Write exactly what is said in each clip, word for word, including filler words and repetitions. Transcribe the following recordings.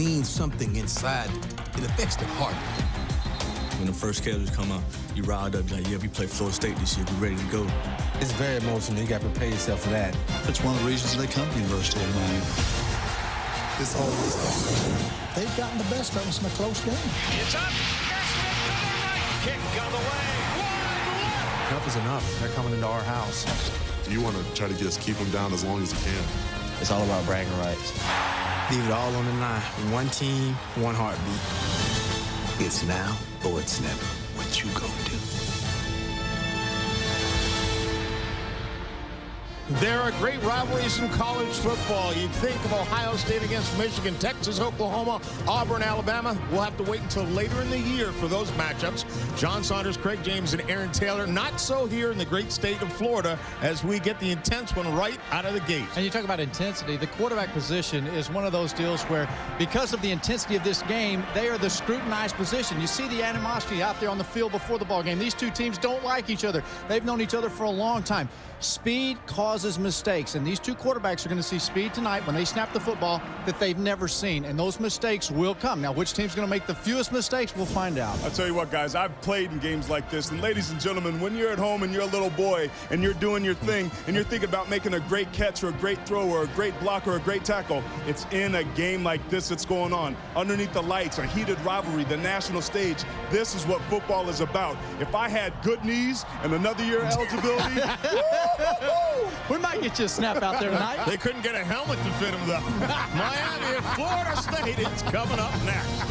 means something inside. It affects the heart. When the first schedules come out, you riled up, like, yeah, we play Florida State this year, we ready to go. It's very emotional. You got to prepare yourself for that. That's one of the reasons they come to the University of Miami. It's always they've gotten the best of us in a close game. It's up. Right. Kick on the way. Enough is enough. They're coming into our house. You want to try to just keep them down as long as you can. It's all about bragging rights. Leave it all on the line. One team, one heartbeat. It's now or it's never. What you gonna do? There are great rivalries in college football. You'd think of Ohio State against Michigan, Texas, Oklahoma, Auburn, Alabama. We'll have to wait until later in the year for those matchups. John Saunders, Craig James, and Aaron Taylor. Not so here in the great state of Florida as we get the intense one right out of the gate. And you talk about intensity. The quarterback position is one of those deals where, because of the intensity of this game, they are the scrutinized position. You see the animosity out there on the field before the ball game. These two teams don't like each other. They've known each other for a long time. Speed causes mistakes, and these two quarterbacks are going to see speed tonight when they snap the football that they've never seen, and those mistakes will come. Now, which team's going to make the fewest mistakes, we'll find out. I'll tell you what, guys, I've played in games like this, and ladies and gentlemen, when you're at home and you're a little boy and you're doing your thing and you're thinking about making a great catch or a great throw or a great block or a great tackle, it's in a game like this that's going on. Underneath the lights, a heated rivalry, the national stage, this is what football is about. If I had good knees and another year of eligibility, we might get you a snap out there tonight. They couldn't get a helmet to fit him, though. Miami and Florida State, it's coming up next.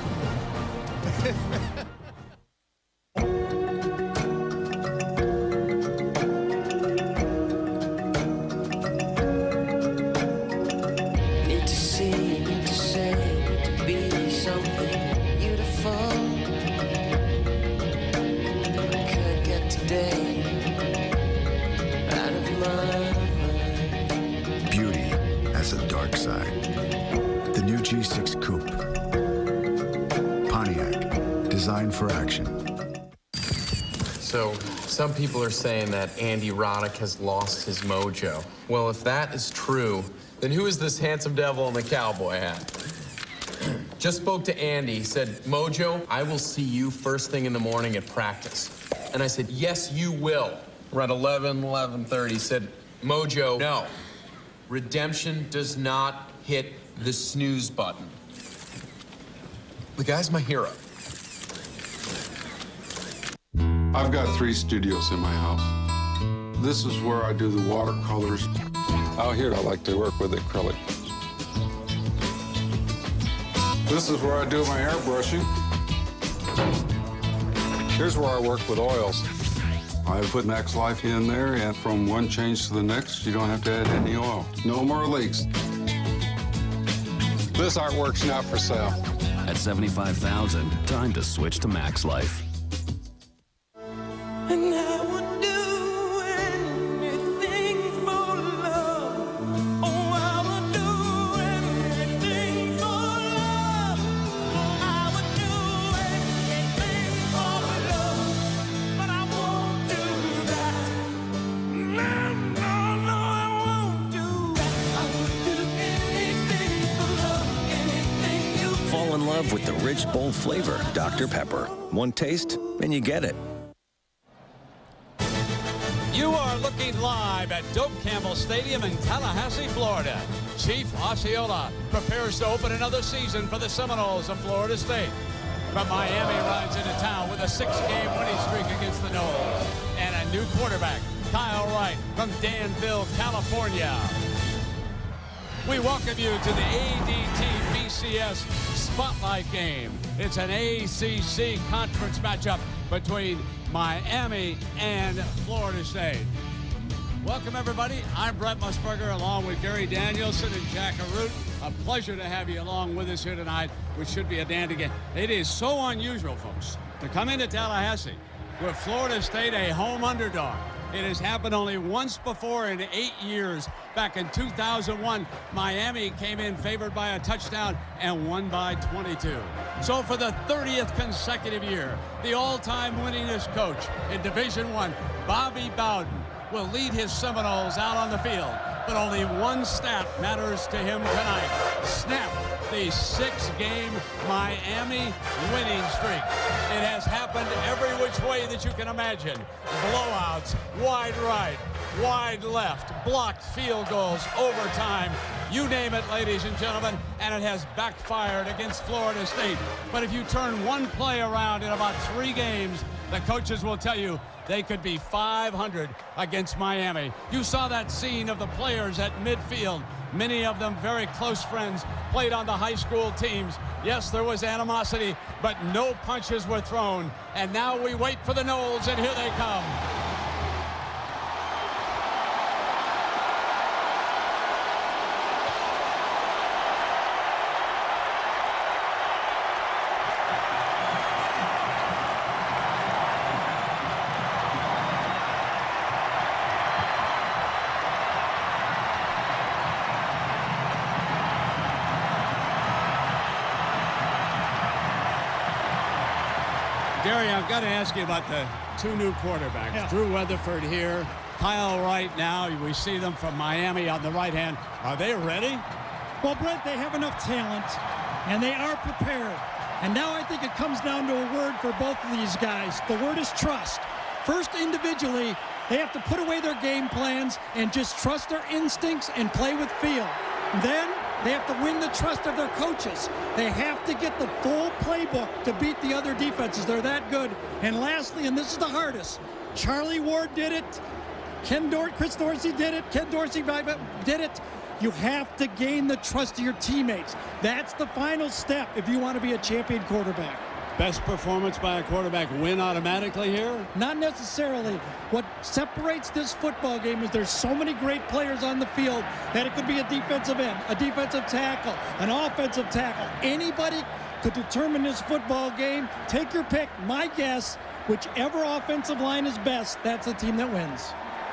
Need to see, need to say, need to be something beautiful. I could get today. Beauty has a dark side. The new G six Coupe. Pontiac, designed for action. So, some people are saying that Andy Roddick has lost his mojo. Well, if that is true, then who is this handsome devil in the cowboy hat? Just spoke to Andy. He said, Mojo, I will see you first thing in the morning at practice. And I said, yes, you will. We're at eleven, eleven thirty. He said, Mojo, no. Redemption does not hit the snooze button. The guy's my hero. I've got three studios in my house. This is where I do the watercolors. Out here, I like to work with acrylic. This is where I do my airbrushing. Here's where I work with oils. I put Max Life in there, and from one change to the next, you don't have to add any oil. No more leaks. This artwork's not for sale. At seventy-five thousand dollars, time to switch to Max Life. And I would do anything for love. Oh, I would do anything for love. I would do anything for love. But I won't do that. No, no, no, I won't do that. I would do anything for love, anything you do. Fall in love with the rich, bold flavor, Doctor Pepper. One taste, and you get it. You are looking live at Doak Campbell Stadium in Tallahassee, Florida. Chief Osceola prepares to open another season for the Seminoles of Florida State. But Miami rides into town with a six-game winning streak against the Noles. And a new quarterback, Kyle Wright from Danville, California. We welcome you to the A D T B C S Spotlight Game. It's an A C C conference matchup between Miami and Florida State. Welcome, everybody. I'm Brett Musburger, along with Gary Danielson and Jack Arute. A pleasure to have you along with us here tonight, which should be a dandy game. It is so unusual, folks, to come into Tallahassee with Florida State a home underdog. It has happened only once before in eight years. Back in two thousand one, Miami came in favored by a touchdown and won by twenty-two. So for the thirtieth consecutive year, the all-time winningest coach in Division One, Bobby Bowden, will lead his Seminoles out on the field but only one stat matters to him tonight. Snap the six-game Miami winning streak. It has happened every which way that you can imagine. Blowouts, wide right, wide left, blocked field goals, overtime, you name it, ladies and gentlemen, and it has backfired against Florida State. But if you turn one play around in about three games, the coaches will tell you they could be five hundred against Miami. You saw that scene of the players at midfield. Many of them very close friends, played on the high school teams. Yes, there was animosity, but no punches were thrown. And now we wait for the Noles, and here they come. Gary, I've got to ask you about the two new quarterbacks. Yeah. Drew Weatherford here, Kyle Wright now. We see them from Miami on the right hand. Are they ready? Well, Brent, they have enough talent, and they are prepared. And now I think it comes down to a word for both of these guys. The word is trust. First, individually, they have to put away their game plans and just trust their instincts and play with feel. Then they have to win the trust of their coaches. They have to get the full playbook to beat the other defenses. They're that good. And lastly, and this is the hardest, Charlie Ward did it. Ken Dor- Chris Dorsey did it. Ken Dorsey did it. You have to gain the trust of your teammates. That's the final step if you want to be a champion quarterback. Best performance by a quarterback win automatically here? Not necessarily. What separates this football game is there's so many great players on the field that it could be a defensive end, a defensive tackle, an offensive tackle. Anybody could determine this football game. Take your pick. My guess, whichever offensive line is best, that's the team that wins.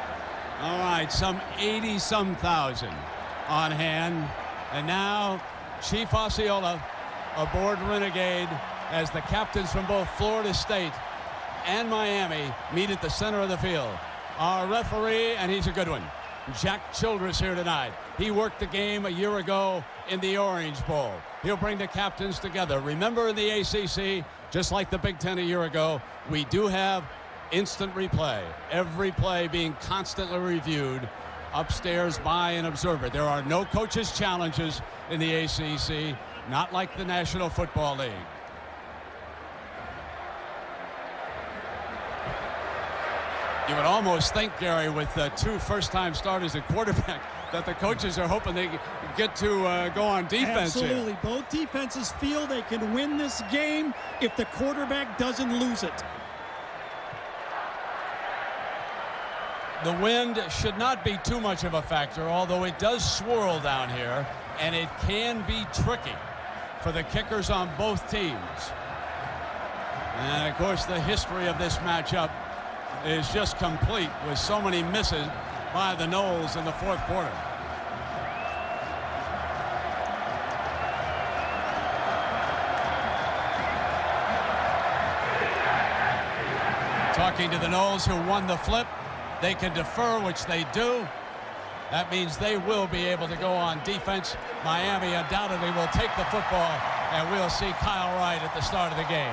All right, some eighty-some thousand on hand. And now Chief Osceola aboard Renegade as the captains from both Florida State and Miami meet at the center of the field. Our referee, and he's a good one, Jack Childress here tonight. He worked the game a year ago in the Orange Bowl. He'll bring the captains together. Remember, in the A C C, just like the Big Ten a year ago, we do have instant replay. Every play being constantly reviewed upstairs by an observer. There are no coaches' challenges in the A C C, not like the National Football League. You would almost think, Gary, with uh, two first-time starters at quarterback, that the coaches are hoping they get to uh, go on defense. Absolutely. Here. Both defenses feel they can win this game if the quarterback doesn't lose it. The wind should not be too much of a factor, although it does swirl down here, and it can be tricky for the kickers on both teams. And, of course, the history of this matchup is just complete with so many misses by the Noles in the fourth quarter. Talking to the Noles who won the flip, they can defer, which they do. That means they will be able to go on defense. Miami undoubtedly will take the football, and we'll see Kyle Wright at the start of the game.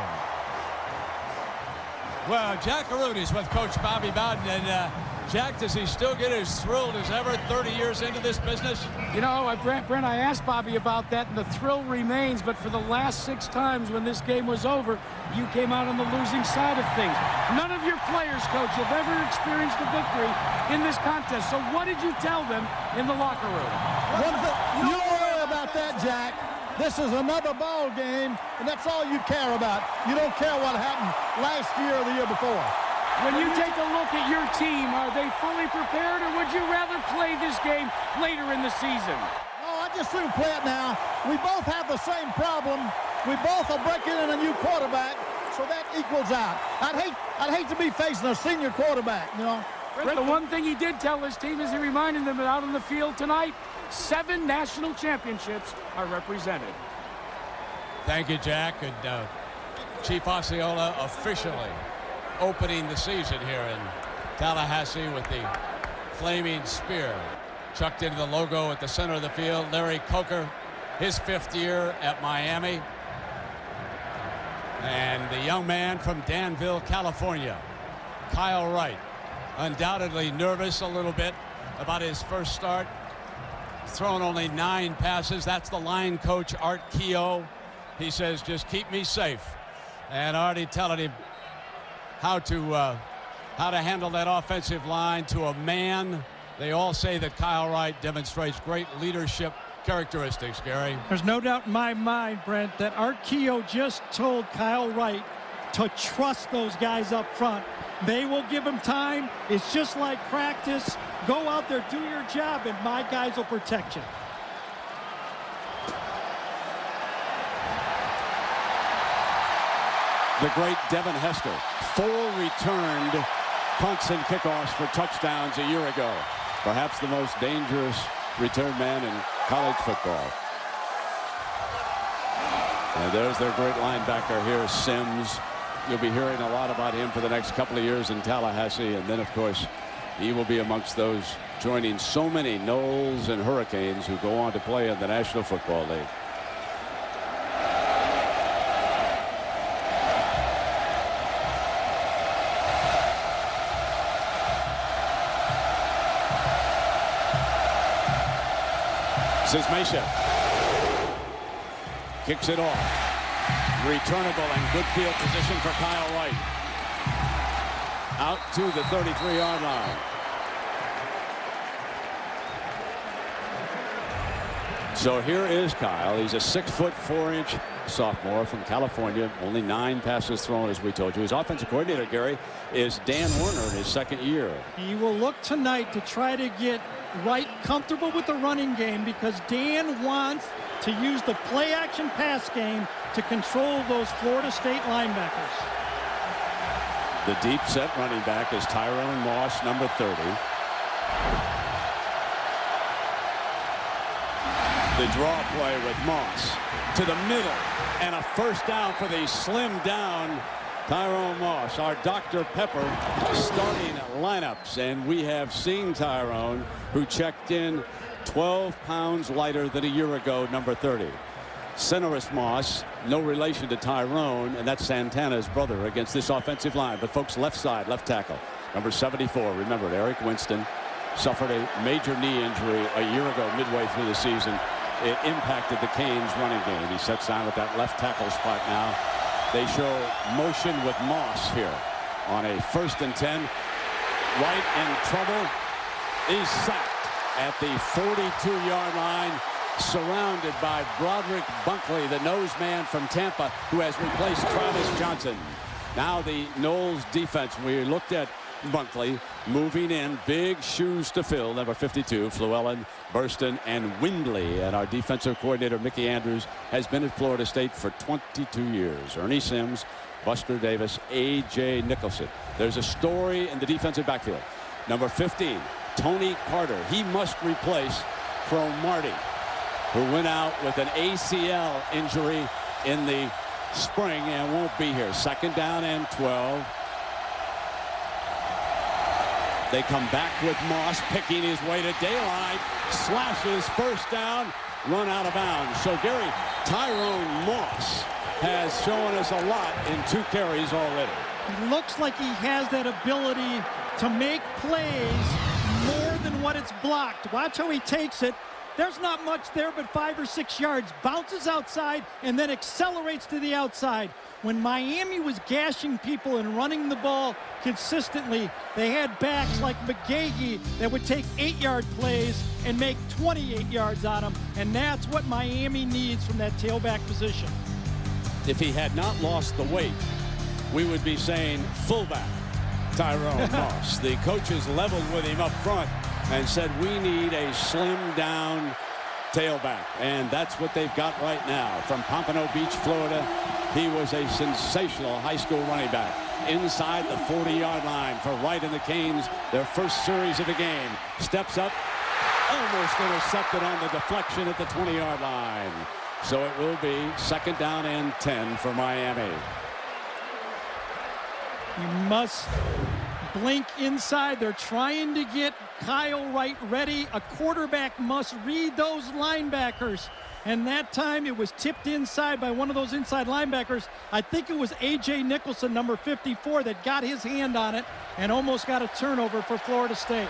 Well, Jack Aruti's with Coach Bobby Bowden, and uh, Jack, does he still get as thrilled as ever thirty years into this business? You know, Brent, Brent, I asked Bobby about that, and the thrill remains, but for the last six times when this game was over, you came out on the losing side of things. None of your players, Coach, have ever experienced a victory in this contest, so what did you tell them in the locker room? One thing, you don't worry about that, Jack. This is another ball game, and that's all you care about. You don't care what happened last year or the year before. When you take a look at your team, are they fully prepared, or would you rather play this game later in the season? Oh, I just soon play it now. We both have the same problem. We both are breaking in a new quarterback, so that equals out. I'd hate, I'd hate to be facing a senior quarterback, you know. Brett, the one thing he did tell his team is he reminded them that out on the field tonight, seven national championships are represented. Thank you, Jack. And uh, Chief Osceola officially opening the season here in Tallahassee with the Flaming Spear. chucked into the logo at the center of the field. Larry Coker, his fifth year at Miami. And the young man from Danville, California, Kyle Wright, undoubtedly nervous a little bit about his first start. Thrown only nine passes. That's the line coach, Art Keogh. He says, just keep me safe. And already telling him how to uh, how to handle that offensive line to a man. They all say that Kyle Wright demonstrates great leadership characteristics, Gary. There's no doubt in my mind, Brent, that Art Keogh just told Kyle Wright to trust those guys up front. They will give him time. It's just like practice. Go out there, do your job, and my guys will protect you. The great Devin Hester. Four returned punts and kickoffs for touchdowns a year ago. Perhaps the most dangerous return man in college football. And there's their great linebacker here, Sims. You'll be hearing a lot about him for the next couple of years in Tallahassee. And then, of course, he will be amongst those joining so many Noles and Hurricanes who go on to play in the National Football League. Sismation kicks it off. Returnable and good field position for Kyle Wright. Out to the thirty-three yard line. So here is Kyle. He's a six foot four inch sophomore from California. Only nine passes thrown, as we told you. His offensive coordinator, Gary, is Dan Werner in his second year. He will look tonight to try to get Wright comfortable with the running game, because Dan wants to use the play action pass game to control those Florida State linebackers. The deep set running back is Tyrone Moss, number thirty. The draw play with Moss to the middle, and a first down for the slim down Tyrone Moss, our Doctor Pepper starting lineups. And we have seen Tyrone, who checked in twelve pounds lighter than a year ago, number thirty. Centerist Moss, no relation to Tyrone, and that's Santana's brother against this offensive line. But folks, left side, left tackle, number seventy-four. Remember, Eric Winston suffered a major knee injury a year ago, midway through the season. It impacted the Canes running game. He sets down at that left tackle spot now. They show motion with Moss here on a first and ten. Wright in trouble. He's sacked at the forty-two yard line, surrounded by Broderick Bunkley, the nose man from Tampa, who has replaced Travis Johnson. Now the Noles defense, we looked at Bunkley moving in, big shoes to fill, number fifty-two, Fluellen, Burston, and Windley. And our defensive coordinator, Mickey Andrews, has been at Florida State for twenty-two years. Ernie Sims, Buster Davis, A J Nicholson. There's a story in the defensive backfield. Number fifteen, Tony Carter. He must replace Cromartie, who went out with an A C L injury in the spring and won't be here. Second down and twelve. They come back with Moss picking his way to daylight. Slashes, first down, run out of bounds. So, Gary, Tyrone Moss has shown us a lot in two carries already. He looks like he has that ability to make plays more than what it's blocked. Watch how he takes it. There's not much there but five or six yards. Bounces outside and then accelerates to the outside. When Miami was gashing people and running the ball consistently, they had backs like McGahee that would take eight-yard plays and make twenty-eight yards on them, and that's what Miami needs from that tailback position. If he had not lost the weight, we would be saying fullback Tyrone Moss. The coaches leveled with him up front and said, we need a slim down tailback, and that's what they've got right now. From Pompano Beach, Florida, he was a sensational high school running back. Inside the forty yard line for Wright and the Canes, their first series of the game. Steps up, almost intercepted on the deflection at the twenty yard line. So it will be second down and ten for Miami. You must blink inside. They're trying to get Kyle Wright ready. A quarterback must read those linebackers. And that time it was tipped inside by one of those inside linebackers. I think it was A J Nicholson, number fifty-four, that got his hand on it and almost got a turnover for Florida State.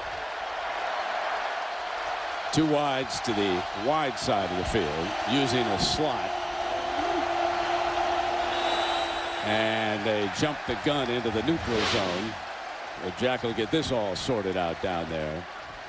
Two wides to the wide side of the field using a slot. And they jump the gun into the neutral zone. Well, Jack will get this all sorted out down there.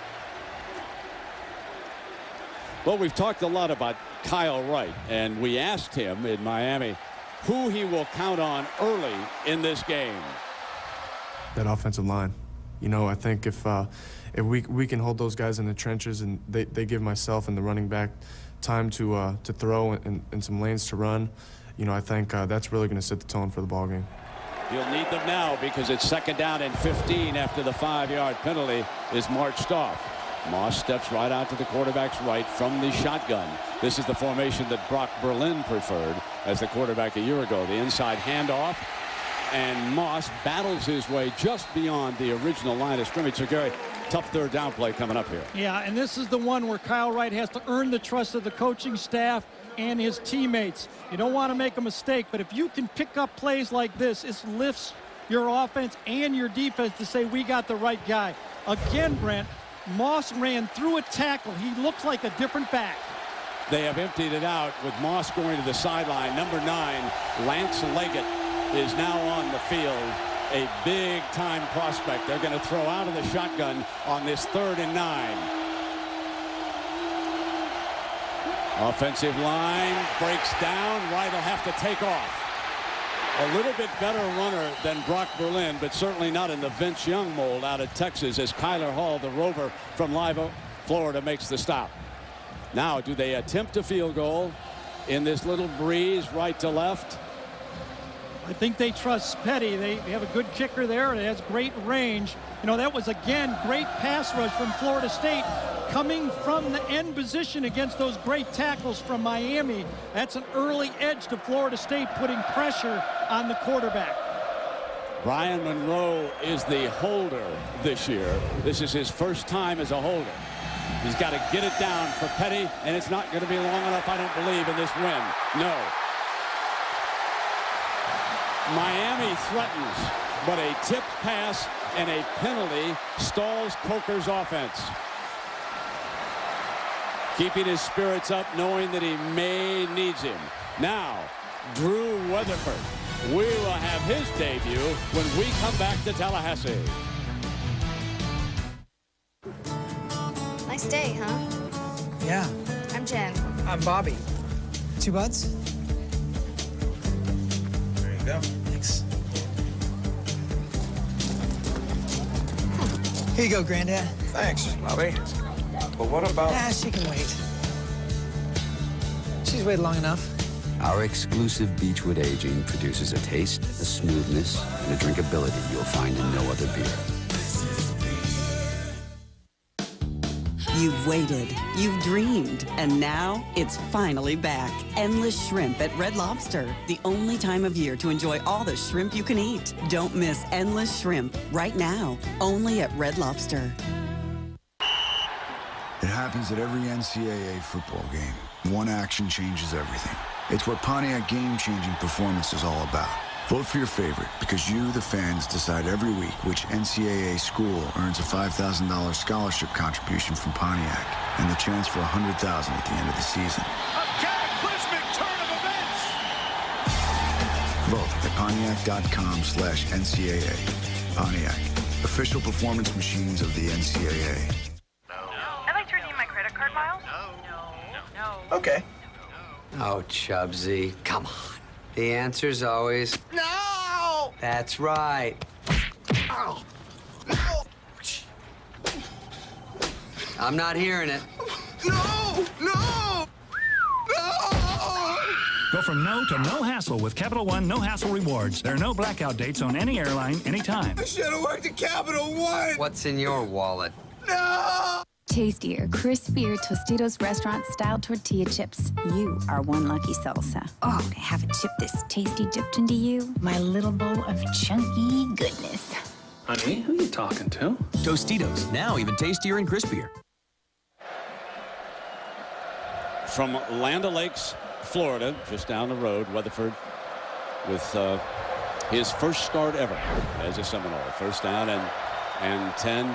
Well, we've talked a lot about Kyle Wright, and we asked him in Miami who he will count on early in this game. That offensive line. You know, I think if uh, if we we can hold those guys in the trenches and they, they give myself and the running back time to uh, to throw and, and some lanes to run, you know, I think uh, that's really going to set the tone for the ball game. He'll need them now because it's second down and fifteen after the five-yard penalty is marched off. Moss steps right out to the quarterback's right from the shotgun. This is the formation that Brock Berlin preferred as the quarterback a year ago. The inside handoff, and Moss battles his way just beyond the original line of scrimmage. So, Gary, tough third down play coming up here. Yeah, and this is the one where Kyle Wright has to earn the trust of the coaching staff and his teammates. You don't want to make a mistake, but if you can pick up plays like this, it lifts your offense and your defense to say we got the right guy. Again, Brent, Moss ran through a tackle. He looks like a different back. They have emptied it out with Moss going to the sideline. Number nine, Lance Leggett, is now on the field. A big-time prospect. They're going to throw out of the shotgun on this third and nine. Offensive line breaks down. Wright will have to take off. A little bit better runner than Brock Berlin, but certainly not in the Vince Young mold out of Texas, as Kyler Hall, the rover from Live Oak, Florida, makes the stop. Now, do they attempt a field goal in this little breeze right to left? I think they trust Petty. They have a good kicker there. It has great range. You know, that was, again, great pass rush from Florida State coming from the end position against those great tackles from Miami. That's an early edge to Florida State, putting pressure on the quarterback. Brian Monroe is the holder this year. This is his first time as a holder. He's got to get it down for Petty, and it's not going to be long enough, I don't believe, in this win. No. Miami threatens, but a tipped pass and a penalty stalls Coker's offense. Keeping his spirits up, knowing that he may needs him. Now, Drew Weatherford. We will have his debut when we come back to Tallahassee. Nice day, huh? Yeah. I'm Jen. I'm Bobby. Two buds? There you go. Thanks. Here you go, Granddad. Thanks, Bobby. But what about... Ah, she can wait. She's waited long enough. Our exclusive Beechwood aging produces a taste, a smoothness, and a drinkability you'll find in no other beer. You've waited, you've dreamed, and now it's finally back. Endless Shrimp at Red Lobster. The only time of year to enjoy all the shrimp you can eat. Don't miss Endless Shrimp right now, only at Red Lobster. It happens at every N C double A football game. One action changes everything. It's what Pontiac game-changing performance is all about. Vote for your favorite, because you, the fans, decide every week which N C double A school earns a five thousand dollar scholarship contribution from Pontiac and the chance for one hundred thousand dollars at the end of the season. A cataclysmic turn of events! Vote at Pontiac dot com slash N C double A. Pontiac, official performance machines of the N C double A. I'd like to redeem my credit card miles. No. No. No. Okay. Oh, Chubsy, come on. The answer's always... No! That's right. Ow. No! I'm not hearing it. No! No! No! Go from no to no hassle with Capital One No Hassle Rewards. There are no blackout dates on any airline, anytime. I should have worked at Capital One! What's in your wallet? No! Tastier, crispier Tostitos restaurant-style tortilla chips. You are one lucky salsa. Oh, to have a chip this tasty dipped into you. My little bowl of chunky goodness. Honey, who you talking to? Tostitos, now even tastier and crispier. From Land O'Lakes, Florida, just down the road, Weatherford with uh, his first start ever as a Seminole. First down and, and ten.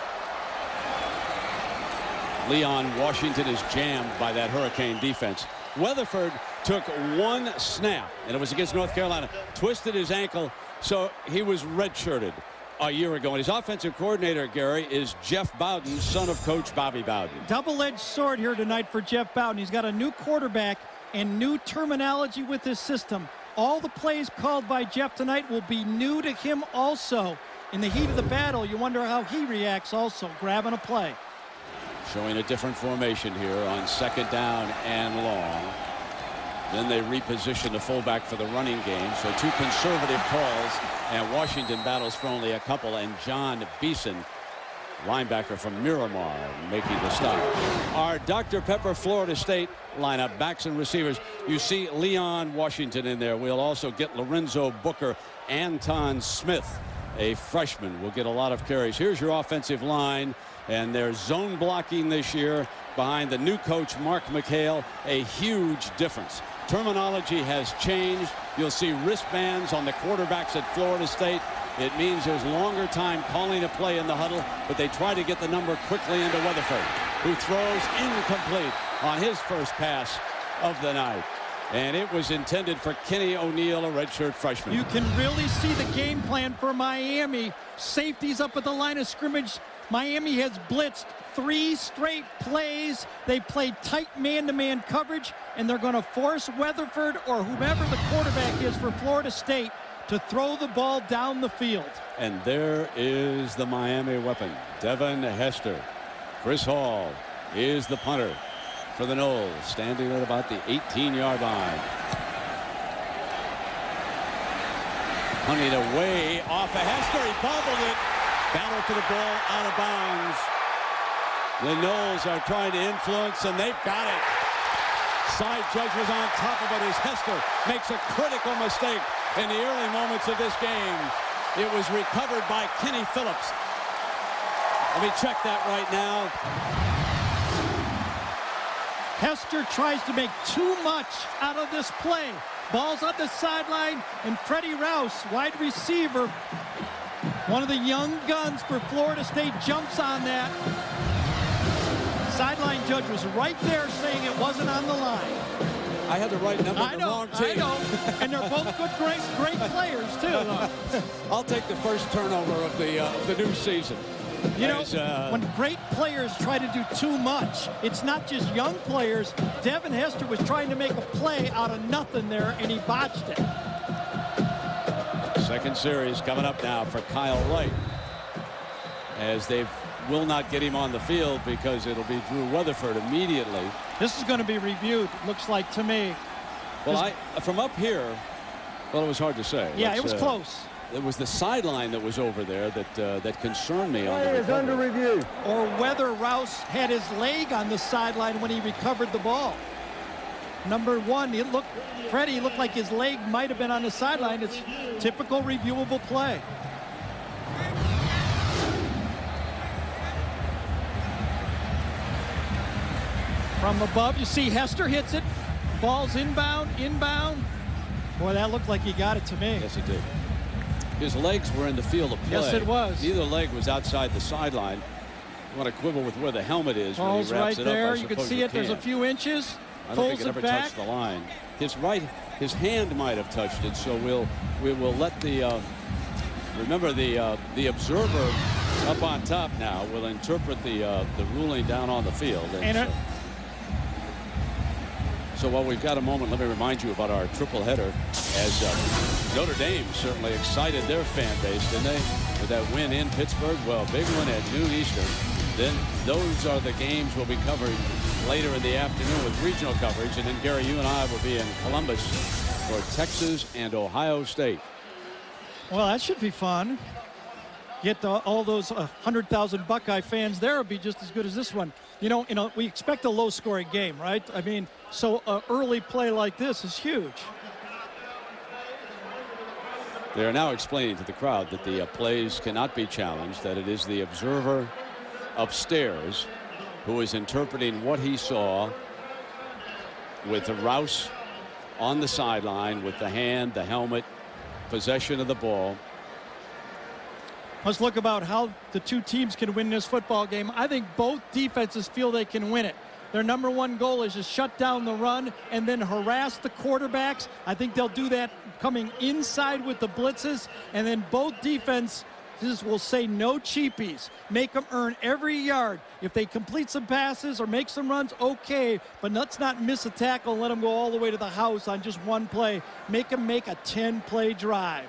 Leon Washington is jammed by that Hurricane defense. Weatherford took one snap, and it was against North Carolina, twisted his ankle, so he was redshirted a year ago. And his offensive coordinator, Gary, is Jeff Bowden, son of Coach Bobby Bowden. Double-edged sword here tonight for Jeff Bowden. He's got a new quarterback and new terminology with his system. All the plays called by Jeff tonight will be new to him also. In the heat of the battle, you wonder how he reacts also, grabbing a play. Showing a different formation here on second down and long. Then they reposition the fullback for the running game. So two conservative calls, and Washington battles for only a couple. And John Beeson, linebacker from Miramar, making the stop. Our Doctor Pepper Florida State lineup, backs and receivers. You see Leon Washington in there. We'll also get Lorenzo Booker. Anton Smith, a freshman, will get a lot of carries. Here's your offensive line. And they're zone blocking this year behind the new coach, Mark McHale. A huge difference. Terminology has changed. You'll see wristbands on the quarterbacks at Florida State. It means there's longer time calling a play in the huddle, but they try to get the number quickly into Weatherford, who throws incomplete on his first pass of the night. And it was intended for Kenny O'Neill, a redshirt freshman. You can really see the game plan for Miami. Safeties up at the line of scrimmage. Miami has blitzed three straight plays. They played tight man-to-man coverage, and they're going to force Weatherford or whomever the quarterback is for Florida State to throw the ball down the field. And there is the Miami weapon, Devin Hester. Chris Hall is the punter for the Noles, standing at about the eighteen yard line. Punting away off of Hester. He bobbled it. Battle for the ball out of bounds. The Noles are trying to influence, and they've got it. Side judge was on top of it as Hester makes a critical mistake in the early moments of this game. It was recovered by Kenny Phillips. Let me check that right now. Hester tries to make too much out of this play. Ball's on the sideline, and Freddie Rouse, wide receiver, one of the young guns for Florida State, jumps on that. Sideline judge was right there saying it wasn't on the line. I had the right number on the wrong team. I know, and they're both good, great, great players, too. I'll take the first turnover of the, uh, of the new season. You know, As, uh, when great players try to do too much, it's not just young players. Devin Hester was trying to make a play out of nothing there, and he botched it. Second series coming up now for Kyle Wright, as they will not get him on the field because it'll be Drew Weatherford immediately. This is going to be reviewed, looks like to me. Well, I, from up here, well, it was hard to say. Yeah, Let's, it was uh, close. It was the sideline that was over there that uh, that concerned me. On the is under review. Or whether Rouse had his leg on the sideline when he recovered the ball. Number one, it looked, Freddie looked like his leg might have been on the sideline. It's typical reviewable play. From above, you see Hester hits it. Ball's inbound, inbound. Boy, that looked like he got it to me. Yes, he did. His legs were in the field of play. Yes, it was. Neither leg was outside the sideline. You want to quibble with where the helmet is. Ball's when he wraps right it there. up, you can suppose see you it. There's a can. few inches. I don't Pulls think it it ever back. touched the line. His right, his hand might have touched it. So we'll we will let the uh, remember the uh, the observer up on top now will interpret the uh, the ruling down on the field. And, And so, it, so while we've got a moment, let me remind you about our triple header, as uh, Notre Dame certainly excited their fan base, didn't they, with that win in Pittsburgh? Well, big one at noon Eastern. Then those are the games we'll be covering later in the afternoon with regional coverage. And then, Gary, you and I will be in Columbus for Texas and Ohio State. well, that should be fun. Get the, all those uh, one hundred thousand Buckeye fans there would be just as good as this one. You know, you know, we expect a low-scoring game, right? I mean, so an early play like this is huge. They are now explaining to the crowd that the uh, plays cannot be challenged, that it is the observer upstairs who is interpreting what he saw with the Rouse on the sideline with the hand, the helmet, possession of the ball. Let's look about how the two teams can win this football game. I think both defenses feel they can win it. Their number one goal is to shut down the run and then harass the quarterbacks. I think they'll do that coming inside with the blitzes, and then both defenses will say no cheapies. Make them earn every yard. If they complete some passes or make some runs, okay, but let's not miss a tackle and let them go all the way to the house on just one play. Make them make a ten-play drive.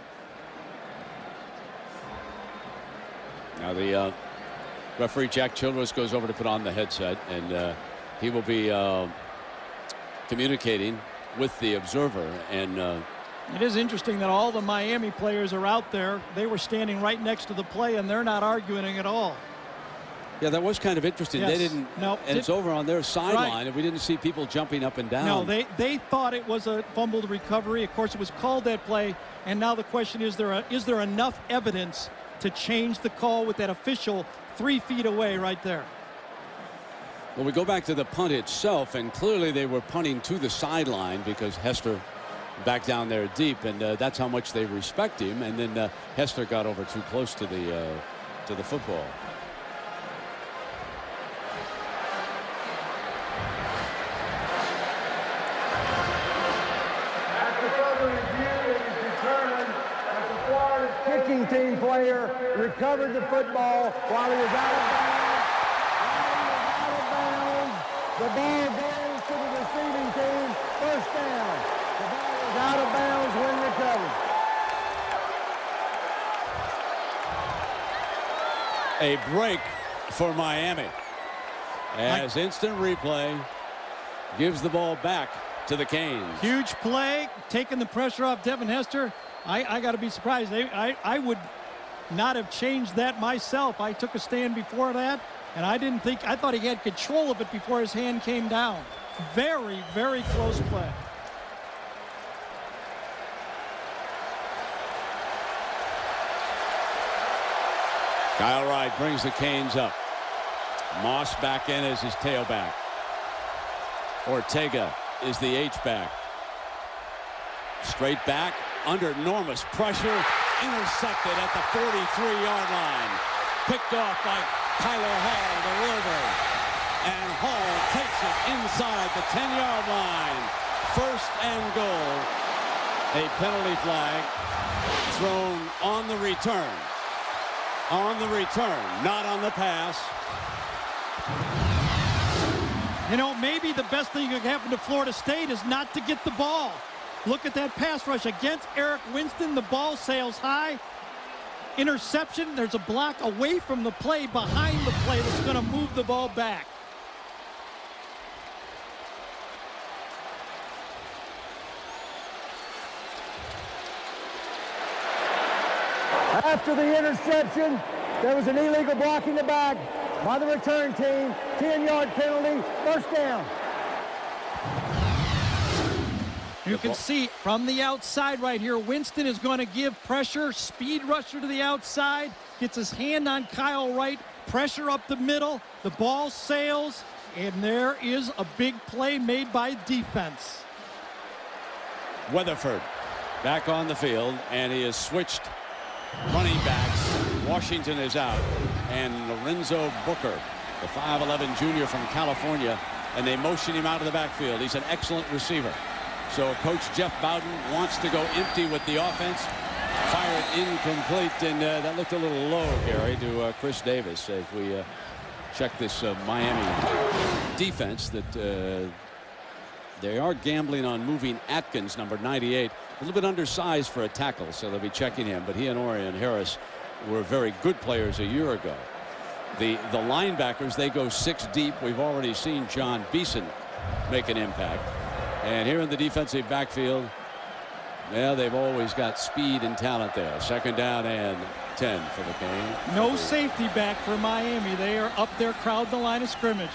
Now the uh, referee Jack Childress goes over to put on the headset, and uh, he will be uh, communicating with the observer. And uh, it is interesting that all the Miami players are out there. They were standing right next to the play, and they're not arguing at all. Yeah, that was kind of interesting. Yes. They didn't. No, and it, it's over on their sideline, right. and we didn't see people jumping up and down. No, they they thought it was a fumbled recovery. Of course, it was called that play, and now the question is: there a, is there enough evidence to change the call with that official three feet away right there? Well, we go back to the punt itself, and clearly they were punting to the sideline because Hester back down there deep, and uh, that's how much they respect him. And then uh, Hester got over too close to the uh, to the football. Kicking team player recovered the football while he was out of bounds. While he was out of bounds, the ball goes to the receiving team. First down. The ball is out of bounds when recovered. A break for Miami as instant replay gives the ball back to the Canes. Huge play, taking the pressure off Devin Hester. I, I got to be surprised. They, I, I would not have changed that myself. I took a stand before that, and I didn't think, I thought he had control of it before his hand came down. Very, very close play. Kyle Wright brings the Canes up. Moss back in as his tailback. Ortega is the H-back. Straight back. Under enormous pressure, intercepted at the forty-three yard line. Picked off by Kyler Hall, the Rover. And Hall takes it inside the ten yard line. First and goal. A penalty flag thrown on the return. On the return, not on the pass. You know, maybe the best thing that could happen to Florida State is not to get the ball. Look at that pass rush against Eric Winston. The ball sails high. Interception. There's a block away from the play, behind the play, that's going to move the ball back. After the interception, there was an illegal block in the back by the return team. ten yard penalty. First down. You can see from the outside right here, Winston is going to give pressure, speed rusher to the outside, gets his hand on Kyle Wright, pressure up the middle, the ball sails, and there is a big play made by defense. Weatherford back on the field, and he has switched running backs. Washington is out, and Lorenzo Booker, the five eleven junior from California, and they motion him out of the backfield. He's an excellent receiver. So Coach Jeff Bowden wants to go empty with the offense. Fired incomplete, and uh, that looked a little low, Gary, to uh, Chris Davis as we uh, check this uh, Miami defense that uh, they are gambling on moving Atkins, number ninety-eight, a little bit undersized for a tackle, so they'll be checking him. But he and Orion Harris were very good players a year ago. The, the linebackers, they go six deep. We've already seen John Beeson make an impact. And here in the defensive backfield, yeah, they've always got speed and talent there. Second down and ten for the Canes. No safety back for Miami. They are up there, crowd the line of scrimmage.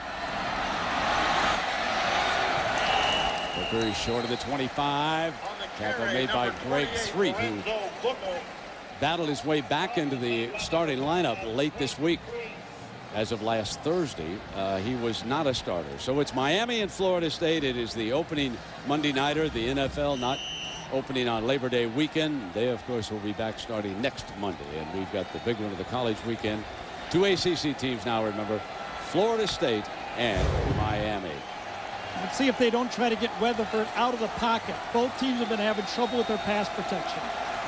Booker is short of the twenty-five. Tackle made by Greg Threet, who battled his way back into the starting lineup late this week. As of last Thursday, uh, he was not a starter. So it's Miami and Florida State. It is the opening Monday nighter. The N F L not opening on Labor Day weekend. They, of course, will be back starting next Monday. And we've got the big one of the college weekend. Two A C C teams now, remember, Florida State and Miami. Let's see if they don't try to get Weatherford out of the pocket. Both teams have been having trouble with their pass protection.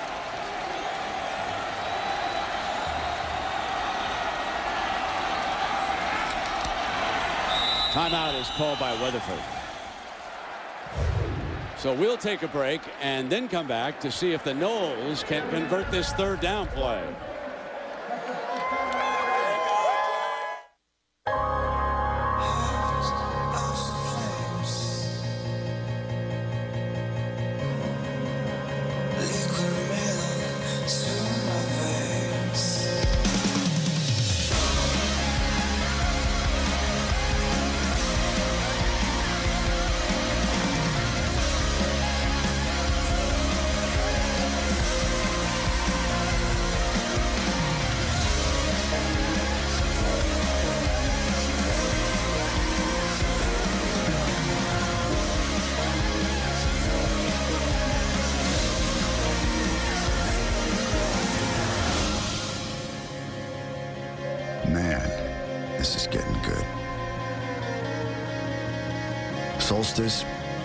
Timeout is called by Weatherford. So we'll take a break and then come back to see if the Noles can convert this third down play. Solstice,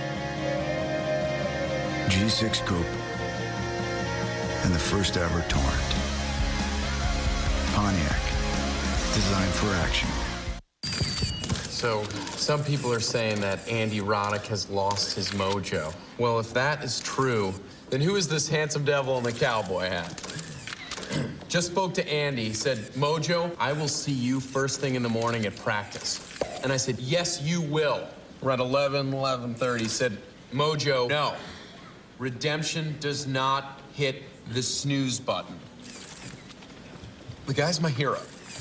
G six Coupe, and the first ever Torrent. Pontiac, designed for action. So, some people are saying that Andy Roddick has lost his mojo. Well, if that is true, then who is this handsome devil in the cowboy hat? Just spoke to Andy. He said, Mojo, I will see you first thing in the morning at practice. And I said, yes, you will. We're at eleven, eleven thirty. He said, Mojo, no. Redemption does not hit the snooze button. The guy's my hero.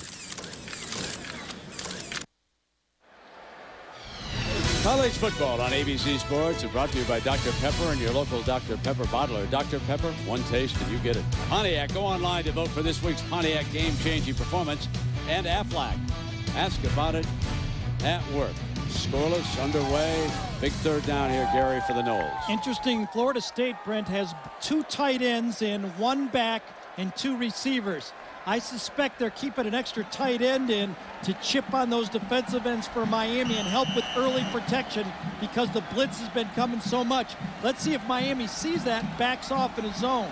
College football on A B C Sports is brought to you by Doctor Pepper and your local Doctor Pepper bottler. Doctor Pepper, one taste and you get it. Pontiac, go online to vote for this week's Pontiac game-changing performance. And Aflac, ask about it at work. Scoreless, underway. Big third down here, Gary, for the Noles. Interesting, Florida State, Brent, has two tight ends and one back and two receivers. I suspect they're keeping an extra tight end in to chip on those defensive ends for Miami and help with early protection because the blitz has been coming so much. Let's see if Miami sees that and backs off in a zone.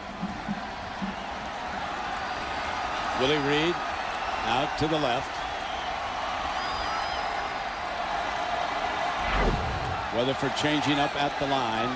Willie Reed out to the left. Weatherford changing up at the line.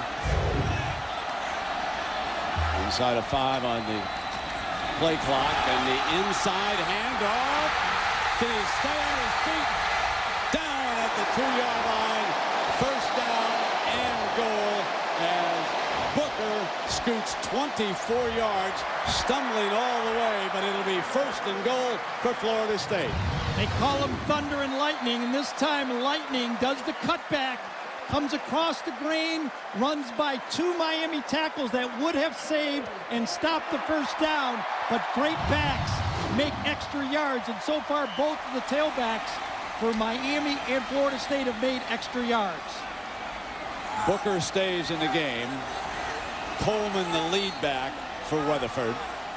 Inside of five on the play clock, and the inside handoff. Can he stay on his feet? Down at the two-yard line. First down and goal as Booker scoots twenty-four yards, stumbling all the way, but it'll be first and goal for Florida State. They call him Thunder and Lightning, and this time Lightning does the cutback. Comes across the green, runs by two Miami tackles that would have saved and stopped the first down, but great backs make extra yards, and so far both of the tailbacks for Miami and Florida State have made extra yards. Booker stays in the game. Coleman the lead back for Weatherford.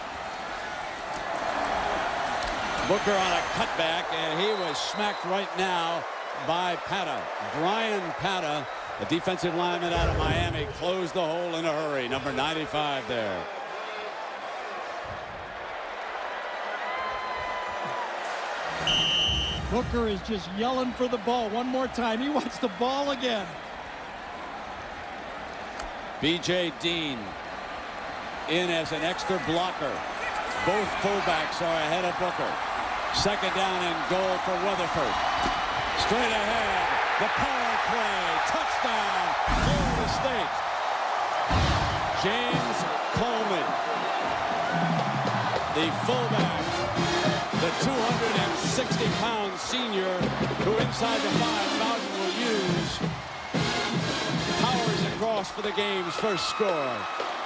Booker on a cutback, and he was smacked right now by Pata. Brian Pata, the defensive lineman out of Miami, closed the hole in a hurry. Number ninety-five there. Booker is just yelling for the ball one more time. He wants the ball again. B J Dean in as an extra blocker. Both fullbacks are ahead of Booker. Second down and goal for Weatherford. Straight ahead, the power play, touchdown, Florida State. James Coleman, the fullback, the two hundred sixty pound senior who inside the five, Bowden will use, powers across Moss for the game's first score.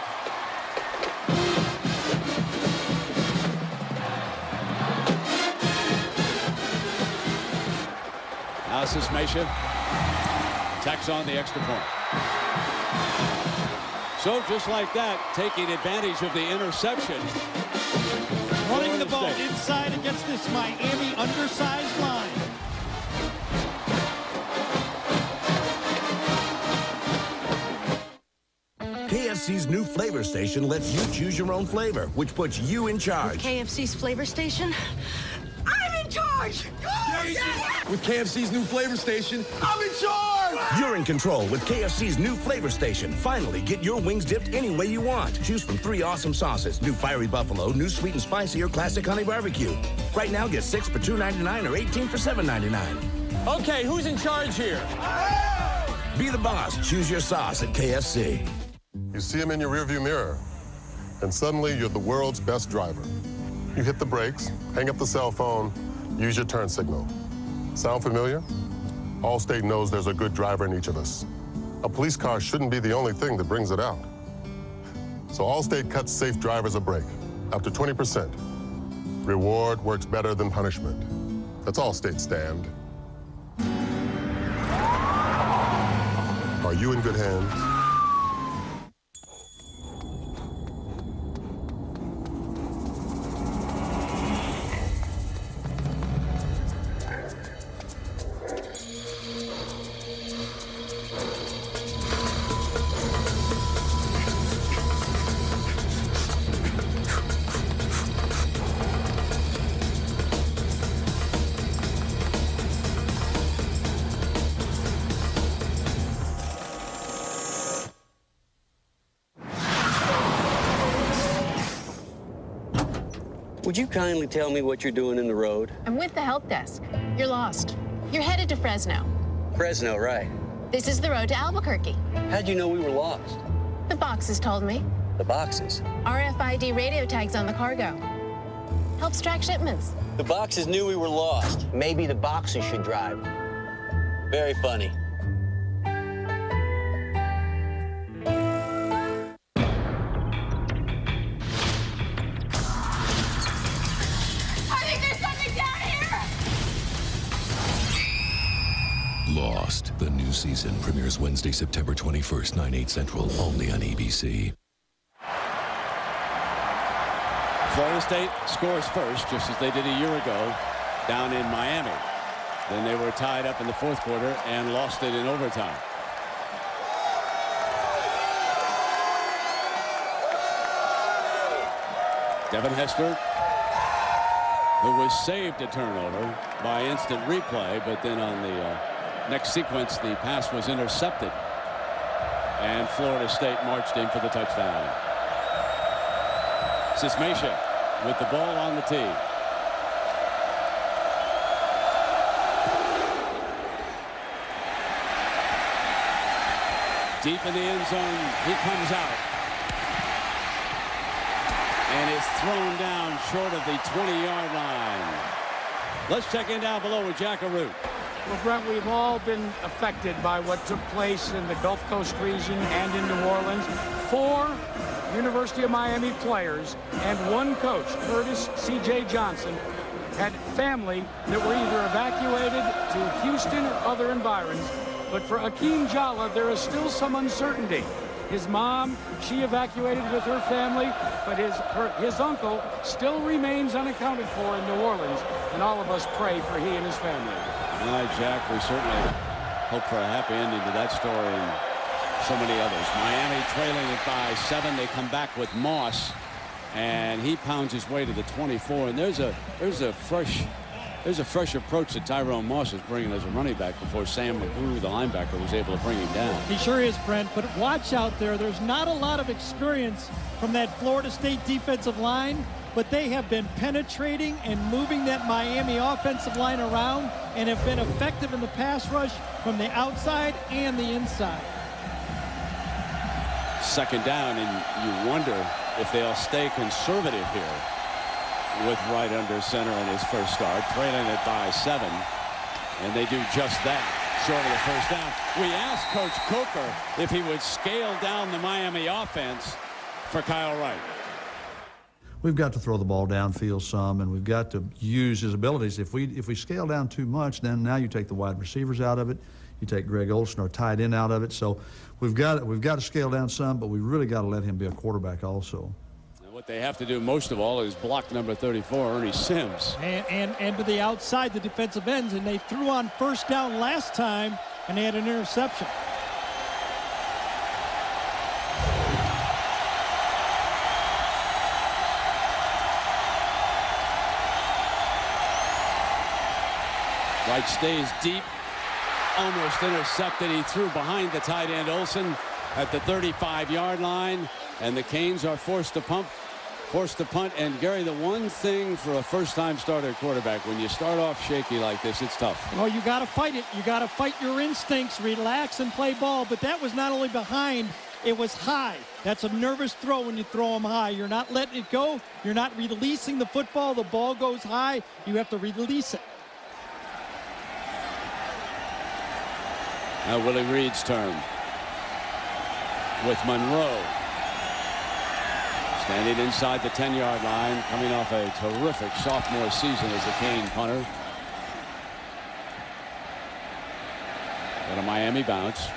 Now Sismation tacks on the extra point. So just like that, taking advantage of the interception. Running the ball inside against this Miami undersized line. K F C's new flavor station lets you choose your own flavor, which puts you in charge. K F C's flavor station? I'm in charge! Oh, yeah! With K F C's new flavor station, I'm in charge! You're in control with K F C's new flavor station. Finally, get your wings dipped any way you want. Choose from three awesome sauces: new fiery buffalo, new sweet and spicy, or classic honey barbecue. Right now, get six for two ninety-nine or eighteen for seven ninety-nine. Okay, who's in charge here? Be the boss. Choose your sauce at K F C. You see him in your rearview mirror, and suddenly you're the world's best driver. You hit the brakes, hang up the cell phone, use your turn signal. Sound familiar? Allstate knows there's a good driver in each of us. A police car shouldn't be the only thing that brings it out. So Allstate cuts safe drivers a break, up to twenty percent. Reward works better than punishment. That's Allstate stand. Are you in good hands? Would you kindly tell me what you're doing in the road? I'm with the help desk. You're lost. You're headed to Fresno. Fresno, right. This is the road to Albuquerque. How'd you know we were lost? The boxes told me. The boxes? R F I D radio tags on the cargo. Helps track shipments. The boxes knew we were lost. Maybe the boxes should drive. Very funny. Lost, the new season premieres Wednesday, September twenty-first, nine, eight Central, only on A B C. Florida State scores first, just as they did a year ago down in Miami. Then they were tied up in the fourth quarter and lost it in overtime. Devin Hester, who was saved a turnover by instant replay, but then on the uh, next sequence, the pass was intercepted, and Florida State marched in for the touchdown. Sismation with the ball on the tee. Deep in the end zone, he comes out. And is thrown down short of the twenty-yard line. Let's check in down below with Jack Arute. Well, Brent, we've all been affected by what took place in the Gulf Coast region and in New Orleans. Four University of Miami players and one coach, Curtis C J Johnson, had family that were either evacuated to Houston or other environs. But for Akeem Jalla, there is still some uncertainty. His mom, she evacuated with her family, but his, her, his uncle still remains unaccounted for in New Orleans, and all of us pray for he and his family. All right, Jack, we certainly hope for a happy ending to that story and so many others. Miami trailing it by seven. They come back with Moss, and he pounds his way to the twenty-four, and there's a, there's a fresh... There's a fresh approach that Tyrone Moss is bringing as a running back before Sam McGrew, the linebacker, was able to bring him down. He sure is, Brent, but watch out there. There's not a lot of experience from that Florida State defensive line, but they have been penetrating and moving that Miami offensive line around and have been effective in the pass rush from the outside and the inside. Second down, and you wonder if they'll stay conservative here with right under center in his first start, trailing it by seven, and they do just that. short of the first down. We asked Coach Coker if he would scale down the Miami offense for Kyle Wright. We've got to throw the ball downfield some, and we've got to use his abilities. If we if we scale down too much, then now you take the wide receivers out of it. You take Greg Olsen, our tight end, out of it. So we've got we've got to scale down some, but we really got to let him be a quarterback also. And what they have to do most of all is block number thirty-four, Ernie Sims. And, and, and to the outside, the defensive ends, and they threw on first down last time, and they had an interception. Wright stays deep, almost intercepted. He threw behind the tight end Olsen at the thirty-five yard line, and the Canes are forced to pump, forced to punt. And Gary, the one thing for a first-time starter quarterback, when you start off shaky like this, it's tough. Well, you got to fight it. You got to fight your instincts, relax and play ball. But that was not only behind, it was high. That's a nervous throw when you throw them high. You're not letting it go. You're not releasing the football. The ball goes high. You have to release it. Now Willie Reed's turn with Monroe. Standing inside the ten yard line, coming off a terrific sophomore season as a Cane punter. Got a Miami bounce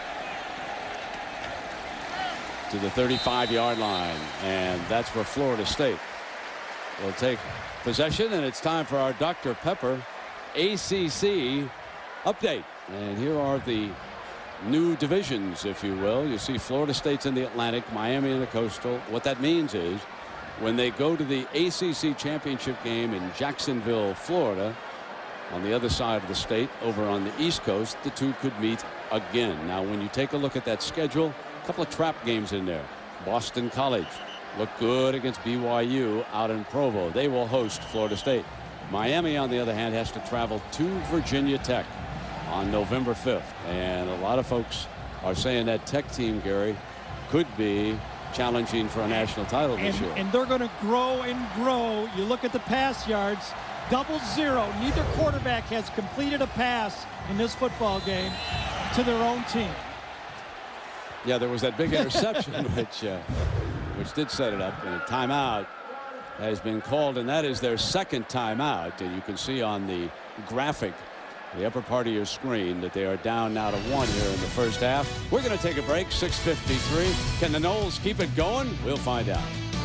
to the thirty-five yard line, and that's where Florida State will take possession. And it's time for our Doctor Pepper A C C update. And here are the new divisions, if you will. You see Florida State's in the Atlantic, Miami in the Coastal. What that means is when they go to the A C C championship game in Jacksonville, Florida, on the other side of the state over on the East Coast, the two could meet again. Now when you take a look at that schedule, a couple of trap games in there. Boston College looked good against B Y U out in Provo. They will host Florida State. Miami, on the other hand, has to travel to Virginia Tech on November fifth, and a lot of folks are saying that Tech team, Gary, could be challenging for a national title this and, year. And they're going to grow and grow. You look at the pass yards, double zero. Neither quarterback has completed a pass in this football game to their own team. Yeah, there was that big interception, which uh, which did set it up, and a timeout has been called, and that is their second timeout. And you can see on the graphic, the upper part of your screen, that they are down now to one here in the first half. We're going to take a break. six fifty-three. Can the Noles keep it going? We'll find out.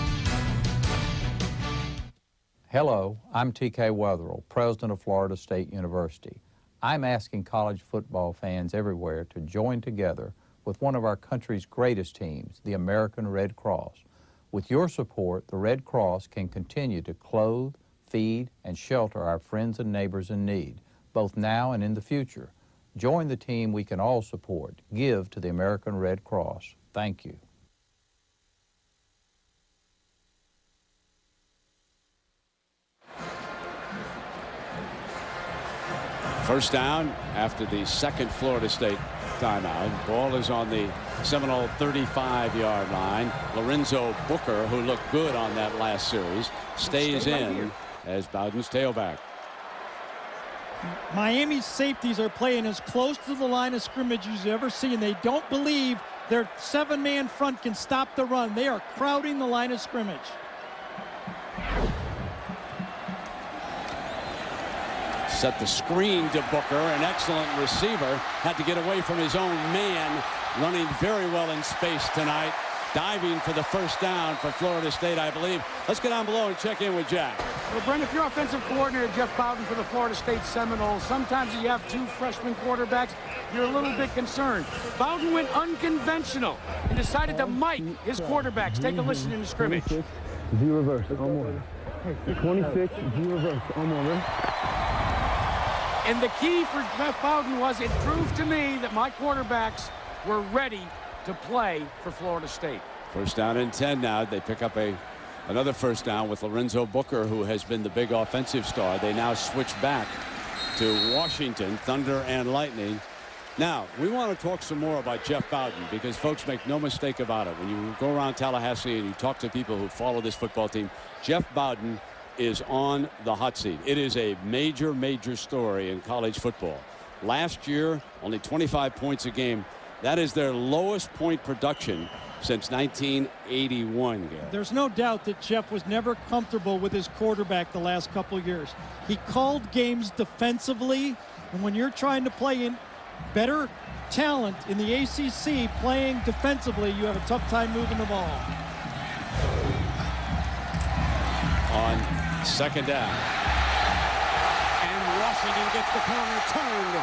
Hello, I'm T K Wetherill, president of Florida State University. I'm asking college football fans everywhere to join together with one of our country's greatest teams, the American Red Cross. With your support, the Red Cross can continue to clothe, feed, and shelter our friends and neighbors in need, both now and in the future. Join the team we can all support. Give to the American Red Cross. Thank you. First down after the second Florida State timeout. Ball is on the Seminole thirty-five yard line. Lorenzo Booker, who looked good on that last series, stays in as Bowden's tailback. Miami's safeties are playing as close to the line of scrimmage as you ever see, and they don't believe their seven-man front can stop the run. They are crowding the line of scrimmage. Set the screen to Booker, an excellent receiver. Had to get away from his own man, running very well in space tonight. Diving for the first down for Florida State, I believe. Let's get down below and check in with Jack. Well, Brent, if you're offensive coordinator Jeff Bowden for the Florida State Seminoles, sometimes you have two freshman quarterbacks, you're a little bit concerned. Bowden went unconventional and decided to mic his quarterbacks. Take a listen in the scrimmage. Z reverse, I'm on. twenty-six, Z reverse, I'm on. And the key for Jeff Bowden was it proved to me that my quarterbacks were ready to play for Florida State. First down and ten now. They pick up a another first down with Lorenzo Booker, who has been the big offensive star. They now switch back to Washington, Thunder and Lightning. Now, we want to talk some more about Jeff Bowden, because folks, make no mistake about it. When you go around Tallahassee and you talk to people who follow this football team, Jeff Bowden is on the hot seat. It is a major, major story in college football. Last year, only twenty-five points a game. That is their lowest point production since nineteen eighty-one. Gary. There's no doubt that Jeff was never comfortable with his quarterback the last couple of years. He called games defensively, and when you're trying to play in better talent in the A C C playing defensively, you have a tough time moving the ball. On second down. And Washington gets the corner turned.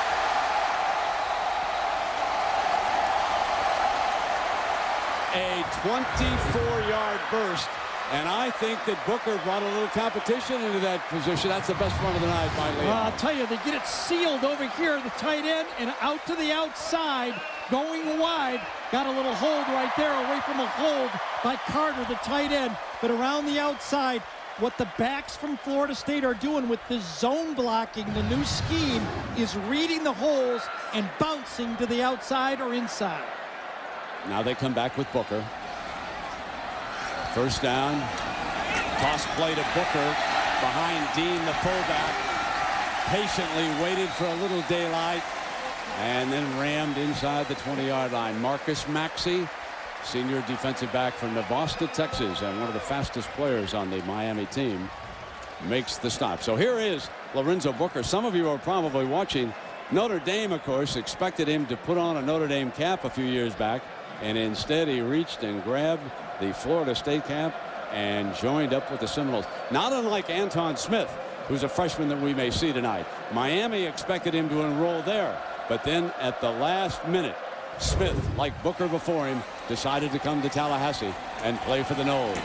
A twenty-four yard burst. And I think that Booker brought a little competition into that position. That's the best run of the night by Leon. Well, I'll tell you, they get it sealed over here, the tight end, and out to the outside, going wide. Got a little hold right there, away from a hold by Carter, the tight end. But around the outside, what the backs from Florida State are doing with the zone blocking, the new scheme, is reading the holes and bouncing to the outside or inside. Now they come back with Booker. First down. Toss play to Booker. Behind Dean, the fullback. Patiently waited for a little daylight. And then rammed inside the twenty yard line. Marcus Maxey, senior defensive back from Navosta, Texas, and one of the fastest players on the Miami team, makes the stop. So here is Lorenzo Booker. Some of you are probably watching. Notre Dame, of course, expected him to put on a Notre Dame cap a few years back. And instead he reached and grabbed the Florida State cap and joined up with the Seminoles. Not unlike Anton Smith, who's a freshman that we may see tonight. Miami expected him to enroll there, but then at the last minute, Smith, like Booker before him, decided to come to Tallahassee and play for the Noles.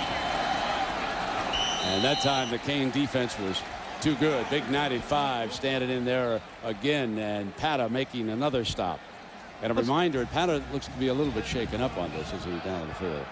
And that time the Cane defense was too good. Big ninety-five standing in there again, and Pata making another stop. And a reminder, Pata looks to be a little bit shaken up on this as he's down the field.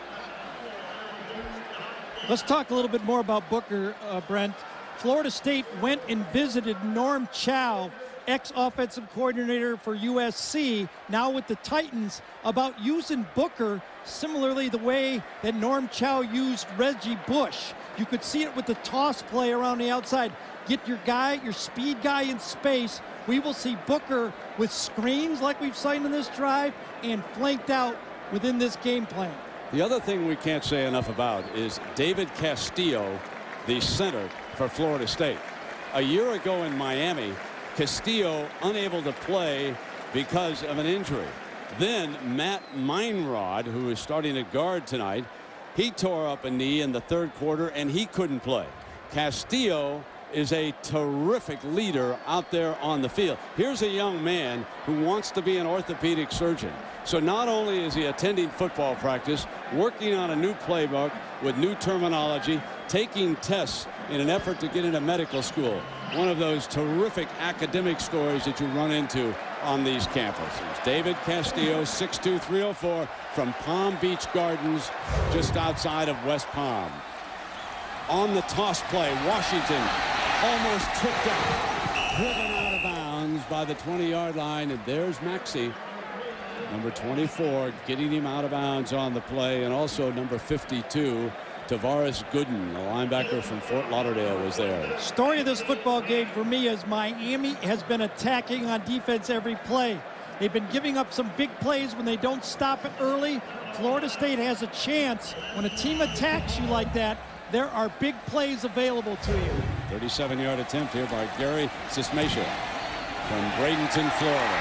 Let's talk a little bit more about Booker, uh, Brent. Florida State went and visited Norm Chow, ex-offensive coordinator for U S C, now with the Titans, about using Booker similarly the way that Norm Chow used Reggie Bush. You could see it with the toss play around the outside. Get your guy, your speed guy in space. We will see Booker with screens like we've seen in this drive and flanked out within this game plan. The other thing we can't say enough about is David Castillo, the center for Florida State. A year ago in Miami, Castillo unable to play because of an injury. Then Matt Meinrod, who is starting at guard tonight, he tore up a knee in the third quarter and he couldn't play. Castillo is a terrific leader out there on the field. Here's a young man who wants to be an orthopedic surgeon. So not only is he attending football practice, working on a new playbook with new terminology, taking tests in an effort to get into medical school. One of those terrific academic stories that you run into on these campuses. David Castillo, six two, three oh four, from Palm Beach Gardens, just outside of West Palm. On the toss play, Washington almost tripped up, driven out of bounds by the twenty yard line, and there's Maxey, number twenty-four, getting him out of bounds on the play, and also number fifty-two, Tavares Gooden, the linebacker from Fort Lauderdale, was there. Story of this football game for me is Miami has been attacking on defense every play. They've been giving up some big plays when they don't stop it early. Florida State has a chance. When a team attacks you like that, there are big plays available to you. thirty-seven yard attempt here by Gary Sismasha from Bradenton, Florida.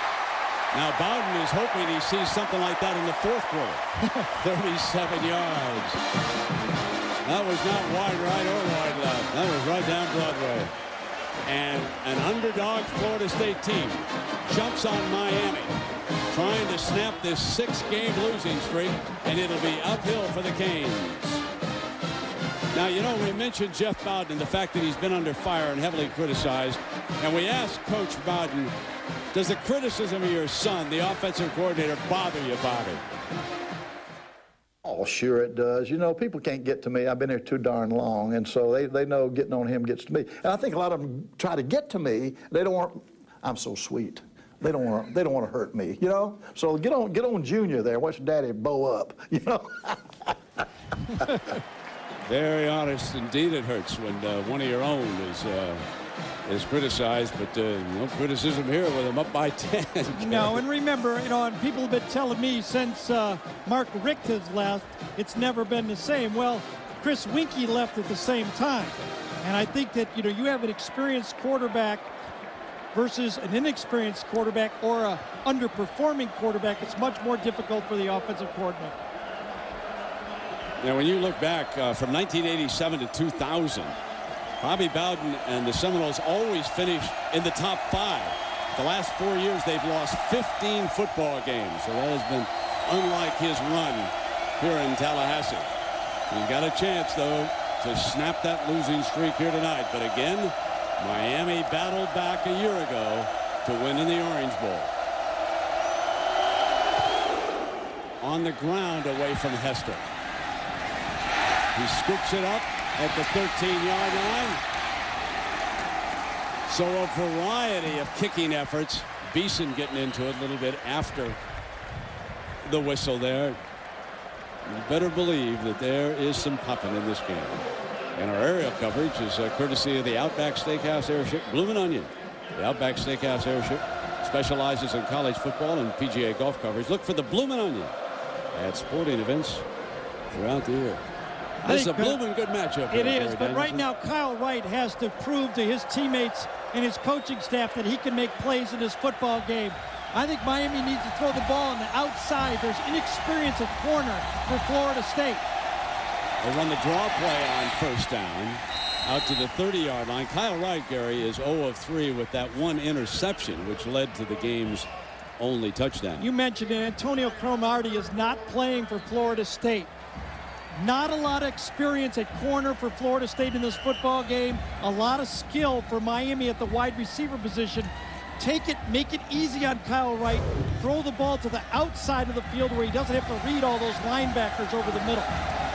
Now Bowden is hoping he sees something like that in the fourth quarter. thirty-seven yards. That was not wide right or wide left. That was right down Broadway. And an underdog Florida State team jumps on Miami, trying to snap this six game losing streak, and it'll be uphill for the Canes. Now, you know, we mentioned Jeff Bowden and the fact that he's been under fire and heavily criticized. And we asked Coach Bowden, does the criticism of your son, the offensive coordinator, bother you, Bobby? Oh, sure it does. You know, people can't get to me. I've been here too darn long, and so they, they know getting on him gets to me. And I think a lot of them try to get to me. They don't want, I'm so sweet. They don't want, they don't want to hurt me, you know? So get on, get on Junior there. Watch Daddy bow up, you know? Very honest indeed. It hurts when uh, one of your own is uh, is criticized, but uh, no criticism here with him up by ten. No, and remember, you know, and people have been telling me since uh, Mark Richt has left, it's never been the same. Well, Chris Winkie left at the same time. And I think that, you know, you have an experienced quarterback versus an inexperienced quarterback or a underperforming quarterback. It's much more difficult for the offensive coordinator. Now, when you look back uh, from nineteen eighty-seven to two thousand, Bobby Bowden and the Seminoles always finished in the top five. The last four years, they've lost fifteen football games. So that has been unlike his run here in Tallahassee. He's got a chance, though, to snap that losing streak here tonight. But again, Miami battled back a year ago to win in the Orange Bowl. On the ground away from Hester. He scoops it up at the thirteen yard line. So a variety of kicking efforts. Beeson getting into it a little bit after the whistle there. You better believe that there is some popping in this game. And our aerial coverage is uh, courtesy of the Outback Steakhouse Airship Bloomin' Onion. The Outback Steakhouse Airship specializes in college football and P G A golf coverage. Look for the Bloomin' Onion at sporting events throughout the year. This is a blooming good matchup. It is, but right now Kyle Wright has to prove to his teammates and his coaching staff that he can make plays in this football game. I think Miami needs to throw the ball on the outside. There's inexperience at corner for Florida State. They run the draw play on first down out to the thirty yard line. Kyle Wright, Gary, is zero of three with that one interception, which led to the game's only touchdown. You mentioned it. Antonio Cromartie is not playing for Florida State. Not a lot of experience at corner for Florida State in this football game. A lot of skill for Miami at the wide receiver position. Take it, make it easy on Kyle Wright. Throw the ball to the outside of the field where he doesn't have to read all those linebackers over the middle.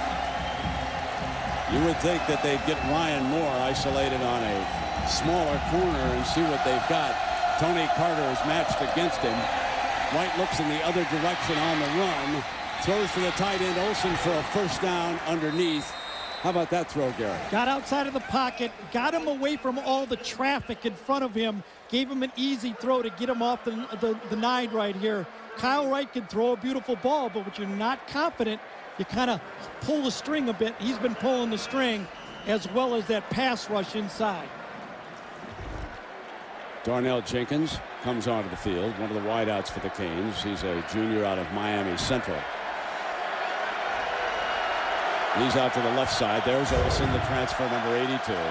You would think that they'd get Ryan Moore isolated on a smaller corner and see what they've got. Tony Carter is matched against him. White looks in the other direction on the run. Throws to the tight end, Olsen, for a first down underneath. How about that throw, Gary? Got outside of the pocket, got him away from all the traffic in front of him, gave him an easy throw to get him off the, the, the nine right here. Kyle Wright can throw a beautiful ball, but when you're not confident, you kind of pull the string a bit. He's been pulling the string as well as that pass rush inside. Darnell Jenkins comes onto the field, one of the wideouts for the Canes. He's a junior out of Miami Central. He's out to the left side. There's Olsen, the transfer, number eighty-two.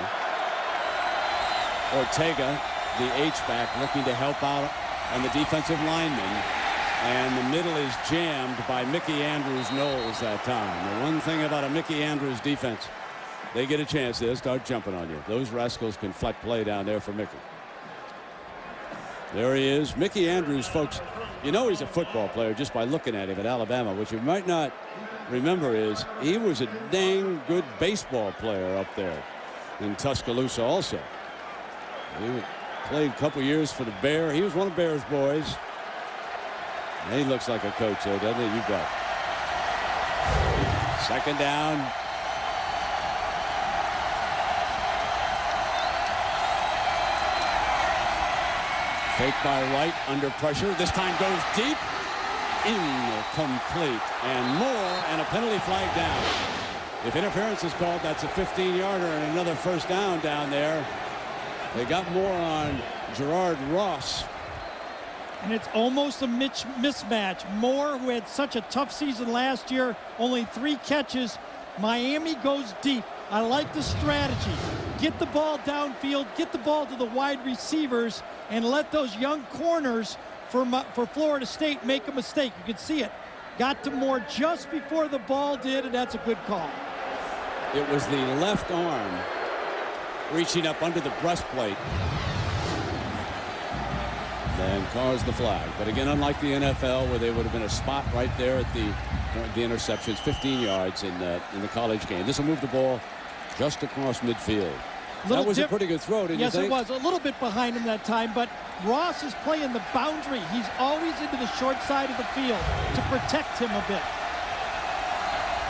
Ortega, the H-back, looking to help out on the defensive lineman. And the middle is jammed by Mickey Andrews Knowles that time. The one thing about a Mickey Andrews defense, they get a chance, they'll start jumping on you. Those rascals can flat play down there for Mickey. There he is. Mickey Andrews, folks, you know he's a football player just by looking at him at Alabama. What you might not remember is he was a dang good baseball player up there in Tuscaloosa also. He played a couple years for the Bear. He was one of Bear's boys. And he looks like a coach, though, doesn't he? You bet. Second down. Fake by Wright under pressure. This time goes deep. Incomplete. And more, and a penalty flag down. If interference is called, that's a fifteen yarder and another first down down there. They got more on Gerard Ross. And it's almost a mismatch. Moore, who had such a tough season last year, only three catches. Miami goes deep. I like the strategy. Get the ball downfield, get the ball to the wide receivers, and let those young corners for, for Florida State make a mistake. You can see it. Got to Moore just before the ball did, and that's a good call. It was the left arm reaching up under the breastplate and caused the flag. But again, unlike the N F L, where there would have been a spot right there at the the interceptions, fifteen yards in the, in the college game. This will move the ball just across midfield. That was a pretty good throw, didn't you think? Yes, it was. A little bit behind him that time, but Ross is playing the boundary. He's always into the short side of the field to protect him a bit.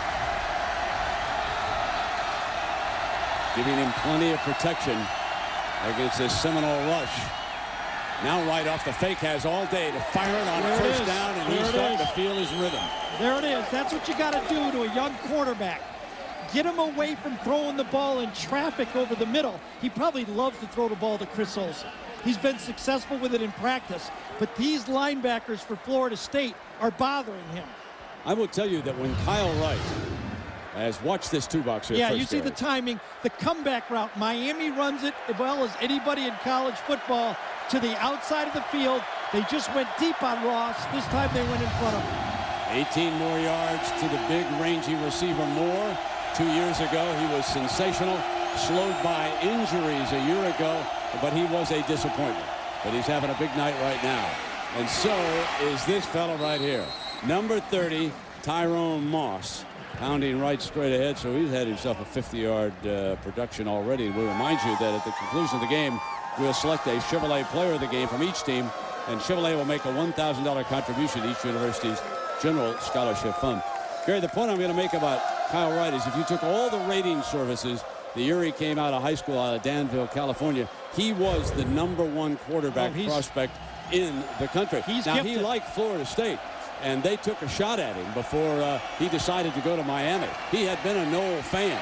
Giving him plenty of protection against this Seminole rush. Now right off the fake, has all day to fire it on There it first is. down, and There he's it starting is. to feel his rhythm. There it is. That's what you got to do to a young quarterback. Get him away from throwing the ball in traffic over the middle. He probably loves to throw the ball to Chris Olsen. He's been successful with it in practice, but these linebackers for Florida State are bothering him. I will tell you that when Kyle Wright has watched this two-box here Yeah, first, you see Gary. the timing, the comeback route. Miami runs it as well as anybody in college football to the outside of the field. They just went deep on Ross. This time they went in front of him. eighteen more yards to the big, rangy receiver Moore. Two years ago, he was sensational, slowed by injuries a year ago, but he was a disappointment. But he's having a big night right now. And so is this fella right here. Number thirty, Tyrone Moss, pounding right straight ahead. So he's had himself a fifty-yard uh, production already. We'll remind you that at the conclusion of the game, we'll select a Chevrolet player of the game from each team, and Chevrolet will make a one thousand dollar contribution to each university's general scholarship fund. Gary, the point I'm going to make about Kyle Wright is if you took all the rating services the year he came out of high school out of Danville, California, he was the number one quarterback Oh, prospect in the country. He's now, gifted. he liked Florida State, and they took a shot at him before uh, he decided to go to Miami. He had been a Noel fan.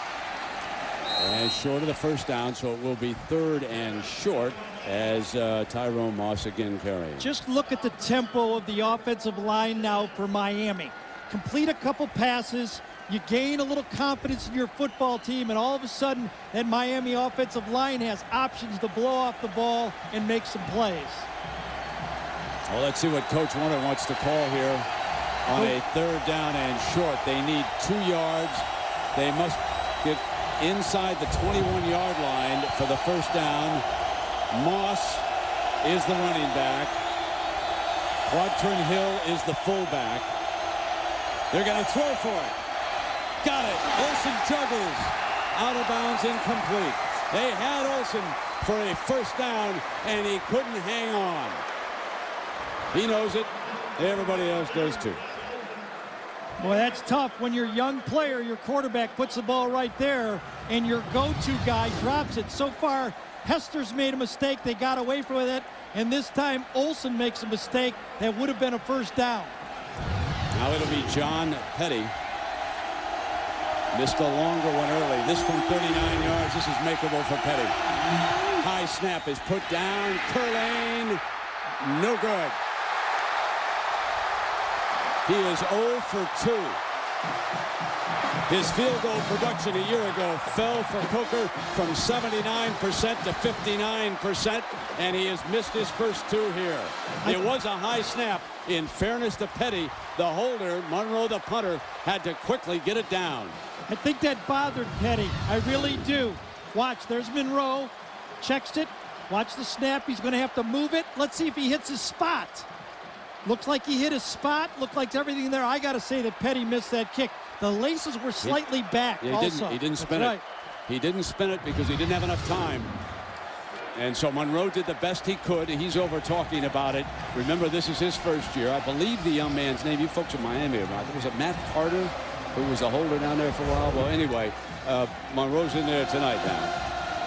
And short of the first down, so it will be third and short as uh, Tyrone Moss again carrying. Just look at the tempo of the offensive line now for Miami. Complete a couple passes, you gain a little confidence in your football team, and all of a sudden that Miami offensive line has options to blow off the ball and make some plays. Well, let's see what Coach Warner wants to call here on a third down and short. They need two yards. They must get inside the twenty-one yard line for the first down. Moss is the running back. Quadtrin Hill is the fullback. They're going to throw for it. Got it. Olsen juggles. Out of bounds, incomplete. They had Olsen for a first down, and he couldn't hang on. He knows it. Everybody else does too. Boy, that's tough when your young player, your quarterback, puts the ball right there, and your go-to guy drops it. So far, Hester's made a mistake. They got away from it, and this time Olsen makes a mistake that would have been a first down. Now it'll be John Petty. Missed a longer one early. This from thirty-nine yards. This is makeable for Petty. High snap is put down. Curlane, no good. He is oh for two. His field goal production a year ago fell for Coker from seventy-nine percent to fifty-nine percent, and he has missed his first two here. It was a high snap. In fairness to Petty, the holder, Monroe the punter, had to quickly get it down. I think that bothered Petty. I really do. Watch, there's Monroe. Checks it. Watch the snap. He's going to have to move it. Let's see if he hits his spot. Looks like he hit his spot. Looked like everything there. I got to say that Petty missed that kick. The laces were slightly back Yeah, he also. didn't, he didn't spin That's it. right. He didn't spin it because he didn't have enough time. And so Monroe did the best he could. He's over talking about it. Remember, this is his first year. I believe the young man's name, you folks in Miami about it. Was it Matt Carter, who was a holder down there for a while? Well, anyway, uh, Monroe's in there tonight now.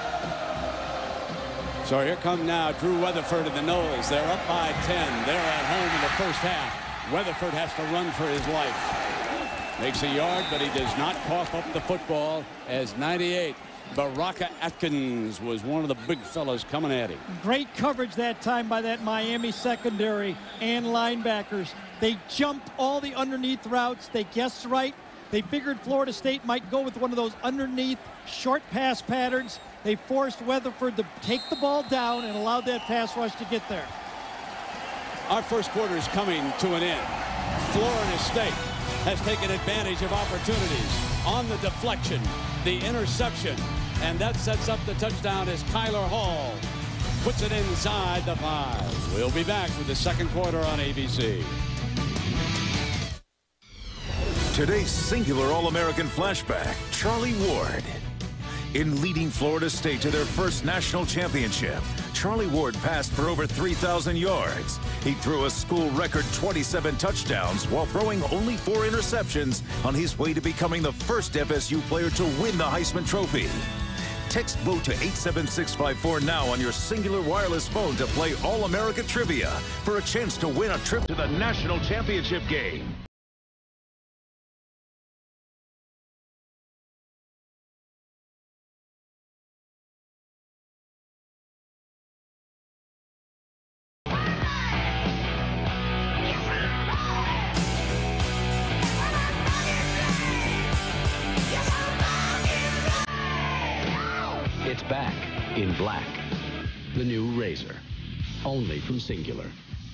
So here come now Drew Weatherford and the Noles. They're up by ten. They're at home in the first half. Weatherford has to run for his life. Makes a yard, but he does not cough up the football as ninety-eight. Baraka Atkins was one of the big fellas coming at him. Great coverage that time by that Miami secondary and linebackers. They jumped all the underneath routes. They guessed right. They figured Florida State might go with one of those underneath short pass patterns. They forced Weatherford to take the ball down and allowed that pass rush to get there. Our first quarter is coming to an end. Florida State has taken advantage of opportunities on the deflection, the interception, and that sets up the touchdown as Kyler Hall puts it inside the five. We'll be back with the second quarter on A B C. Today's singular All-American flashback, Charlie Ward. In leading Florida State to their first national championship, Charlie Ward passed for over three thousand yards. He threw a school record twenty-seven touchdowns while throwing only four interceptions on his way to becoming the first F S U player to win the Heisman Trophy. Text VOTE to eight seven six five four now on your Singular wireless phone to play All-America Trivia for a chance to win a trip to the national championship game. It's back in black. The new Razor. Only from Singular.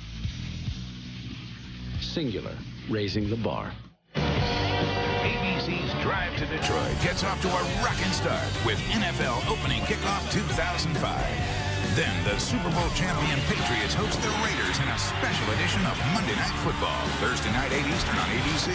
Singular, raising the bar. A B C's Drive to Detroit gets off to a rocking start with N F L opening kickoff two thousand five. Then the Super Bowl champion Patriots host the Raiders in a special edition of Monday Night Football, Thursday night, eight Eastern on A B C.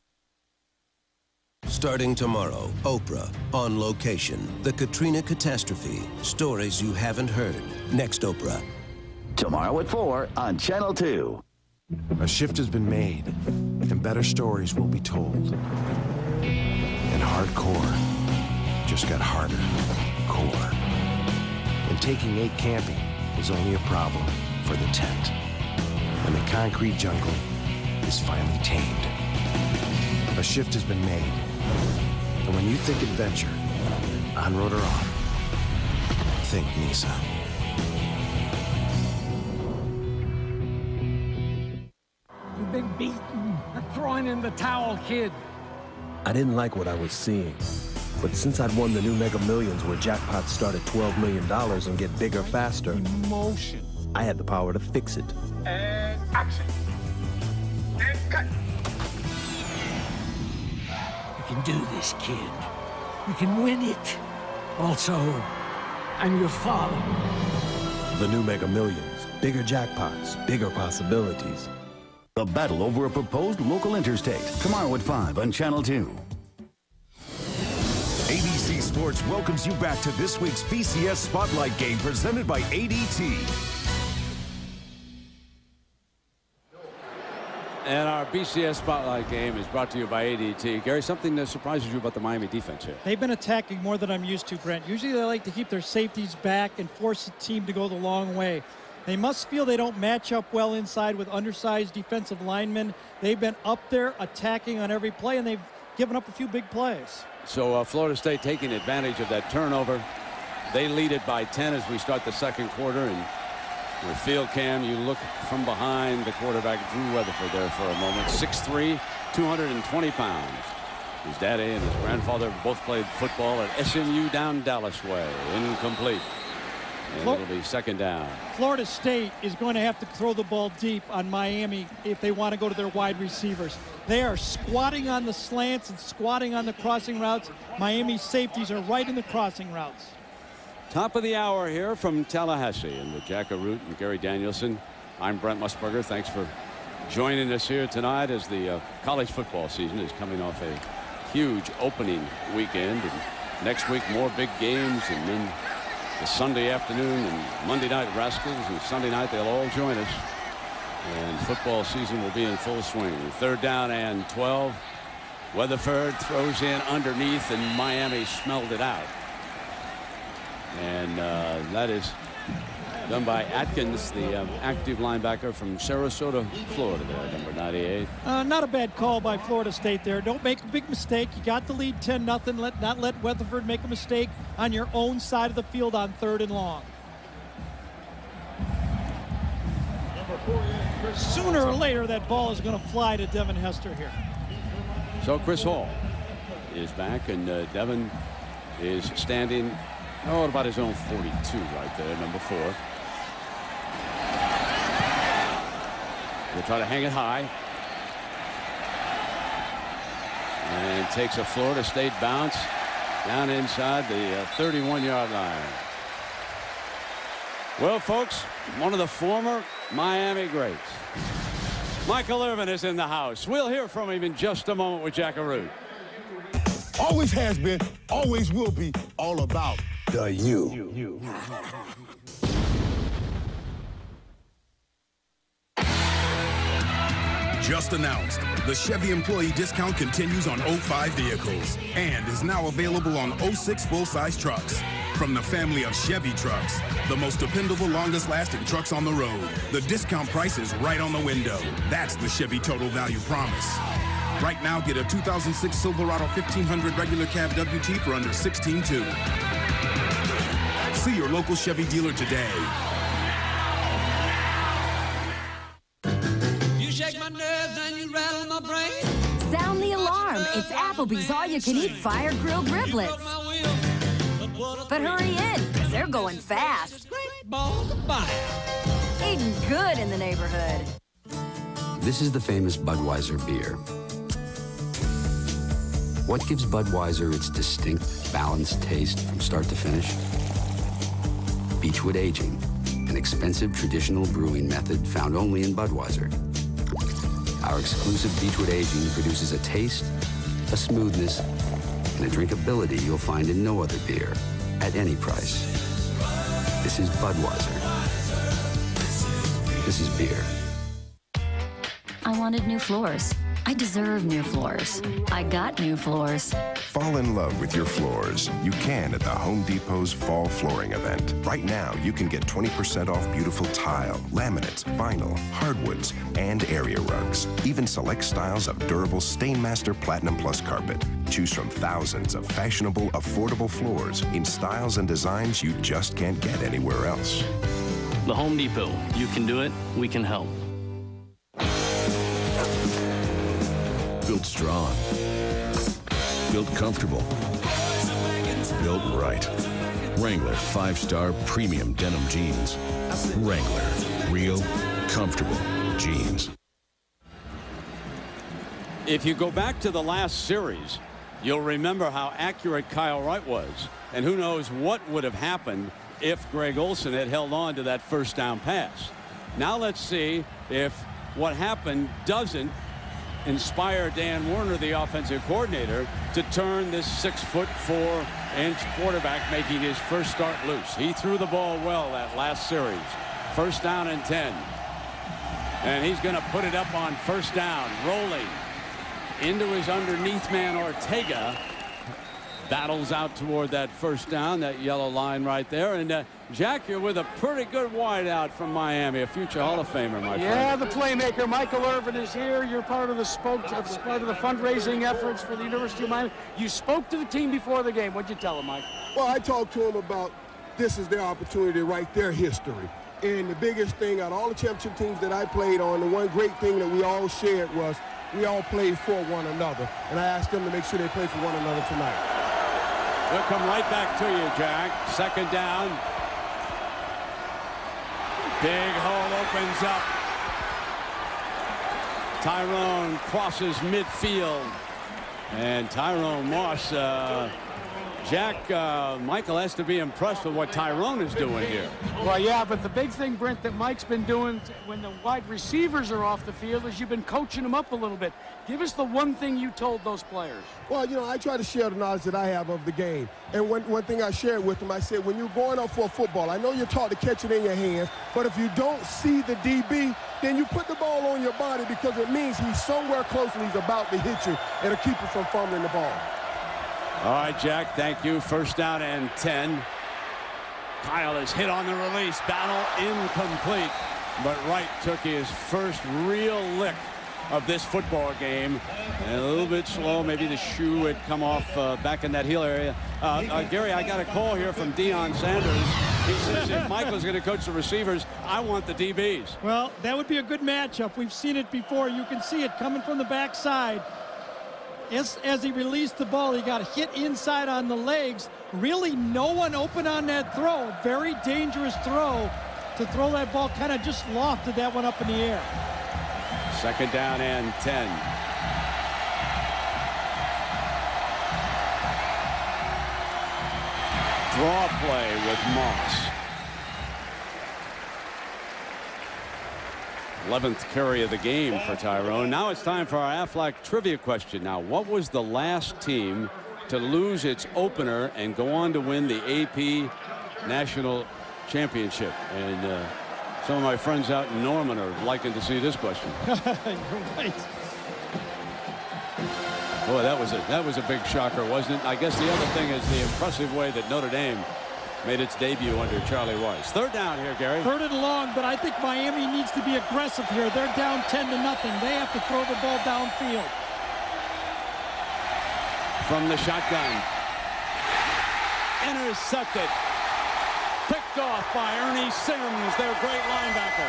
Starting tomorrow, Oprah, On Location, the Katrina catastrophe, stories you haven't heard. Next Oprah. Tomorrow at four on Channel two. A shift has been made, and better stories will be told. And hardcore just got harder. Core. And taking eight camping is only a problem for the tent. And the concrete jungle is finally tamed. A shift has been made. And when you think adventure, on-road or off, think Nisa. You've been beaten. I'm throwing in the towel, kid. I didn't like what I was seeing. But since I'd won the new Mega Millions where jackpots start at twelve million dollars and get bigger faster, Emotion. I had the power to fix it. And action. And cut. You can do this, kid. You can win it. Also, I'm your father. The new Mega Millions. Bigger jackpots, bigger possibilities. The battle over a proposed local interstate. Tomorrow at five on Channel two. A B C Sports welcomes you back to this week's B C S Spotlight Game presented by A D T. And our B C S Spotlight Game is brought to you by A D T. Gary, something that surprises you about the Miami defense here? They've been attacking more than I'm used to, Brent. Usually they like to keep their safeties back and force the team to go the long way. They must feel they don't match up well inside with undersized defensive linemen. They've been up there attacking on every play, and they've given up a few big plays. So uh, Florida State taking advantage of that turnover. They lead it by ten as we start the second quarter. And with field cam, you look from behind the quarterback, Drew Weatherford, there for a moment. six three, two hundred twenty pounds. His daddy and his grandfather both played football at S M U down Dallas way. Incomplete. And Flo- it'll be second down. Florida State is going to have to throw the ball deep on Miami if they want to go to their wide receivers. They are squatting on the slants and squatting on the crossing routes. Miami's safeties are right in the crossing routes. Top of the hour here from Tallahassee, and with Jack Arute and Gary Danielson, I'm Brent Musburger. Thanks for joining us here tonight as the uh, college football season is coming off a huge opening weekend. And next week, more big games, and then the Sunday afternoon and Monday night Rascals, and Sunday night they'll all join us. And football season will be in full swing. Third down and twelve. Weatherford throws in underneath, and Miami smelled it out. And uh, that is done by Atkins, the um, active linebacker from Sarasota, Florida, there, number ninety-eight. Uh, not a bad call by Florida State there. Don't make a big mistake. You got the lead ten nothing. Let not let Weatherford make a mistake on your own side of the field on third and long. Sooner or later, that ball is going to fly to Devin Hester here. So Chris Hall is back, and uh, Devin is standing, oh, about his own forty-two right there, number four. They'll try to hang it high. And takes a Florida State bounce down inside the uh, thirty-one yard line. Well, folks, one of the former Miami greats, Michael Irvin, is in the house. We'll hear from him in just a moment with Jack Arute. Always has been, always will be, all about the you. you. you. Just announced, the Chevy employee discount continues on oh five vehicles and is now available on oh six full-size trucks. From the family of Chevy trucks, the most dependable, longest-lasting trucks on the road. The discount price is right on the window. That's the Chevy Total Value Promise. Right now, get a two thousand six Silverado fifteen hundred regular cab W T for under sixteen two. See your local Chevy dealer today. You shake my nerves and you rattle my brain. Sound the alarm. It's Applebee's all-you-can-eat fire grilled riblets. But hurry in, because they're going fast. Eating good in the neighborhood. This is the famous Budweiser beer. What gives Budweiser its distinct, balanced taste from start to finish? Beechwood aging, an expensive traditional brewing method found only in Budweiser. Our exclusive Beechwood aging produces a taste, a smoothness, and a drinkability you'll find in no other beer at any price. This is Budweiser. This is beer. I wanted new floors. I deserve new floors. I got new floors. Fall in love with your floors. You can at the Home Depot's Fall Flooring event. Right now, you can get twenty percent off beautiful tile, laminates, vinyl, hardwoods, and area rugs. Even select styles of durable Stainmaster Platinum Plus carpet. Choose from thousands of fashionable, affordable floors in styles and designs you just can't get anywhere else. The Home Depot. You can do it. We can help. Built strong. Built comfortable. Built right. Wrangler five-star premium denim jeans. Wrangler, real, comfortable jeans. If you go back to the last series, you'll remember how accurate Kyle Wright was. And who knows what would have happened if Greg Olsen had held on to that first down pass. Now let's see if what happened doesn't inspire Dan Werner, the offensive coordinator, to turn this six foot four inch quarterback making his first start loose. He threw the ball well that last series. First down and ten. And he's going to put it up on first down, rolling into his underneath man Ortega. Battles out toward that first down, that yellow line right there. And uh, Jack, you're with a pretty good wideout from Miami, a future Hall of Famer, my yeah, friend. The playmaker, Michael Irvin, is here. You're part of the spoke, uh, part of the fundraising efforts for the University of Miami. You spoke to the team before the game. What'd you tell them, Mike? Well, I talked to them about this is their opportunity to write their history. And the biggest thing out of all the championship teams that I played on, the one great thing that we all shared was we all played for one another. And I asked them to make sure they play for one another tonight. We'll come right back to you, Jack. Second down. Big hole opens up. Tyrone crosses midfield. And Tyrone Moss, uh, Jack, uh, Michael has to be impressed with what Tyrone is doing here. Well, yeah, but the big thing, Brent, that Mike's been doing when the wide receivers are off the field is you've been coaching them up a little bit. Give us the one thing you told those players. Well, you know, I try to share the knowledge that I have of the game. And one, one thing I shared with them, I said, when you're going up for a football, I know you're taught to catch it in your hands, but if you don't see the D B, then you put the ball on your body because it means he's somewhere close and he's about to hit you. It'll keep you from fumbling the ball. All right, Jack, thank you. First down and ten. Kyle is hit on the release. Battle incomplete. But Wright took his first real lick of this football game. And a little bit slow. Maybe the shoe had come off uh, back in that heel area. Uh, uh, Gary, I got a call here from Deion Sanders. He says if Michael's going to coach the receivers, I want the D Bs. Well, that would be a good matchup. We've seen it before. You can see it coming from the backside. As, as he released the ball, he got hit inside on the legs. Really no one open on that throw. Very dangerous throw to throw that ball. Kind of just lofted that one up in the air. Second down and ten. Draw play with Moss. eleventh carry of the game for Tyrone. Now it's time for our Aflac trivia question. Now, what was the last team to lose its opener and go on to win the A P National Championship? And uh, some of my friends out in Norman are liking to see this question. You're right. Boy, that was a that was a big shocker, wasn't it? I guess the other thing is the impressive way that Notre Dame made its debut under Charlie Weis. Third down here, Gary. Third and long, but I think Miami needs to be aggressive here. They're down ten to nothing. They have to throw the ball downfield. From the shotgun. Intercepted. Picked off by Ernie Sims, their great linebacker.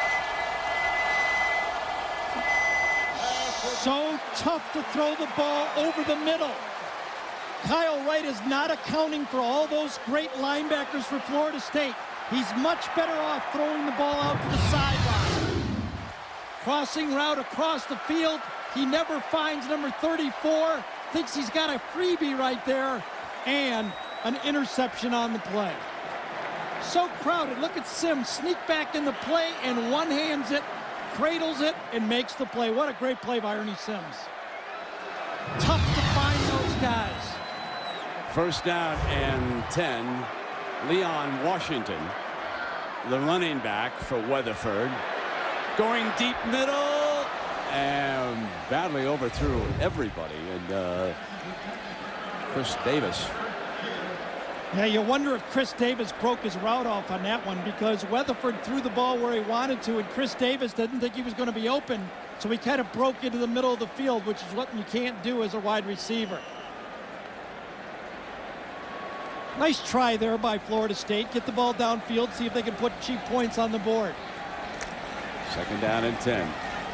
So tough to throw the ball over the middle. Kyle Wright is not accounting for all those great linebackers for Florida State. He's much better off throwing the ball out to the sideline. Crossing route across the field. He never finds number thirty-four. Thinks he's got a freebie right there. And an interception on the play. So crowded. Look at Sims sneak back in the play and one-hands it, cradles it, and makes the play. What a great play by Ernie Sims. Tough to find those guys. First down and ten. Leon Washington, the running back for Weatherford. Going deep middle and badly overthrew everybody. And uh, Chris Davis. Yeah, you wonder if Chris Davis broke his route off on that one, because Weatherford threw the ball where he wanted to, and Chris Davis didn't think he was going to be open, so he kind of broke into the middle of the field, which is what you can't do as a wide receiver. Nice try there by Florida State. Get the ball downfield, see if they can put cheap points on the board. Second down and ten.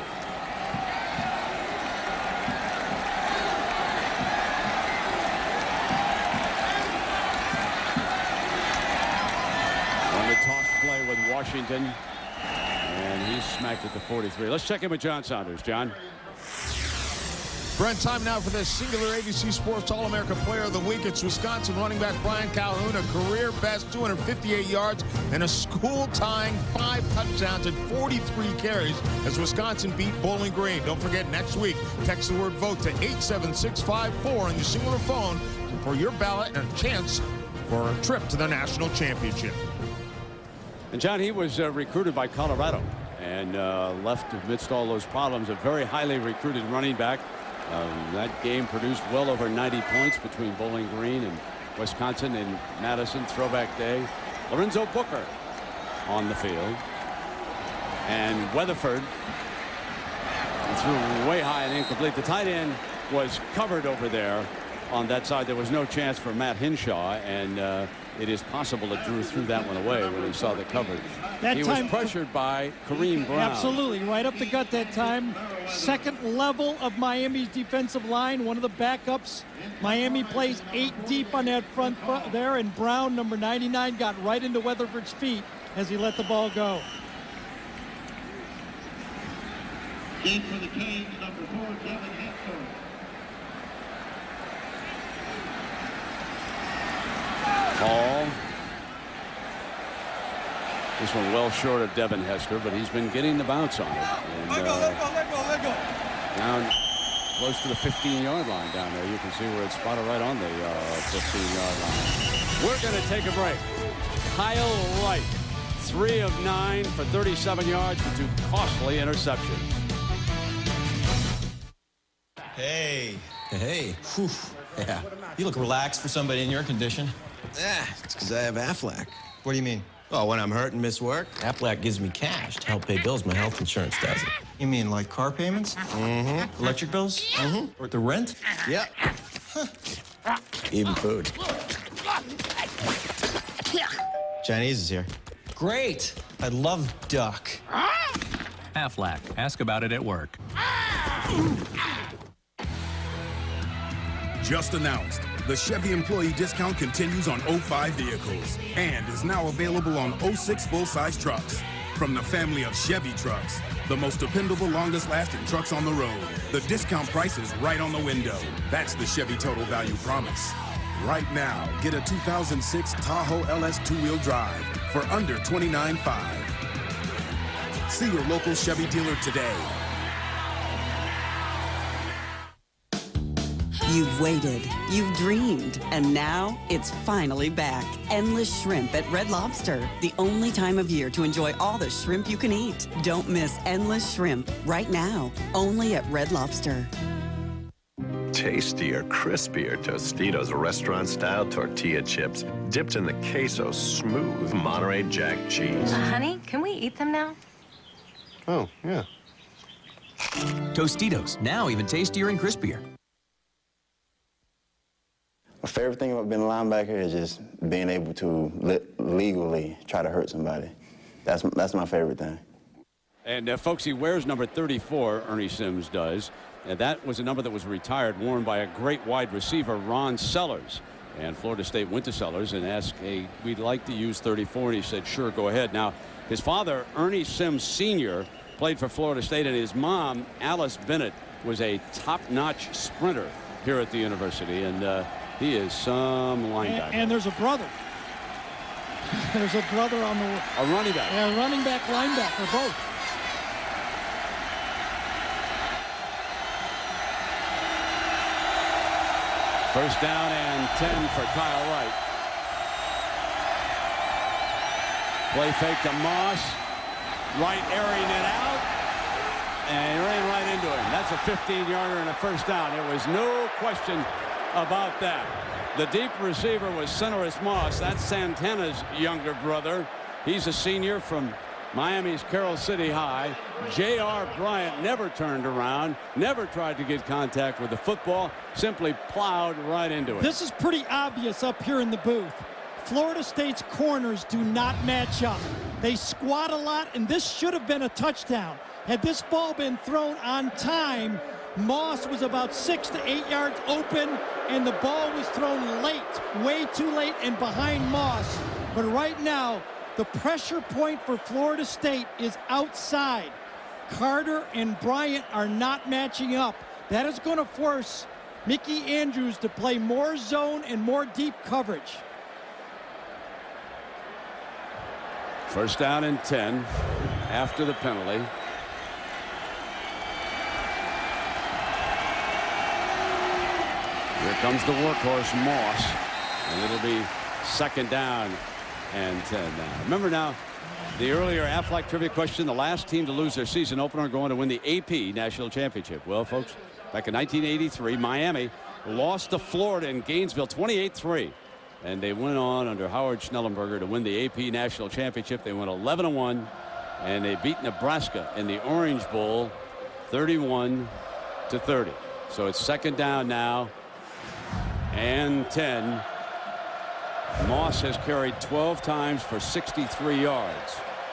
With Washington, and he's smacked at the forty-three. Let's check in with John Saunders. John. Brent, time now for the singular A B C Sports All-American Player of the Week. It's Wisconsin running back Brian Calhoun, a career best two hundred fifty-eight yards and a school-tying five touchdowns and forty-three carries as Wisconsin beat Bowling Green. Don't forget, next week, text the word VOTE to eight seven six five four on your singular phone for your ballot and a chance for a trip to the national championship. And John, he was uh, recruited by Colorado and uh, left amidst all those problems. A very highly recruited running back. Um, that game produced well over ninety points between Bowling Green and Wisconsin in Madison. Throwback day. Lorenzo Booker on the field. And Weatherford threw way high and incomplete. The tight end was covered over there on that side. There was no chance for Matt Hinshaw, and uh, it is possible that Drew threw that one away when he saw the coverage. That he time, was pressured by Kareem Brown. Absolutely, right up the gut that time. Second level of Miami's defensive line. One of the backups. Miami plays eight deep on that front there, and Brown, number ninety-nine, got right into Weatherford's feet as he let the ball go. In for the Canes, number four, Devin Hester. Ball. This one well short of Devin Hester, but he's been getting the bounce on it. And, let go, uh, let go, let go, let go. Down close to the fifteen yard line down there. You can see where it's spotted right on the uh, fifteen yard line. We're going to take a break. Kyle Wright, three of nine for thirty-seven yards with two costly interceptions. Hey. Hey. Whew. Yeah. You look relaxed for somebody in your condition. Yeah, it's because I have Aflac. What do you mean? Oh, when I'm hurt and miss work, Aflac gives me cash to help pay bills my health insurance doesn't. you mean like car payments? Mm-hmm. Electric bills? Mm-hmm. Or the rent? Yeah. Huh. Even food. Chinese is here. Great. I love duck. Aflac. Ask about it at work. Just announced, the Chevy employee discount continues on oh five vehicles and is now available on oh six full-size trucks. From the family of Chevy trucks, the most dependable, longest-lasting trucks on the road. The discount price is right on the window. That's the Chevy Total Value Promise. Right now, get a two thousand six Tahoe L S two-wheel drive for under twenty-nine thousand five hundred dollars. See your local Chevy dealer today. You've waited, you've dreamed, and now it's finally back. Endless Shrimp at Red Lobster. The only time of year to enjoy all the shrimp you can eat. Don't miss Endless Shrimp right now, only at Red Lobster. tastier, crispier Tostitos restaurant-style tortilla chips dipped in the queso-smooth Monterey Jack cheese. Uh, honey, can we eat them now? Oh, yeah. Tostitos, now even tastier and crispier. My favorite thing about being a linebacker is just being able to le legally try to hurt somebody. That's, that's my favorite thing. And uh, folks, he wears number thirty-four, Ernie Sims does. And that was a number that was retired, worn by a great wide receiver, Ron Sellers. And Florida State went to Sellers and asked, hey, we'd like to use thirty-four. And he said, sure, go ahead. Now, his father, Ernie Sims Senior, played for Florida State, and his mom, Alice Bennett, was a top-notch sprinter here at the university. And uh, he is some linebacker. And, and there's a brother. There's a brother on the... A running back. Yeah, running back, linebacker, both. First down and ten for Kyle Wright. Play fake to Moss. Wright airing it out. And he ran right into him. That's a fifteen yarder and a first down. There was no question about that. The deep receiver was Sonoris Moss. That's Santana's younger brother. He's a senior from Miami's Carroll City High. J R Bryant never turned around, never tried to get contact with the football, simply plowed right into it. This is pretty obvious up here in the booth. Florida State's corners do not match up. They squat a lot, and this should have been a touchdown. Had this ball been thrown on time, Moss was about six to eight yards open, and the ball was thrown late, way too late, and behind Moss. But right now, the pressure point for Florida State is outside. Carter and Bryant are not matching up. That is going to force Mickey Andrews to play more zone and more deep coverage. First down and ten after the penalty. Here comes the workhorse, Moss. And it'll be second down and ten now. Remember now, the earlier Aflac trivia question, the last team to lose their season opener are going to win the A P National Championship. Well, folks, back in nineteen eighty-three, Miami lost to Florida in Gainesville twenty-eight three. And they went on under Howard Schnellenberger to win the A P National Championship. They went eleven and one, and they beat Nebraska in the Orange Bowl thirty-one to thirty. So it's second down now and ten. Moss has carried twelve times for sixty-three yards.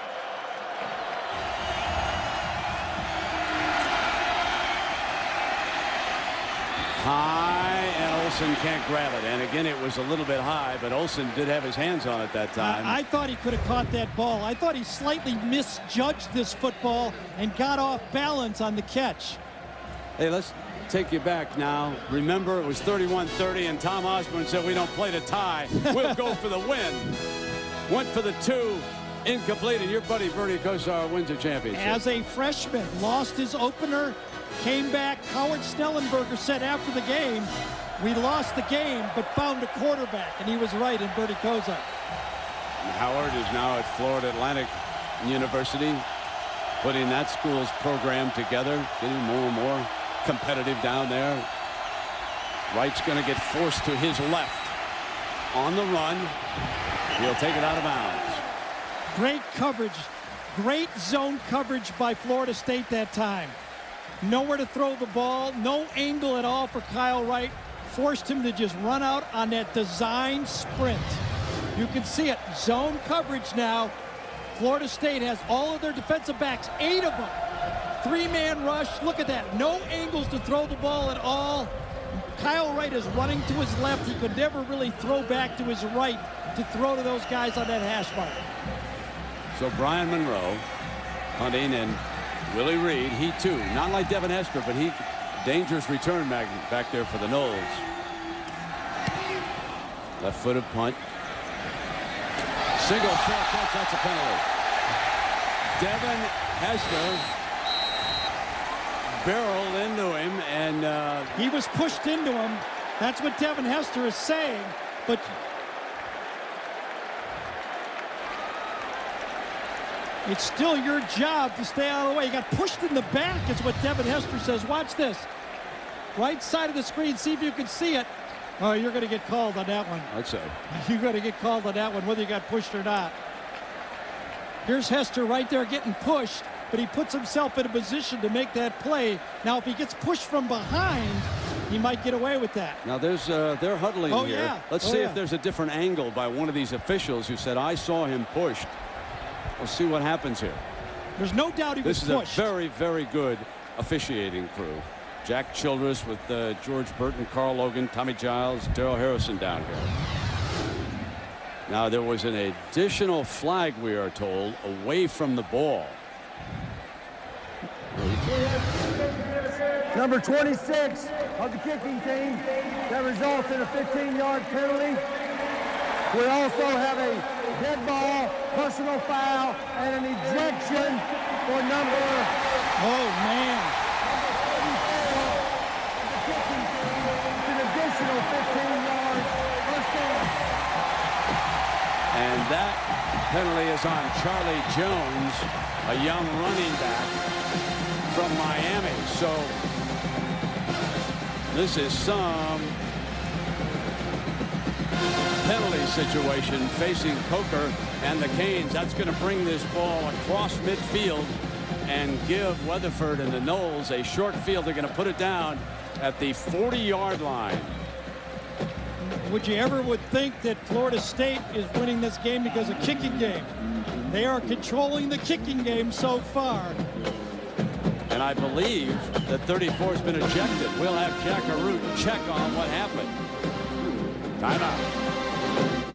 High, and Olsen can't grab it. And again, it was a little bit high, but Olsen did have his hands on it that time. I, I thought he could have caught that ball. I thought he slightly misjudged this football and got off balance on the catch. Hey, let's take you back now. Remember, it was thirty-one thirty, and Tom Osborne said, we don't play to tie. We'll go for the win. Went for the two. Incomplete, and your buddy Bernie Kosar wins a championship. As a freshman, lost his opener, came back. Howard Schnellenberger said after the game, we lost the game, but found a quarterback, and he was right in Bernie Kosar. Howard is now at Florida Atlantic University, putting that school's program together, getting more and more competitive down there. Wright's going to get forced to his left on the run. He'll take it out of bounds. Great coverage, great zone coverage by Florida State that time. Nowhere to throw the ball, no angle at all for Kyle Wright. Forced him to just run out on that design sprint. You can see it, zone coverage now. Florida State has all of their defensive backs, eight of them. Three-man rush, look at that. No angles to throw the ball at all. Kyle Wright is running to his left. He could never really throw back to his right to throw to those guys on that hash mark. So Brian Monroe hunting, and Willie Reed, he too, not like Devin Hester, but he dangerous return back, back there for the Noles. Left-footed punt. Single fair catch, that's a penalty. Devin Hester barreled into him, and uh, he was pushed into him. That's what Devin Hester is saying, but it's still your job to stay out of the way. He got pushed in the back is what Devin Hester says. Watch this. right side of the screen. See if you can see it. Oh, you're going to get called on that one. I'd say. You're going to get called on that one, whether you got pushed or not. Here's Hester right there getting pushed, but he puts himself in a position to make that play. Now, if he gets pushed from behind, he might get away with that. Now, there's uh, they're huddling oh, here. Yeah. Let's oh, see yeah. if there's a different angle by one of these officials who said, I saw him pushed. We'll see what happens here. There's no doubt he was pushed. This is pushed. a very, very good officiating crew. Jack Childress with uh, George Burton, Carl Logan, Tommy Giles, Darrell Harrison down here. Now, there was an additional flag, we are told, away from the ball. Number twenty-six of the kicking team, that results in a fifteen yard penalty. We also have a dead ball, personal foul, and an ejection for number. Oh, man. An additional fifteen yards, first down. And that penalty is on Charlie Jones, a young running back from Miami. So this is some penalty situation facing Coker and the Canes. That's going to bring this ball across midfield and give Weatherford and the Knowles a short field. They're going to put it down at the forty yard line. Would you ever would think that Florida State is winning this game because of kicking game? They are controlling the kicking game so far. And I believe that thirty-four has been ejected. We'll have Jack Arute check on what happened. Timeout.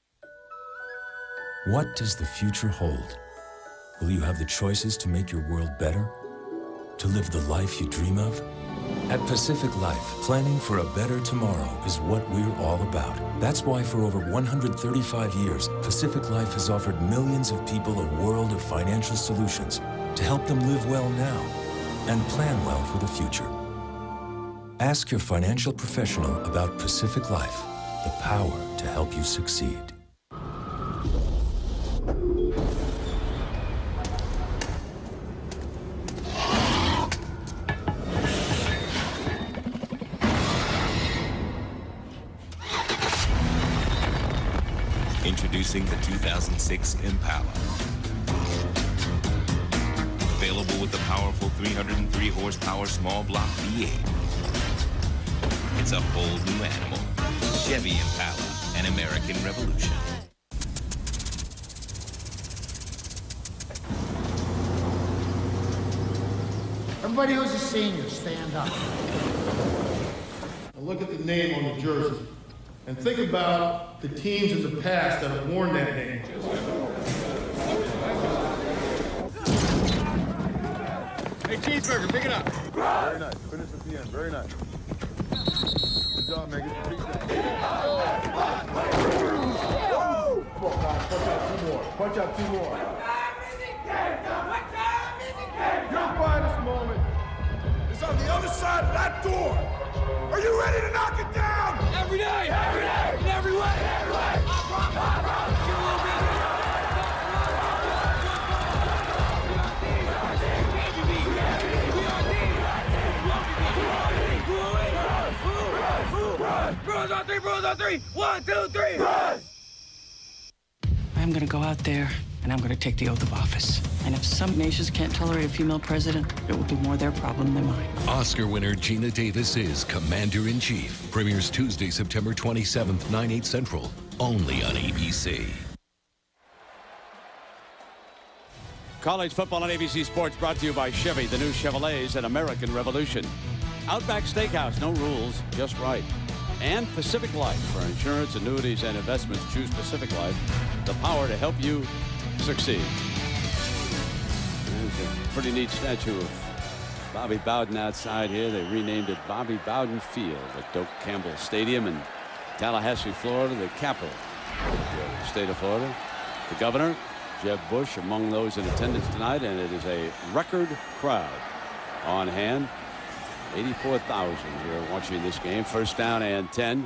What does the future hold? Will you have the choices to make your world better? To live the life you dream of? At Pacific Life, planning for a better tomorrow is what we're all about. That's why for over one hundred thirty-five years, Pacific Life has offered millions of people a world of financial solutions to help them live well now and plan well for the future. Ask your financial professional about Pacific Life, the power to help you succeed. Introducing the two thousand six Impala. Available with the powerful three hundred three horsepower small block V eight. It's a whole new animal. Chevy Impala, an American revolution. Everybody who's a senior, stand up. Now look at the name on the jersey and think about the teams in the past that have worn that name. Hey, cheeseburger, pick it up. Very nice. Finish at the end. Very nice. Good job, Megan. Come on, guys. Punch out two more. Punch out two more. Your finest moment is on the other side of that door. Are you ready to knock it down? Every day, every day, in every way, every way. I promise, I promise. You will be. Bruins on three, Bruins on three. One, two, three. Bruins! I'm going to go out there and I'm going to take the oath of office. And if some nations can't tolerate a female president, it will be more their problem than mine. Oscar winner Gina Davis is Commander-in-Chief. Premieres Tuesday, September twenty-seventh, nine, eight Central. Only on A B C. College football on A B C Sports brought to you by Chevy, the new Chevrolets, an American revolution. Outback Steakhouse, no rules, just right. And Pacific Life. For insurance, annuities, and investments, choose Pacific Life. The power to help you succeed. There's a pretty neat statue of Bobby Bowden outside here. They renamed it Bobby Bowden Field at Doak Campbell Stadium in Tallahassee, Florida, the capital of the state of Florida. The governor, Jeb Bush, among those in attendance tonight, and it is a record crowd on hand. eighty-four thousand here watching this game. First down and ten.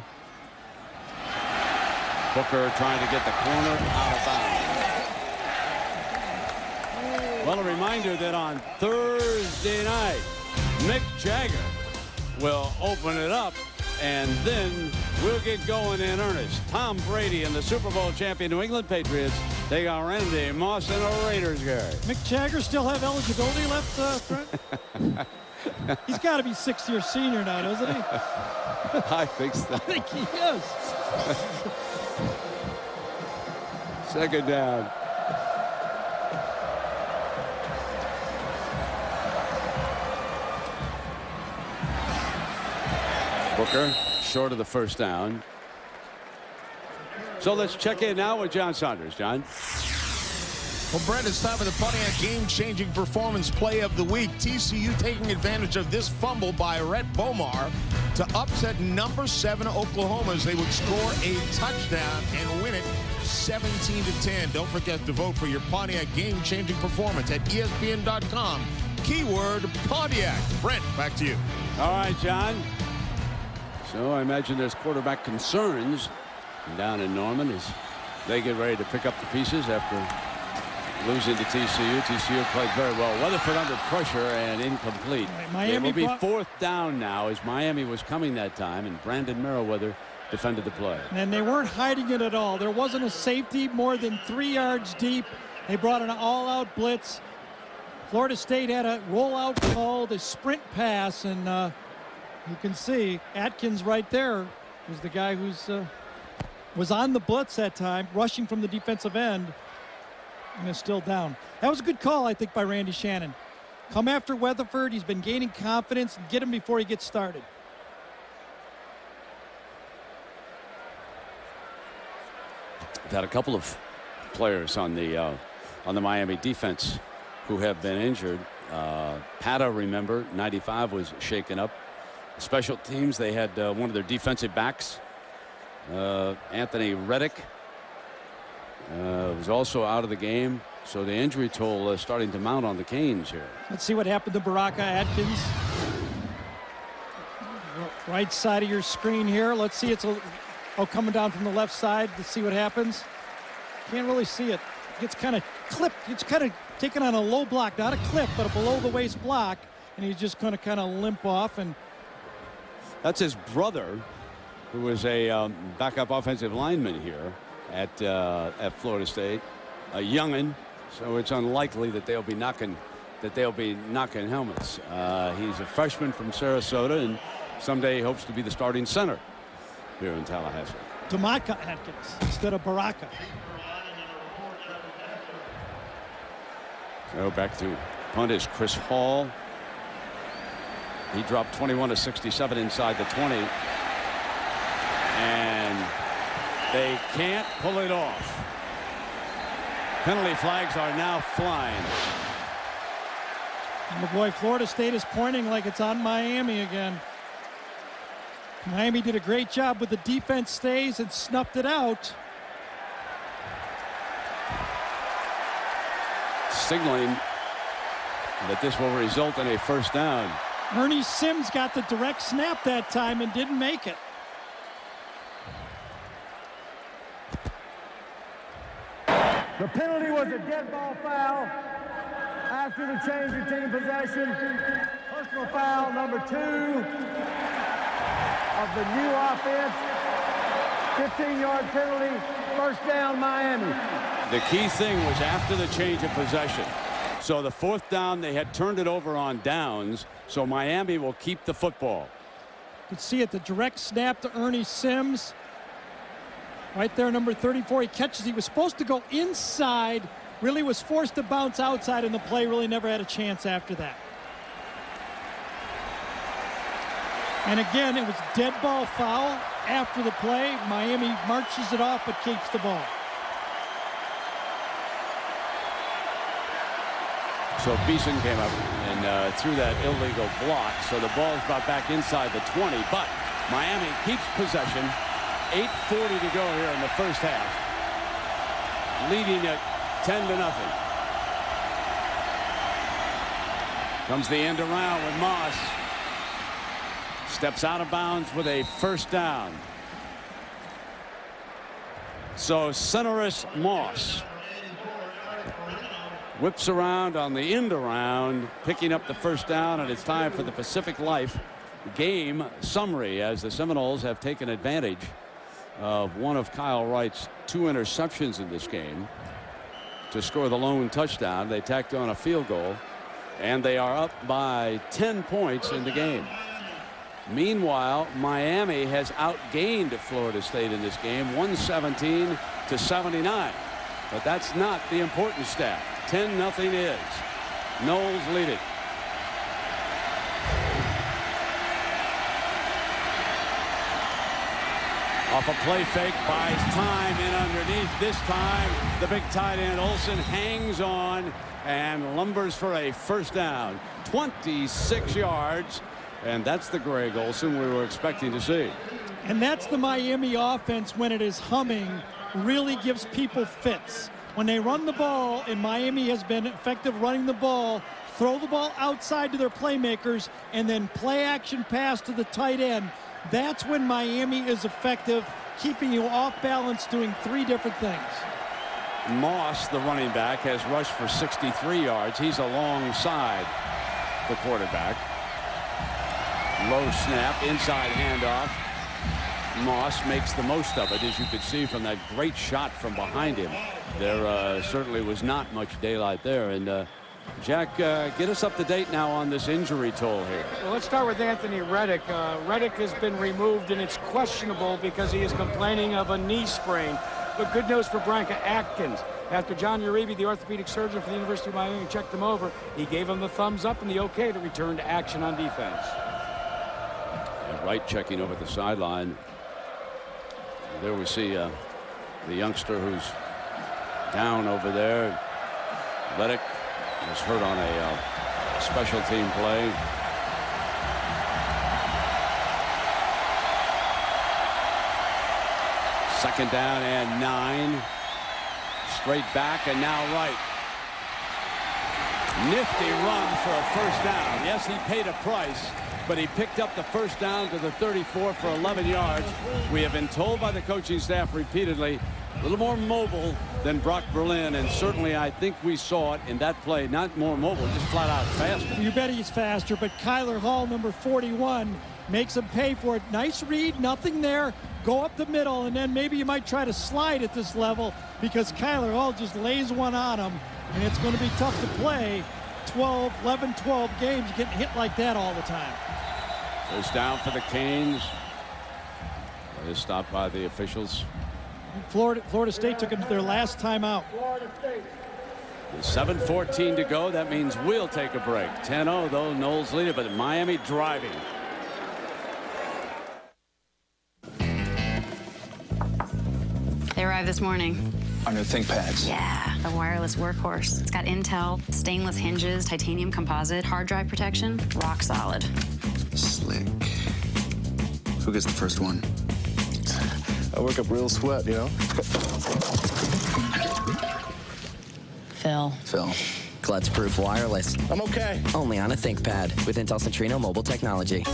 Booker trying to get the corner out of bounds. Well, a reminder that on Thursday night, Mick Jagger will open it up, and then we'll get going in earnest. Tom Brady and the Super Bowl champion New England Patriots. They got Randy Moss and the Raiders, Gary. Mick Jagger still have eligibility left, uh, Trent? He's got to be sixth-year senior now, doesn't he? I think so. I think he is. Second down. Booker short of the first down. So let's check in now with John Saunders. John. Well, Brett, it's time for the Pontiac game-changing performance play of the week. T C U taking advantage of this fumble by Rhett Bomar to upset number seven Oklahoma as they would score a touchdown and win it seventeen to ten. Don't forget to vote for your Pontiac game-changing performance at E S P N dot com. Keyword Pontiac. Brent, back to you. All right, John. So I imagine there's quarterback concerns down in Norman as they get ready to pick up the pieces after losing to T C U. T C U played very well. Weatherford under pressure and incomplete. Right, Miami it will be fourth down now as Miami was coming that time, and Brandon Merriweather defended the play. And they weren't hiding it at all. There wasn't a safety more than three yards deep. They brought an all-out blitz. Florida State had a rollout called a sprint pass, and uh, you can see Atkins right there was the guy who's uh, was on the blitz that time, rushing from the defensive end, and is still down. That was a good call, I think, by Randy Shannon. Come after Weatherford. He's been gaining confidence. Get him before he gets started. We've had a couple of players on the uh, on the Miami defense who have been injured. Uh, Pata, remember, ninety-five was shaken up. Special teams, they had uh, one of their defensive backs, uh, Anthony Reddick, uh, was also out of the game. So the injury toll is starting to mount on the Canes here. Let's see what happened to Baraka Atkins. Right side of your screen here. Let's see. It's a, oh, coming down from the left side. Let's see what happens. Can't really see it. Gets kind of clipped. It's kind of taken on a low block, not a clip, but a below the waist block, and he's just going to kind of limp off. And that's his brother, who was a um, backup offensive lineman here at uh, at Florida State, a youngin. So it's unlikely that they'll be knocking that they'll be knocking helmets. Uh, he's a freshman from Sarasota, and someday he hopes to be the starting center here in Tallahassee. Tamaka Atkins instead of Baraka. So back to punt is Chris Hall. He dropped twenty-one to sixty-seven inside the twenty. And they can't pull it off. Penalty flags are now flying. And boy, Florida State is pointing like it's on Miami again. Miami did a great job with the defense stays and snuffed it out. Signaling that this will result in a first down. Ernie Sims got the direct snap that time and didn't make it. The penalty was a dead ball foul after the change of team possession. Personal foul number two of the new offense. fifteen yard penalty, first down Miami. The key thing was after the change of possession. So the fourth down, they had turned it over on downs, so Miami will keep the football. You can see it, the direct snap to Ernie Sims. Right there, number thirty-four, he catches. He was supposed to go inside, really was forced to bounce outside, and the play really never had a chance after that. And again, it was dead ball foul after the play. Miami marches it off but keeps the ball. So Beeson came up and uh, threw that illegal block. So the ball is brought back inside the twenty. But Miami keeps possession. eight forty to go here in the first half. Leading at ten to nothing. Comes the end around with Moss. Steps out of bounds with a first down. So Centurus Moss whips around on the end around, picking up the first down, and it's time for the Pacific Life game summary as the Seminoles have taken advantage of one of Kyle Wright's two interceptions in this game to score the lone touchdown. They tacked on a field goal, and they are up by ten points in the game. Meanwhile, Miami has outgained Florida State in this game, one seventeen to seventy-nine. But that's not the important stat. ten nothing is. Noles lead it. Off a play fake, buys time in underneath. This time, the big tight end Olsen hangs on and lumbers for a first down. twenty-six yards, and that's the Greg Olsen we were expecting to see. And that's the Miami offense when it is humming, really gives people fits. When they run the ball, and Miami has been effective running the ball, throw the ball outside to their playmakers, and then play action pass to the tight end. That's when Miami is effective, keeping you off balance, doing three different things. Moss, the running back, has rushed for sixty-three yards. He's alongside the quarterback. Low snap, inside handoff. Moss makes the most of it, as you could see from that great shot from behind him. There uh, certainly was not much daylight there. And uh, Jack, uh, get us up to date now on this injury toll here. Well, let's start with Anthony Reddick. Uh, Reddick has been removed, and it's questionable because he is complaining of a knee sprain. But good news for Branka Atkins. After John Uribe, the orthopedic surgeon for the University of Miami, checked him over, he gave him the thumbs up and the okay to return to action on defense. And Wright checking over the sideline. There we see uh, the youngster who's down over there. Reddick was hurt on a uh, special team play. Second down and nine. Straight back, and now Wright. Nifty run for a first down. Yes, he paid a price, but he picked up the first down to the thirty-four for eleven yards. We have been told by the coaching staff repeatedly, a little more mobile than Brock Berlin, and certainly I think we saw it in that play. Not more mobile, just flat out faster. You bet he's faster, but Kyler Hall, number forty-one, makes him pay for it. Nice read, nothing there. Go up the middle, and then maybe you might try to slide at this level because Kyler Hall just lays one on him, and it's going to be tough to play twelve, eleven, twelve games getting hit like that all the time. First down for the Canes. It is stopped by the officials. Florida, Florida State took him to their last timeout. seven fourteen to go. That means we'll take a break. ten oh though. Noles lead it, but Miami driving. They arrived this morning. On your ThinkPads. Yeah, the wireless workhorse. It's got Intel, stainless hinges, titanium composite, hard drive protection, rock solid. Slick. Who gets the first one? I work up real sweat, you know? Phil. Phil. Klutz-proof wireless. I'm okay. Only on a ThinkPad with Intel Centrino mobile technology.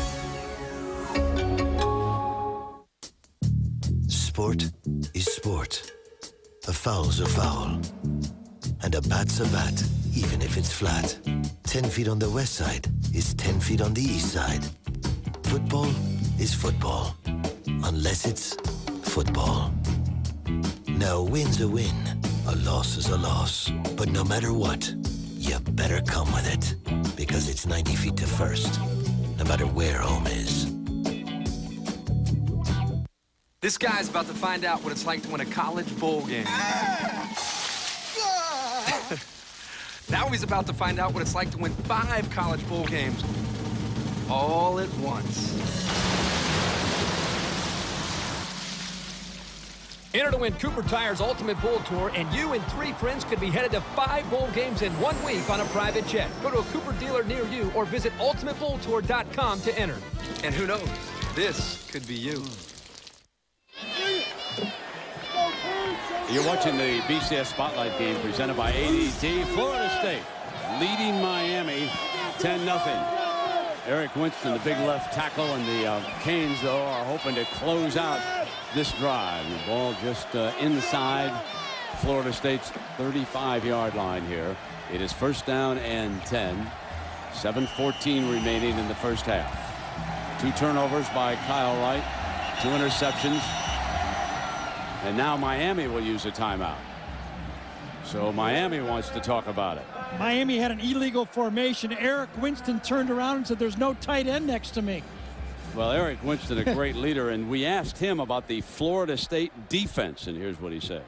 Sport is sport. A foul's a foul. And a bat's a bat, even if it's flat. Ten feet on the west side is ten feet on the east side. Football is football. Unless it's football. Now, a win's a win. A loss is a loss. But no matter what, you better come with it. Because it's ninety feet to first. No matter where home is. This guy's about to find out what it's like to win a college bowl game. Now he's about to find out what it's like to win five college bowl games all at once. Enter to win Cooper Tire's Ultimate Bowl Tour, and you and three friends could be headed to five bowl games in one week on a private jet. Go to a Cooper dealer near you or visit ultimate bowl tour dot com to enter. And who knows, this could be you. You're watching the B C S Spotlight game presented by A D T. Florida State leading Miami ten nothing. Eric Winston, the big left tackle, and the uh, Canes, though, are hoping to close out this drive. The ball just uh, inside Florida State's thirty-five yard line here. It is first down and ten. seven fourteen remaining in the first half. Two turnovers by Kyle Wright, two interceptions. And now Miami will use a timeout. So Miami wants to talk about it. Miami had an illegal formation. Eric Winston turned around and said, there's no tight end next to me. Well, Eric Winston, a great leader, and we asked him about the Florida State defense, and here's what he said.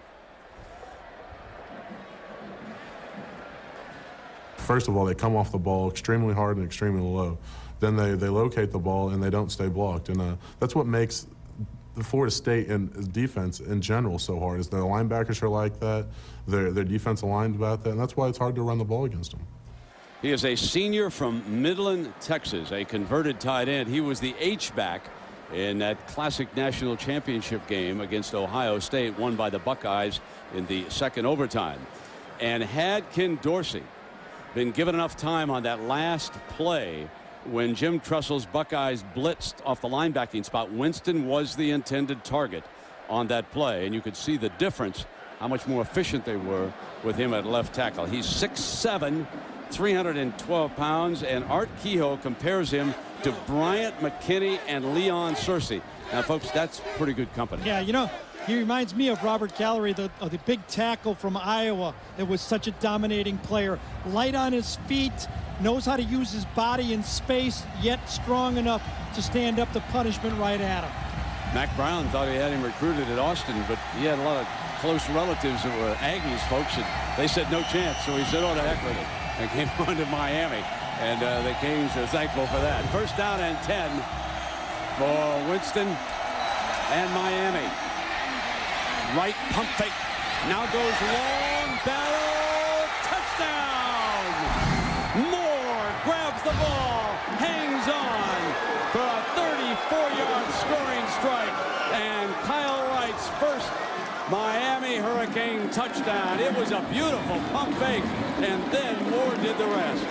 First of all, they come off the ball extremely hard and extremely low. Then they, they locate the ball and they don't stay blocked. And uh, that's what makes the Florida State and defense in general so hard, is their linebackers are like that, their, their defense aligned about that, and that's why it's hard to run the ball against them. He is a senior from Midland, Texas, a converted tight end. He was the H-back in that classic national championship game against Ohio State, won by the Buckeyes in the second overtime. And had Ken Dorsey been given enough time on that last play when Jim Tressel's Buckeyes blitzed off the linebacking spot, Winston was the intended target on that play, and you could see the difference, how much more efficient they were with him at left tackle. He's six seven, three hundred twelve pounds, and Art Kehoe compares him to Bryant McKinney and Leon Searcy. Now, folks, that's pretty good company. Yeah, you know, he reminds me of Robert Gallery, the, of the big tackle from Iowa. It was such a dominating player. Light on his feet, knows how to use his body in space, yet strong enough to stand up to punishment right at him. Mac Brown thought he had him recruited at Austin, but he had a lot of close relatives that were Aggies folks, and they said no chance. So he said, oh, to heck with it, and came on to Miami. And uh, the Canes are thankful for that. First down and ten for Winston and Miami. Right pump fake. Now goes long barrel. Touchdown! Moore grabs the ball, hangs on for a thirty-four yard scoring strike. And Kyle Wright's first Miami Hurricane touchdown. It was a beautiful pump fake, and then Moore did the rest.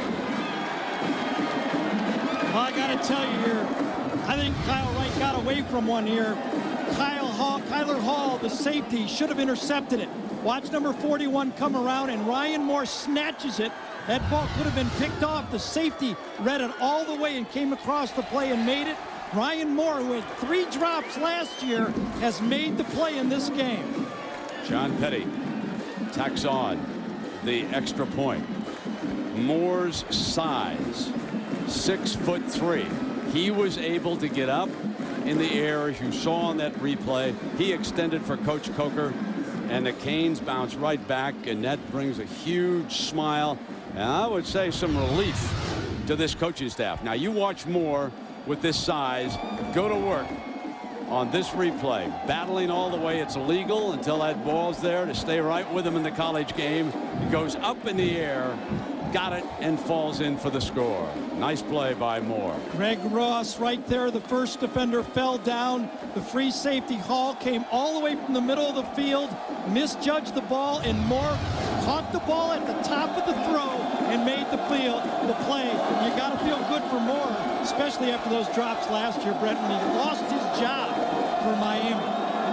Well, I got to tell you here, I think Kyle Wright got away from one here. Kyle Hall, Kyler Hall, the safety, should have intercepted it. Watch number forty-one come around, and Ryan Moore snatches it. That ball could have been picked off. The safety read it all the way and came across the play and made it. Ryan Moore, who had three drops last year, has made the play in this game. John Petty tacks on the extra point. Moore's size, six foot three. He was able to get up in the air, as you saw on that replay. He extended for Coach Coker, and the Canes bounce right back, and that brings a huge smile, and I would say some relief to this coaching staff. Now, you watch Moore with this size go to work on this replay, battling all the way. It's illegal until that ball's there to stay right with him in the college game. He goes up in the air, got it, and falls in for the score. Nice play by Moore. Greg Ross right there. The first defender fell down. The free safety Hall came all the way from the middle of the field, misjudged the ball, and Moore caught the ball at the top of the throw and made the field, the play. You got to feel good for Moore, especially after those drops last year, Brett, when he lost his job for Miami.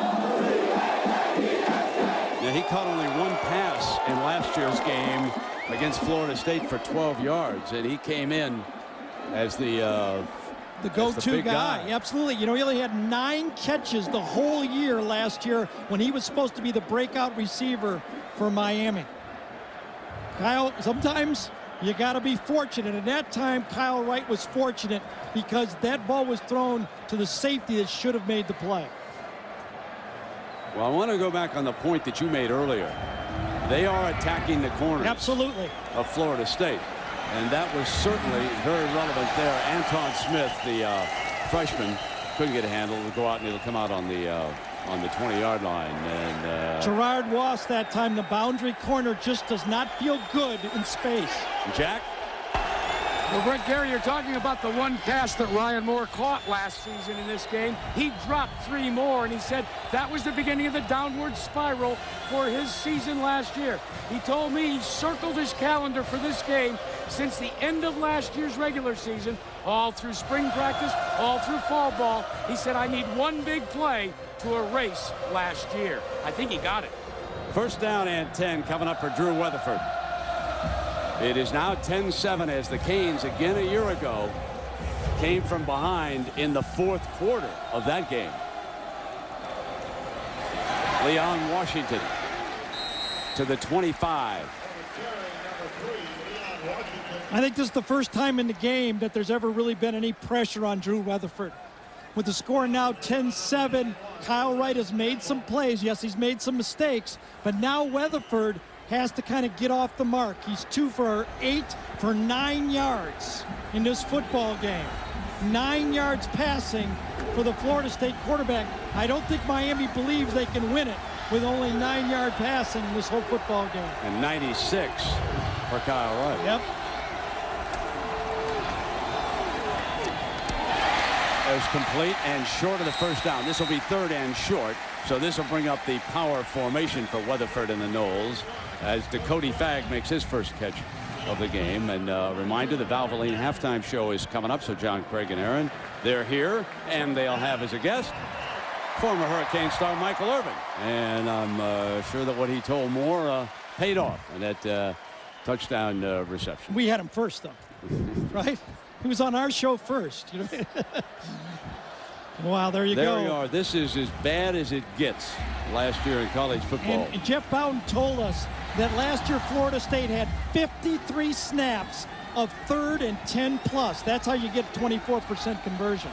Now, he caught only one pass in last year's game against Florida State for twelve yards, and he came in as the uh, the go-to guy. guy. Absolutely. You know, he only had nine catches the whole year last year when he was supposed to be the breakout receiver for Miami. Kyle, sometimes you got to be fortunate. And that time, Kyle Wright was fortunate because that ball was thrown to the safety that should have made the play. Well, I want to go back on the point that you made earlier. They are attacking the corners. Absolutely. Of Florida State. And that was certainly very relevant there. Anton Smith, the uh, freshman, couldn't get a handle. It'll go out and it'll come out on the uh, on the twenty yard line. And uh, Gerard Wass that time, the boundary corner, just does not feel good in space. Jack? Well, Brett Gary, you're talking about the one pass that Ryan Moore caught last season in this game. He dropped three more, and he said that was the beginning of the downward spiral for his season last year. He told me he circled his calendar for this game since the end of last year's regular season, all through spring practice, all through fall ball. He said, I need one big play to erase last year. I think he got it. First down and ten coming up for Drew Weatherford. It is now ten seven as the Canes, again a year ago, came from behind in the fourth quarter of that game. Leon Washington to the twenty-five. I think this is the first time in the game that there's ever really been any pressure on Drew Weatherford. With the score now ten seven, Kyle Wright has made some plays. Yes, he's made some mistakes, but now Weatherford has to kind of get off the mark. He's two for eight for nine yards in this football game. Nine yards passing for the Florida State quarterback. I don't think Miami believes they can win it with only nine yard passing in this whole football game. And ninety-six for Kyle Wright. Yep. It was complete and short of the first down. This will be third and short. So this will bring up the power formation for Weatherford and the Noles as Dakota Fagg makes his first catch of the game. And a uh, reminder, the Valvoline halftime show is coming up. So John, Craig, and Aaron, they're here, and they'll have as a guest former Hurricane star Michael Irvin. And I'm uh, sure that what he told Moore uh, paid off in that uh, touchdown uh, reception. We had him first, though, right? He was on our show first. You know? Wow, there you there go. There you are. This is as bad as it gets last year in college football. And, and Jeff Bowden told us that last year Florida State had fifty-three snaps of third and ten plus. That's how you get twenty-four percent conversion.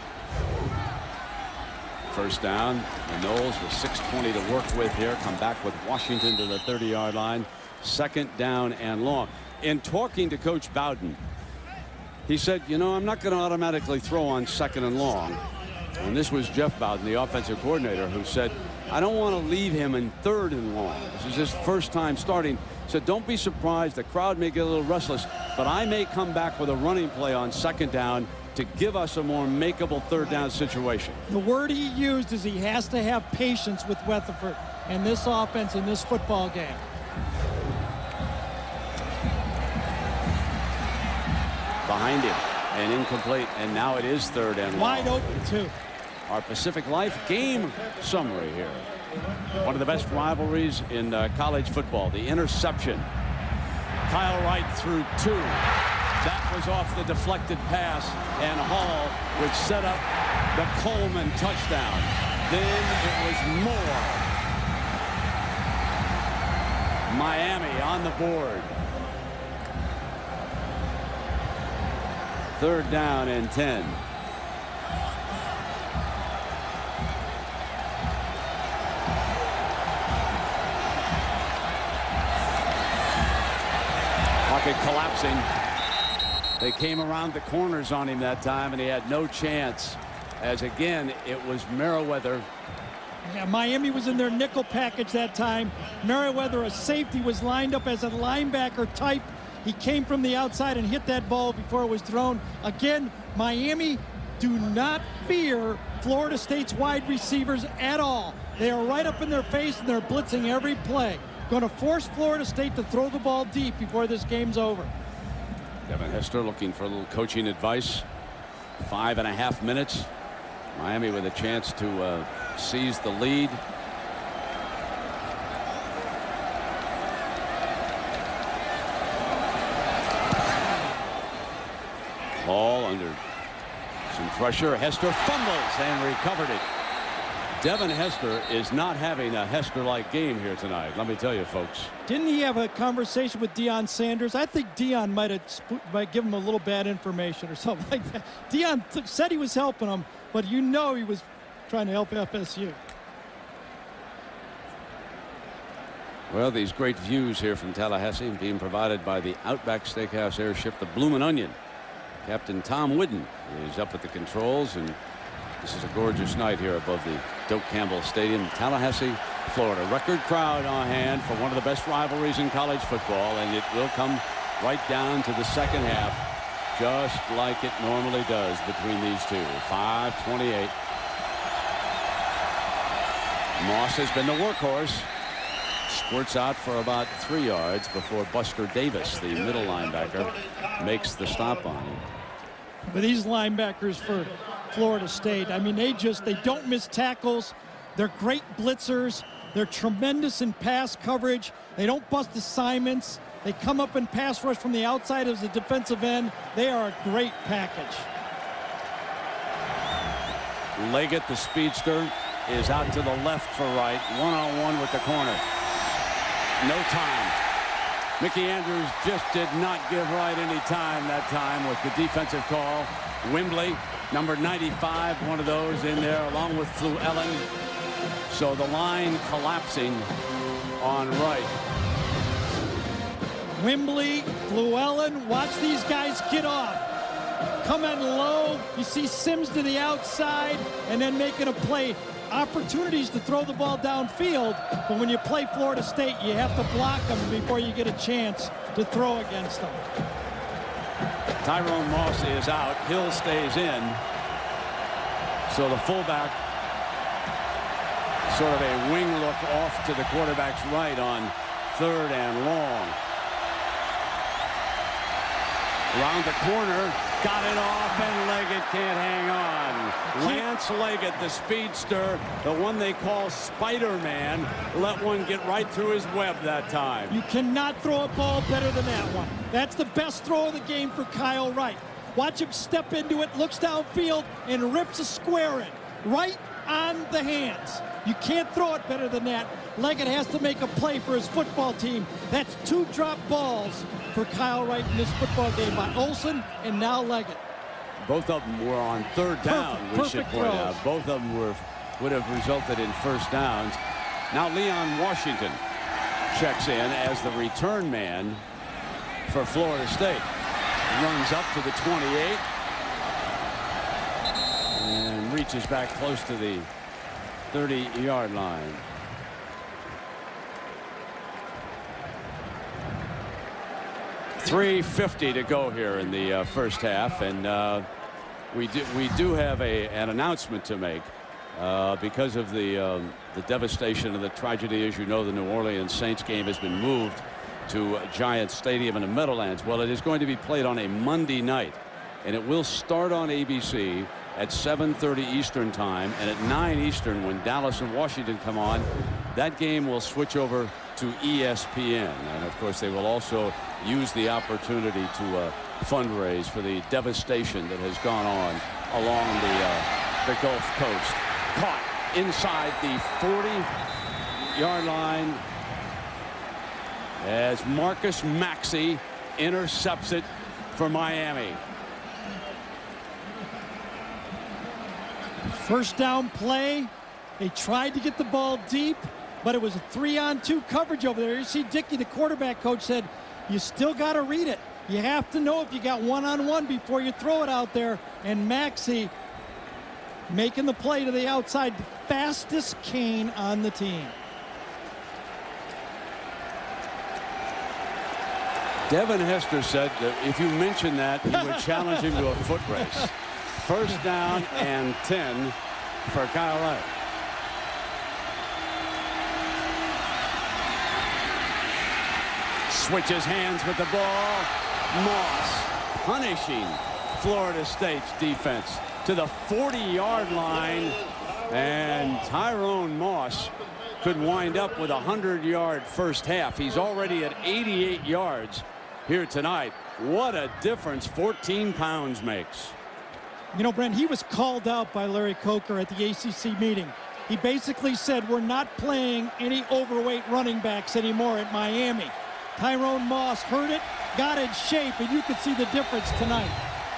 First down. The Noles with six twenty to work with here. Come back with Washington to the thirty yard line. Second down and long. In talking to Coach Bowden, he said, you know, I'm not going to automatically throw on second and long. And this was Jeff Bowden, the offensive coordinator, who said, I don't want to leave him in third and long. This is his first time starting. He said, don't be surprised. The crowd may get a little restless, but I may come back with a running play on second down to give us a more makeable third down situation. The word he used is he has to have patience with Weatherford and this offense in this football game. Behind him and incomplete, and now it is third and wide long. open too. Our Pacific Life game summary here. One of the best rivalries in uh, college football. The interception. Kyle Wright threw two. That was off the deflected pass, and Hall would set up the Coleman touchdown. Then it was Moore. Miami on the board. Third down and ten. Pocket collapsing. They came around the corners on him that time, and he had no chance, as again it was Merriweather. Yeah, Miami was in their nickel package that time. Merriweather, a safety, was lined up as a linebacker type. He came from the outside and hit that ball before it was thrown. Again, Miami do not fear Florida State's wide receivers at all. They are right up in their face, and they're blitzing every play. Going to force Florida State to throw the ball deep before this game's over. Devin Hester looking for a little coaching advice. Five and a half minutes. Miami with a chance to uh, seize the lead. Ball under some pressure. Hester fumbles and recovered it. Devin Hester is not having a Hester-like game here tonight. Let me tell you, folks. Didn't he have a conversation with Deion Sanders? I think Deion might have might give him a little bad information or something like that. Deion said he was helping him, but you know he was trying to help F S U. Well, these great views here from Tallahassee being provided by the Outback Steakhouse airship, the Bloomin' Onion. Captain Tom Whidden is up at the controls, and this is a gorgeous night here above the Doak Campbell Stadium, Tallahassee, Florida. Record crowd on hand for one of the best rivalries in college football, and it will come right down to the second half, just like it normally does between these two. five twenty-eight. Moss has been the workhorse. Squirts out for about three yards before Buster Davis, the middle linebacker, makes the stop on him. But these linebackers for Florida State, I mean, they just, they don't miss tackles. They're great blitzers. They're tremendous in pass coverage. They don't bust assignments. They come up and pass rush from the outside as a defensive end. They are a great package. Leggett, the speedster, is out to the left for right, one-on-one with the corner. No time. Mickey Andrews just did not give right any time that time with the defensive call. Wembley, number ninety-five, one of those in there, along with Fluellen. So the line collapsing on right. Wembley, Fluellen, watch these guys get off. Come in low. You see Sims to the outside and then making a play. Opportunities to throw the ball downfield, but when you play Florida State, you have to block them before you get a chance to throw against them. Tyrone Moss is out. Hill stays in. So the fullback, sort of a wing look off to the quarterback's right on third and long. Around the corner, got it off, and Leggett can't hang on. Lance Leggett, the speedster, the one they call Spider-Man, let one get right through his web that time. You cannot throw a ball better than that one. That's the best throw of the game for Kyle Wright. Watch him step into it, looks downfield, and rips a square in. Right on the hands. You can't throw it better than that. Leggett has to make a play for his football team. That's two drop balls for Kyle Wright in this football game by Olson and now Leggett. Both of them were on third down, Perfect, we perfect should point throws. out. Both of them were would have resulted in first downs. Now Leon Washington checks in as the return man for Florida State. Runs up to the twenty-eight and reaches back close to the thirty yard line. three fifty to go here in the uh, first half, and uh, we do we do have a an announcement to make uh, because of the um, the devastation and the tragedy. As you know, the New Orleans Saints game has been moved to Giants Stadium in the Meadowlands. Well, it is going to be played on a Monday night, and it will start on A B C at seven thirty Eastern time, and at nine Eastern when Dallas and Washington come on. That game will switch over to E S P N, and of course they will also use the opportunity to uh, fundraise for the devastation that has gone on along the uh, the Gulf Coast. Caught inside the forty yard line as Marcus Maxey intercepts it for Miami. First down play. They tried to get the ball deep, but it was a three on two coverage over there. You see Dickey, the quarterback coach, said, you still got to read it. You have to know if you got one-on-one before you throw it out there. And Maxey making the play to the outside, the fastest cane on the team. Devin Hester said that if you mention that, he would challenge him to a foot race. First down and ten for Kyle Wright. Switches hands with the ball. Moss punishing Florida State's defense to the forty yard line. And Tyrone Moss could wind up with a hundred yard first half. He's already at eighty-eight yards here tonight. What a difference fourteen pounds makes. You know, Brent, he was called out by Larry Coker at the A C C meeting. He basically said, we're not playing any overweight running backs anymore at Miami. Tyrone Moss heard it, got in shape, and you could see the difference tonight.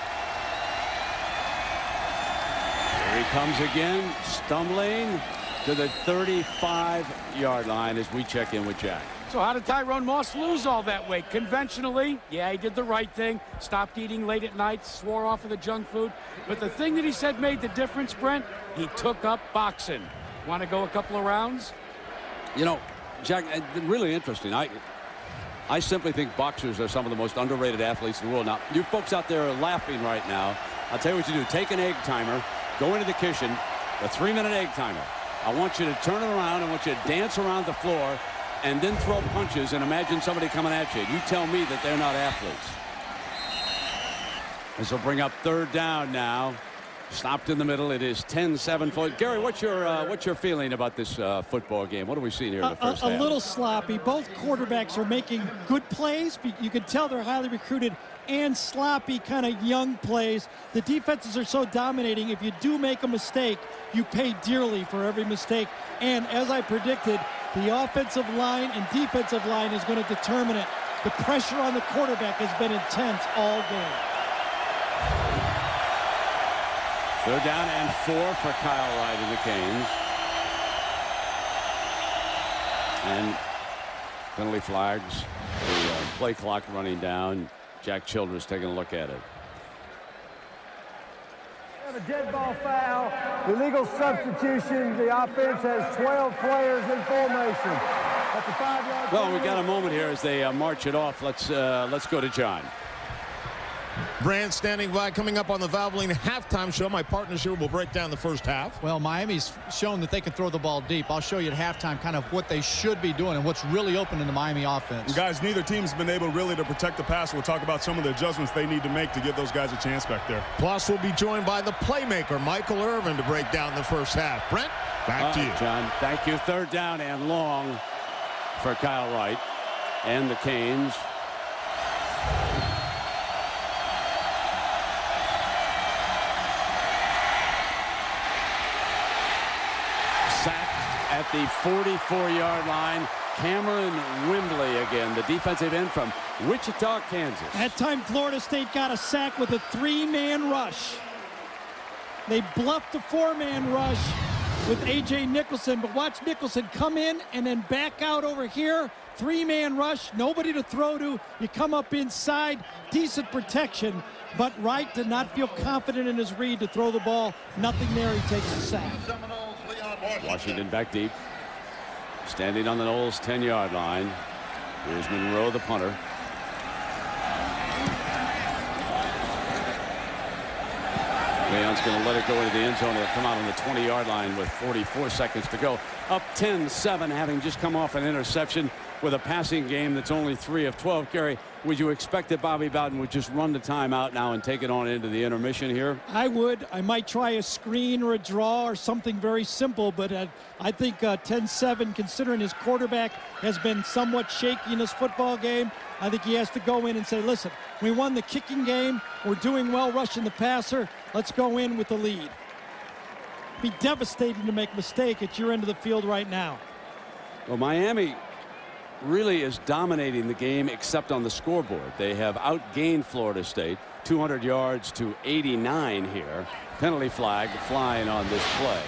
Here he comes again, stumbling to the thirty-five yard line as we check in with Jack. So how did Tyrone Moss lose all that weight? Conventionally, yeah, he did the right thing. Stopped eating late at night, swore off of the junk food. But the thing that he said made the difference, Brent, he took up boxing. Want to go a couple of rounds? You know, Jack, really interesting. I I simply think boxers are some of the most underrated athletes in the world. Now, you folks out there are laughing right now. I'll tell you what you do. Take an egg timer, go into the kitchen, a three-minute egg timer. I want you to turn it around. I want you to dance around the floor and then throw punches and imagine somebody coming at you. You tell me that they're not athletes. This will bring up third down now. Stopped in the middle. It is ten seven. Gary, what's your uh, what's your feeling about this uh, football game? What are we seeing here in the first a, a, half? a little sloppy. Both quarterbacks are making good plays. You can tell they're highly recruited and sloppy kind of young plays. The defenses are so dominating. If you do make a mistake, you pay dearly for every mistake. And as I predicted, the offensive line and defensive line is going to determine it. The pressure on the quarterback has been intense all game. They're down and four for Kyle Wright and the Canes. And penalty flags, the uh, play clock running down. Jack Childress taking a look at it. We have a dead ball foul, illegal substitution. The offense has twelve players in formation. At the five-yard Well, we got a moment here as they uh, march it off. Let's uh, let's go to John. Brand standing by, coming up on the Valvoline halftime show. My partners here will break down the first half. Well, Miami's shown that they can throw the ball deep. I'll show you at halftime kind of what they should be doing and what's really open in the Miami offense. Guys, neither team's been able really to protect the pass. We'll talk about some of the adjustments they need to make to give those guys a chance back there. Plus, we'll be joined by the playmaker, Michael Irvin, to break down the first half. Brent, back All to right, you. John. Thank you. Third down and long for Kyle Wright and the Canes. Sacked at the forty-four yard line. Cameron Wimbley again, the defensive end from Wichita, Kansas. That time Florida State got a sack with a three-man rush. They bluffed a four-man rush with A J Nicholson, but watch Nicholson come in and then back out over here. Three-man rush, nobody to throw to. You come up inside, decent protection, but Wright did not feel confident in his read to throw the ball. Nothing there, he takes a sack. Washington back deep. Standing on the Noles ten yard line. Here's Monroe, the punter. Leon's going to let it go into the end zone. It'll come out on the twenty yard line with forty-four seconds to go. Up ten seven, having just come off an interception with a passing game that's only three of twelve. Gary, would you expect that Bobby Bowden would just run the timeout now and take it on into the intermission here? I would. I might try a screen or a draw or something very simple, but uh, I think ten seven, considering his quarterback has been somewhat shaky in this football game, I think he has to go in and say, listen, we won the kicking game. We're doing well rushing the passer. Let's go in with the lead. Be devastating to make a mistake at your end of the field right now. Well, Miami really is dominating the game except on the scoreboard. They have outgained Florida State two hundred yards to eighty-nine here. Penalty flag flying on this play.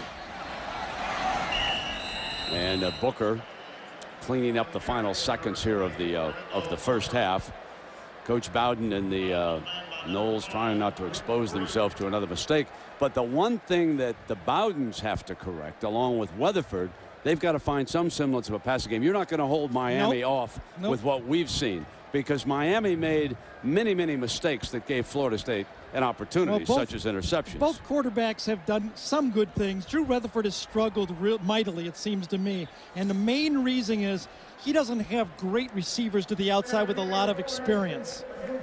And uh, Booker cleaning up the final seconds here of the uh, of the first half. Coach Bowden and the uh, Noles trying not to expose themselves to another mistake. But the one thing that the Bowdens have to correct, along with Weatherford, they've got to find some semblance of a passing game. You're not going to hold Miami nope. off nope. with what we've seen, because Miami made many, many mistakes that gave Florida State an opportunity, well, both, such as interceptions. Both quarterbacks have done some good things. Drew Weatherford has struggled real mightily, it seems to me. And the main reason is he doesn't have great receivers to the outside with a lot of experience.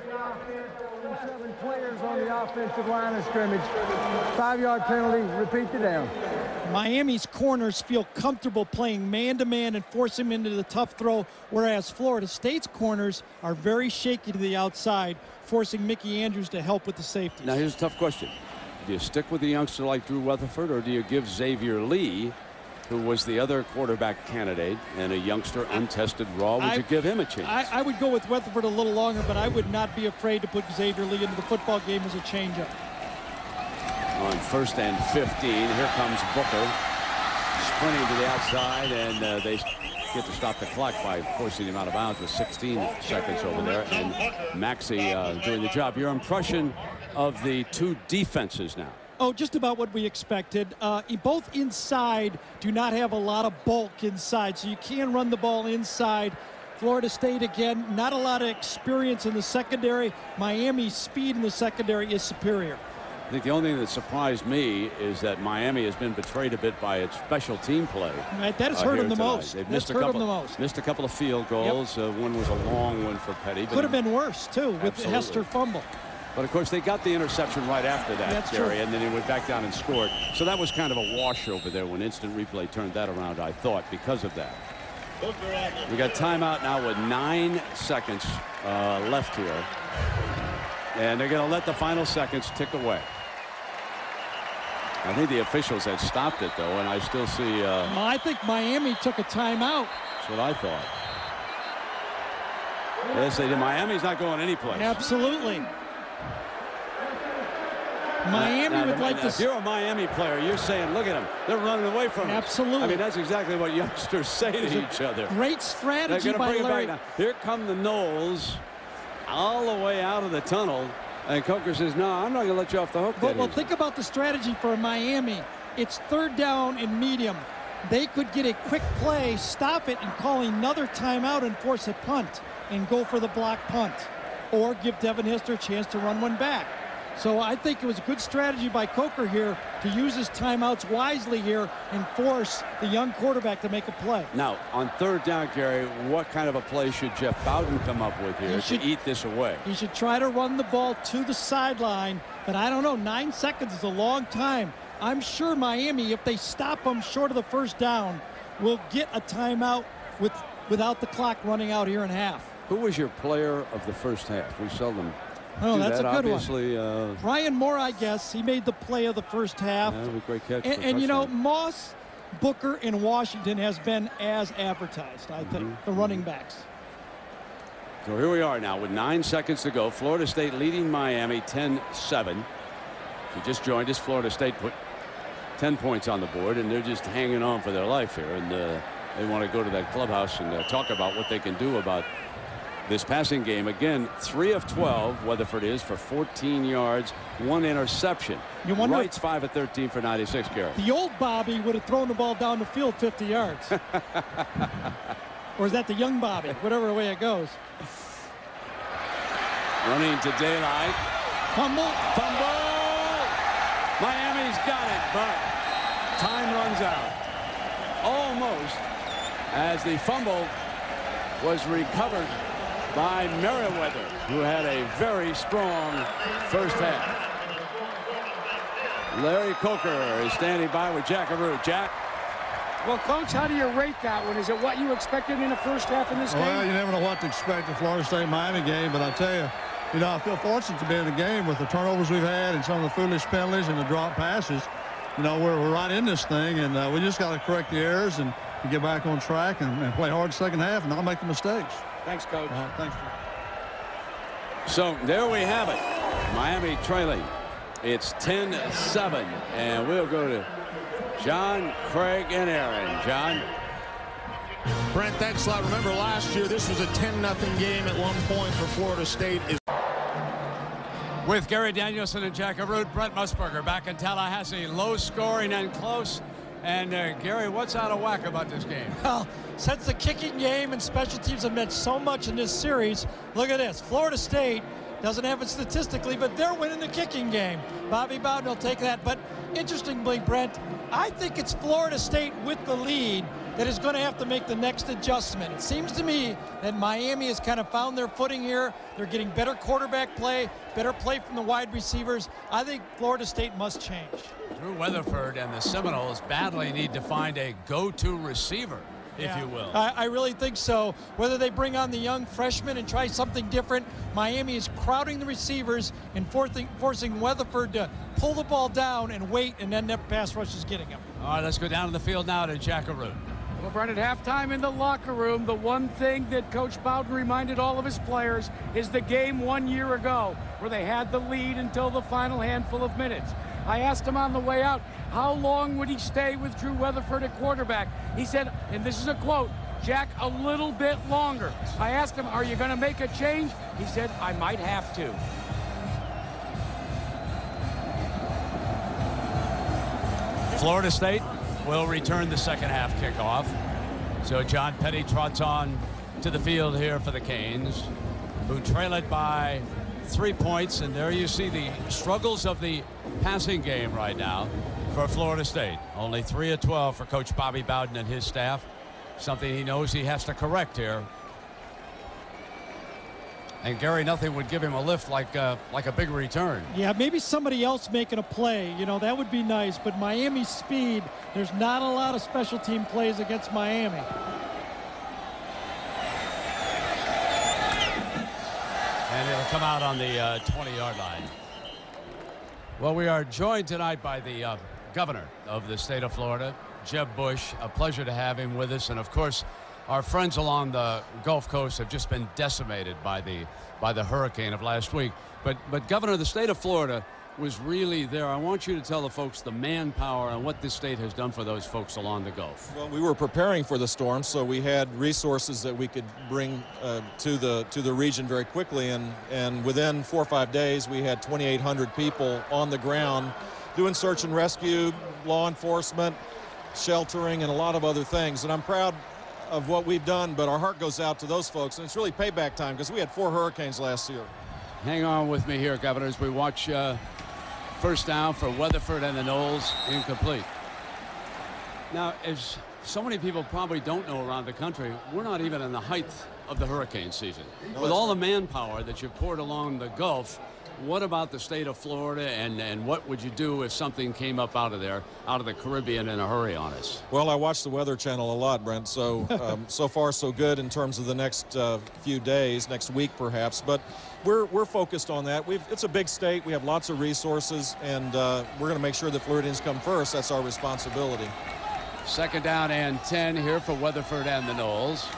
Seven players on the offensive line of scrimmage. Five-yard penalty. Repeat the down. Miami's corners feel comfortable playing man-to-man and force him into the tough throw, whereas Florida State's corners are very shaky to the outside, forcing Mickey Andrews to help with the safeties. Now here's a tough question. Do you stick with a youngster like Drew Weatherford, or do you give Xavier Lee, who was the other quarterback candidate and a youngster untested raw, would I, you give him a chance? I, I would go with Weatherford a little longer, but I would not be afraid to put Xavier Lee into the football game as a changeup. On first and fifteen, here comes Booker sprinting to the outside, and uh, they get to stop the clock by forcing him out of bounds with sixteen seconds over there, and Maxey uh, doing the job. Your impression of the two defenses now? Oh, just about what we expected. Uh, both inside do not have a lot of bulk inside, so you can run the ball inside. Florida State, again, not a lot of experience in the secondary. Miami's speed in the secondary is superior. I think the only thing that surprised me is that Miami has been betrayed a bit by its special team play. Right, that has uh, hurt them the tonight. most. They've That's missed a hurt couple, them the most. Missed a couple of field goals. Yep. Uh, one was a long one for Petty. Could have been worse, too, with Absolutely. the Hester fumble. But, of course, they got the interception right after that, That's Gary, true. and then he went back down and scored. So that was kind of a wash over there when instant replay turned that around, I thought, because of that. We got timeout now with nine seconds uh, left here. And they're going to let the final seconds tick away. I think the officials had stopped it, though, and I still see... Uh, well, I think Miami took a timeout. That's what I thought. Yes, they did. Miami's not going anyplace. Absolutely. Miami now, now, would like now, to... If you're a Miami player, you're saying, look at them. They're running away from us. Absolutely. I mean, that's exactly what youngsters say to each other. Great strategy They're by bring Larry. It back now. Here come the Knowles all the way out of the tunnel. And Coker says, no, I'm not going to let you off the hook. But, well, think about the strategy for Miami. It's third down and medium. They could get a quick play, stop it, and call another timeout and force a punt and go for the block punt. Or give Devin Hester a chance to run one back. So I think it was a good strategy by Coker here to use his timeouts wisely here and force the young quarterback to make a play. Now, on third down, Gary, what kind of a play should Jeff Bowden come up with here should, to eat this away? He should try to run the ball to the sideline, but I don't know, nine seconds is a long time. I'm sure Miami, if they stop them short of the first down, will get a timeout with without the clock running out here in half. Who was your player of the first half? We seldom Oh, do that's that. a good Obviously, one. Uh, Ryan Moore, I guess. He made the play of the first half. Yeah, great catch. And, and you know, Moss, Booker, and Washington has been as advertised, I think, mm-hmm. the running backs. So here we are now with nine seconds to go. Florida State leading Miami ten seven. If you just joined us, Florida State put ten points on the board, and they're just hanging on for their life here. And uh, they want to go to that clubhouse and uh, talk about what they can do about this passing game. Again, three of twelve, Weatherford is, for fourteen yards, one interception. You wonder Wright's five of thirteen for ninety-six, Gary. The old Bobby would have thrown the ball down the field fifty yards. Or is that the young Bobby? Whatever way it goes. Running to daylight. Fumble. Fumble. Miami's got it, but time runs out. Almost as the fumble was recovered by Merriweather, who had a very strong first half. Larry Coker is standing by with Jack Arute. Jack? Well, Coach, how do you rate that one? Is it what you expected in the first half in this game? Well, you never know what to expect in the Florida State-Miami game, but I tell you, you know, I feel fortunate to be in the game with the turnovers we've had and some of the foolish penalties and the drop passes. You know, we're, we're right in this thing, and uh, we just got to correct the errors and, and get back on track and, and play hard second half and not make the mistakes. Thanks, Coach. Uh, thanks, Jim. So there we have it. Miami trailing. It's ten seven, and we'll go to John, Craig, and Aaron. John? Brent, thanks a lot. Remember last year, this was a ten nothing game at one point for Florida State. With Gary Danielson and Jack Arute, Brent Musburger back in Tallahassee. Low scoring and close. And uh, Gary, what's out of whack about this game? Well, since the kicking game and special teams have meant so much in this series, look at this. Florida State doesn't have it statistically, but they're winning the kicking game. Bobby Bowden will take that. But interestingly, Brent, I think it's Florida State with the lead that is going to have to make the next adjustment. It seems to me that Miami has kind of found their footing here. They're getting better quarterback play, better play from the wide receivers. I think Florida State must change. Drew Weatherford and the Seminoles badly need to find a go-to receiver, if yeah, you will. I, I really think so. Whether they bring on the young freshman and try something different, Miami is crowding the receivers and forcing, forcing Weatherford to pull the ball down and wait, and then that pass rush is getting him. All right, let's go down to the field now to Jack Arute. Well, Brent, at halftime in the locker room, the one thing that Coach Bowden reminded all of his players is the game one year ago where they had the lead until the final handful of minutes. I asked him on the way out, how long would he stay with Drew Weatherford at quarterback? He said, and this is a quote, Jack, a little bit longer. I asked him, are you going to make a change? He said, I might have to. Florida State will return the second half kickoff. So John Petty trots on to the field here for the Canes, who trail it by three points. And there you see the struggles of the passing game right now for Florida State. Only three of twelve for Coach Bobby Bowden and his staff. Something he knows he has to correct here. And Gary, nothing would give him a lift like uh, like a big return. Yeah, maybe somebody else making a play. You know, that would be nice. But Miami's speed, there's not a lot of special team plays against Miami. And it'll come out on the uh, twenty-yard line. Well, we are joined tonight by the uh, governor of the state of Florida, Jeb Bush. A pleasure to have him with us. And, of course, our friends along the Gulf Coast have just been decimated by the by the hurricane of last week. But, but Governor, the state of Florida was really there. I want you to tell the folks the manpower and what this state has done for those folks along the Gulf. Well, we were preparing for the storm, so we had resources that we could bring uh, to the to the region very quickly, and and within four or five days we had twenty-eight hundred people on the ground doing search and rescue, law enforcement, sheltering, and a lot of other things. And I'm proud of what we've done, but our heart goes out to those folks, and it's really payback time because we had four hurricanes last year. Hang on with me here, Governor, as we watch uh, first down for Weatherford and the Knolls, incomplete. Now, as so many people probably don't know around the country, we're not even in the height of the hurricane season. No, With all the manpower that you've poured along the Gulf, what about the state of Florida, and, and what would you do if something came up out of there, out of the Caribbean in a hurry on us? Well, I watch the Weather Channel a lot, Brent, so um, so far so good in terms of the next uh, few days, next week perhaps, but we're, we're focused on that. We've, it's a big state, we have lots of resources, and uh, we're going to make sure that Floridians come first. That's our responsibility. Second down and ten here for Weatherford and the Knolls.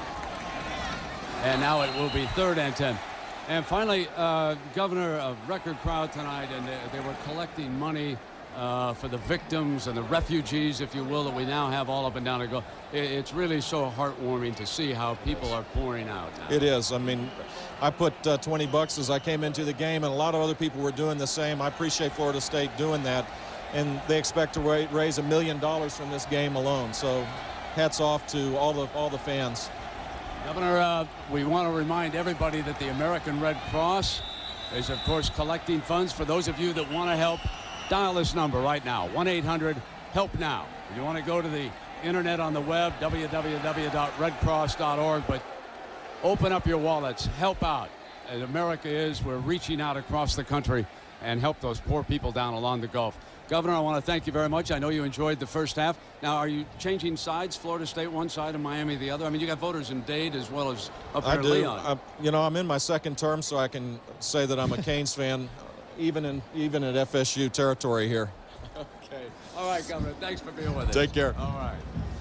And now it will be third and ten. And finally, uh, Governor, a record crowd tonight, and they, they were collecting money uh, for the victims and the refugees, if you will, that we now have all up and down the Gulf. It, it's really so heartwarming to see how people are pouring out now. It is. I mean, I put uh, twenty bucks as I came into the game, and a lot of other people were doing the same. I appreciate Florida State doing that, and they expect to ra raise a million dollars from this game alone. So hats off to all the all the fans. Governor, uh, we want to remind everybody that the American Red Cross is, of course, collecting funds. For those of you that want to help, dial this number right now, one eight hundred help now. If you want to go to the internet on the web, w w w dot red cross dot org, but open up your wallets, help out. As America is, we're reaching out across the country and help those poor people down along the Gulf. Governor, I want to thank you very much. I know you enjoyed the first half. Now, are you changing sides? Florida State one side and Miami the other? I mean, you got voters in Dade as well as up I here in do. Leon. I, you know, I'm in my second term, so I can say that I'm a Canes fan, even in even at F S U territory here. Okay. All right, Governor. Thanks for being with us. Take care. All right.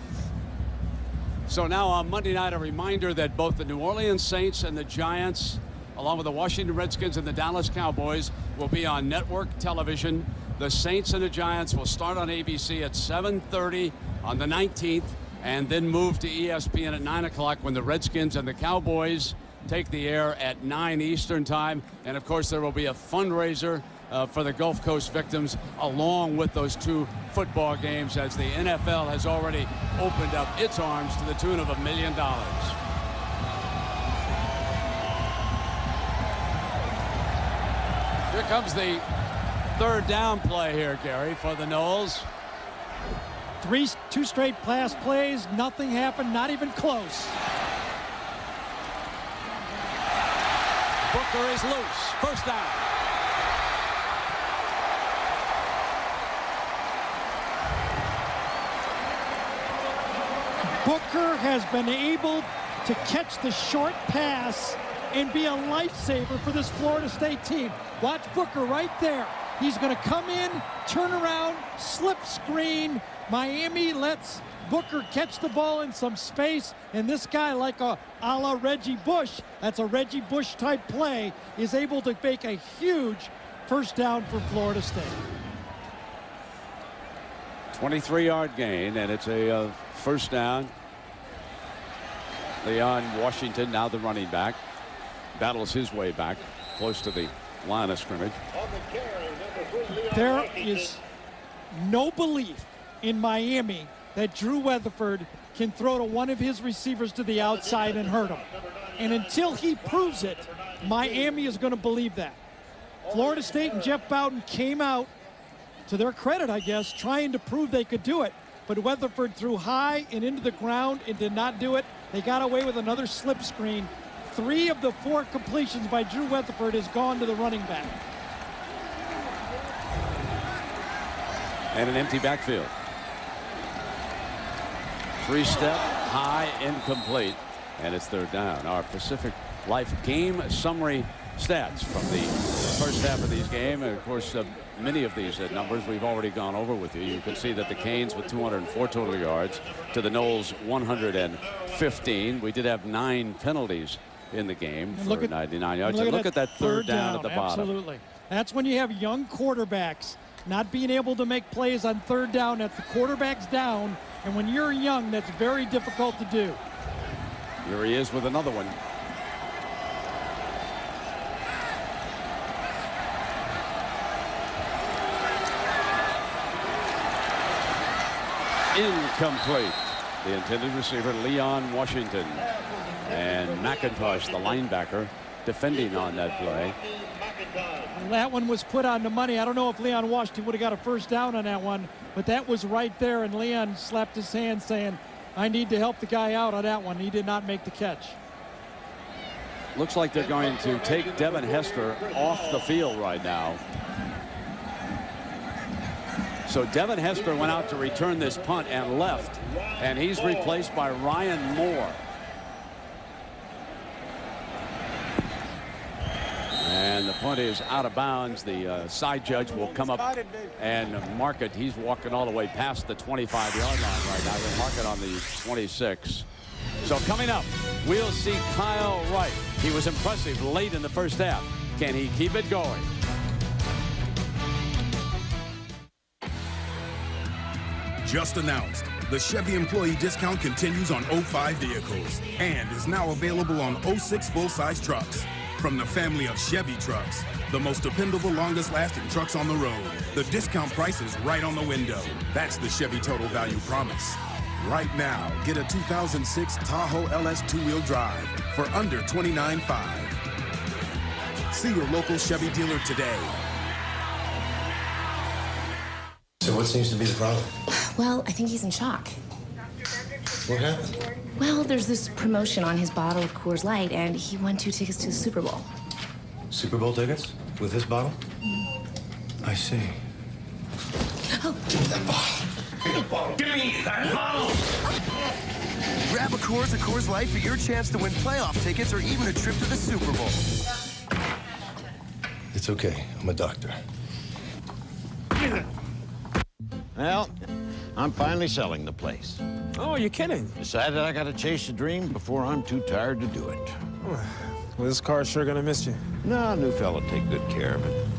So now on Monday night, a reminder that both the New Orleans Saints and the Giants, along with the Washington Redskins and the Dallas Cowboys, will be on network television. The Saints and the Giants will start on A B C at seven thirty on the nineteenth, and then move to E S P N at nine o'clock when the Redskins and the Cowboys take the air at nine Eastern time. And, of course, there will be a fundraiser uh, for the Gulf Coast victims along with those two football games, as the N F L has already opened up its arms to the tune of a million dollars. Here comes the third down play here, Gary, for the Knolls. Three, two straight pass plays, nothing happened, not even close. Booker is loose. First down. Booker has been able to catch the short pass and be a lifesaver for this Florida State team. Watch Booker right there. He's going to come in, turn around, slip screen. Miami lets Booker catch the ball in some space, and this guy, like a a la Reggie Bush, that's a Reggie Bush type play, is able to make a huge first down for Florida State. twenty-three yard gain, and it's a uh, first down. Leon Washington, now the running back, battles his way back close to the line of scrimmage. There is no belief in Miami that Drew Weatherford can throw to one of his receivers to the outside and hurt him. And until he proves it, Miami is going to believe that. Florida State and Jeff Bowden came out, to their credit, I guess, trying to prove they could do it. But Weatherford threw high and into the ground and did not do it. They got away with another slip screen. Three of the four completions by Drew Weatherford has gone to the running back. And an empty backfield. Three-step, high, incomplete, and it's third down. Our Pacific Life game summary stats from the first half of these games. And of course, uh, many of these uh, numbers we've already gone over with you. You can see that the Canes with two hundred four total yards to the Noles one hundred fifteen. We did have nine penalties in the game And for look at- ninety-nine yards. Look And at look at that third down, at the bottom. Absolutely. That's when you have young quarterbacks not being able to make plays on third down. That's the quarterback's down. And when you're young, that's very difficult to do. Here he is with another one. Incomplete. The intended receiver, Leon Washington. And McIntosh, the linebacker, defending on that play. That one was put on the money. I don't know if Leon Washington would have got a first down on that one, but that was right there, and Leon slapped his hand saying, I need to help the guy out on that one. He did not make the catch. Looks like they're going to take Devin Hester off the field right now. So Devin Hester went out to return this punt and left, and he's replaced by Ryan Moore. And the punt is out of bounds. The uh, side judge will come up and mark it. He's walking all the way past the twenty-five yard line right now. They'll mark it on the twenty-six. So coming up, we'll see Kyle Wright. He was impressive late in the first half. Can he keep it going? Just announced, the Chevy employee discount continues on oh five vehicles and is now available on oh six full-size trucks. From the family of Chevy trucks, the most dependable, longest-lasting trucks on the road. The discount price is right on the window. That's the Chevy Total Value Promise. Right now, get a two thousand six Tahoe L S two-wheel drive for under twenty-nine five. See your local Chevy dealer today. So what seems to be the problem? Well, I think he's in shock. What happened? Well, there's this promotion on his bottle of Coors Light, and he won two tickets to the Super Bowl. Super Bowl tickets? With this bottle? I see. Oh. Give me that bottle. Give me that bottle! Grab a Coors or Coors Light for your chance to win playoff tickets or even a trip to the Super Bowl. It's okay. I'm a doctor. Well, I'm finally selling the place. Oh, you're kidding. Decided I gotta chase the dream before I'm too tired to do it. Well, this car's sure gonna miss you. No, new fella take good care of it.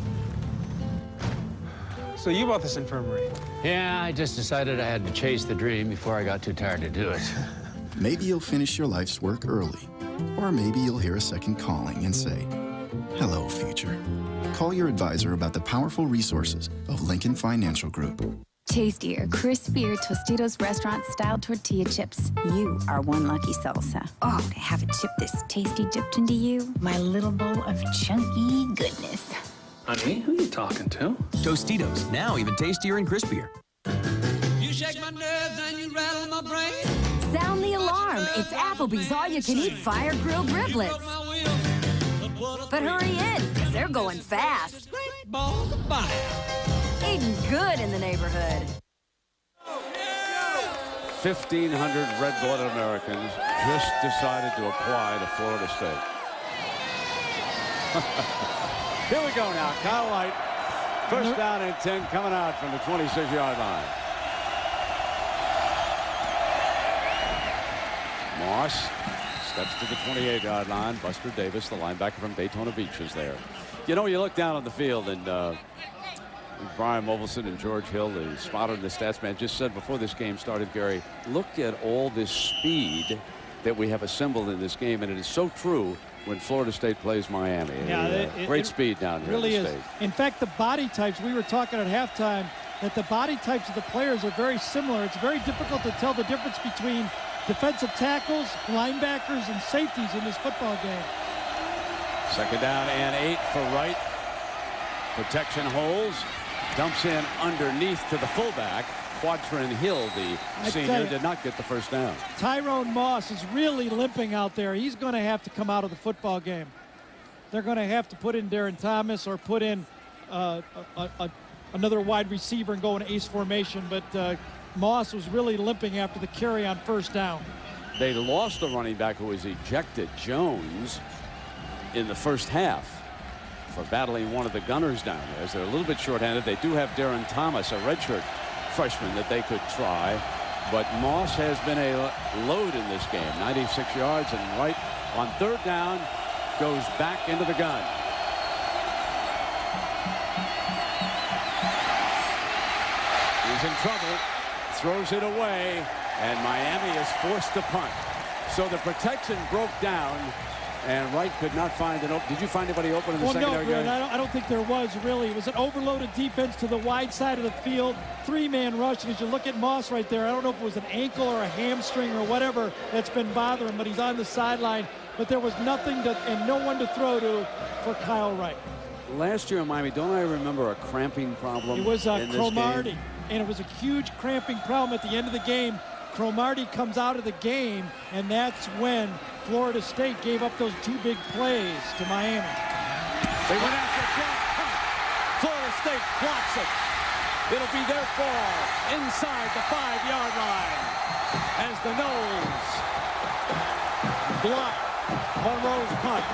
So you bought this infirmary? Yeah, I just decided I had to chase the dream before I got too tired to do it. Maybe you'll finish your life's work early. Or maybe you'll hear a second calling and say, hello, future. Call your advisor about the powerful resources of Lincoln Financial Group. Tastier, crispier Tostitos restaurant-style tortilla chips. You are one lucky salsa. Oh, to have a chip this tasty dipped into you. My little bowl of chunky goodness. Honey, who you talking to? Tostitos, now even tastier and crispier. You shake my nerves and you rattle my brain. Sound the alarm. It's Applebee's all-you-can-eat fire-grilled riblets. But hurry in, because they're going fast. Eating good in the neighborhood. fifteen hundred red-blooded Americans just decided to apply to Florida State. Here we go now. Kyle Wright, first down and ten, coming out from the twenty-six yard line. Moss steps to the twenty-eight yard line. Buster Davis, the linebacker from Daytona Beach, is there. You know, you look down on the field, and uh, Brian Movelson and George Hill, the spotter and the stats man, just said before this game started, Gary, look at all this speed that we have assembled in this game, and it is so true when Florida State plays Miami. Yeah, uh, it, it, great it speed down here really in the is. state. In fact, the body types, we were talking at halftime, that the body types of the players are very similar. It's very difficult to tell the difference between defensive tackles, linebackers, and safeties in this football game. Second down and eight for Wright. Protection holds. Dumps in underneath to the fullback. Quadrin Hill, the I senior, you, did not get the first down. Tyrone Moss is really limping out there. He's going to have to come out of the football game. They're going to have to put in Darren Thomas or put in uh, a, a, another wide receiver and go in ace formation. But uh, Moss was really limping after the carry on first down. They lost a running back who was ejected, Jones, in the first half. for battling one of the gunners down there. So they're a little bit shorthanded. They do have Darren Thomas, a redshirt freshman that they could try. But Moss has been a load in this game. ninety-six yards, and right on third down goes back into the gun. He's in trouble. Throws it away, and Miami is forced to punt. So the protection broke down, and Wright could not find an open. Did you find anybody open in the well, secondary no, game? I don't, I don't think there was really. It was an overloaded defense to the wide side of the field, three-man rush. And as you look at Moss right there, I don't know if it was an ankle or a hamstring or whatever that's been bothering him, but he's on the sideline. But there was nothing to, and no one to throw to for Kyle Wright. Last year in Miami, don't I remember a cramping problem? It was uh, in this Cromartie, game? and it was a huge cramping problem at the end of the game. Cromartie comes out of the game, and that's when Florida State gave up those two big plays to Miami. They went after a drop punt. Florida State blocks it. It'll be their ball inside the five-yard line as the Noles block Monroe's punt.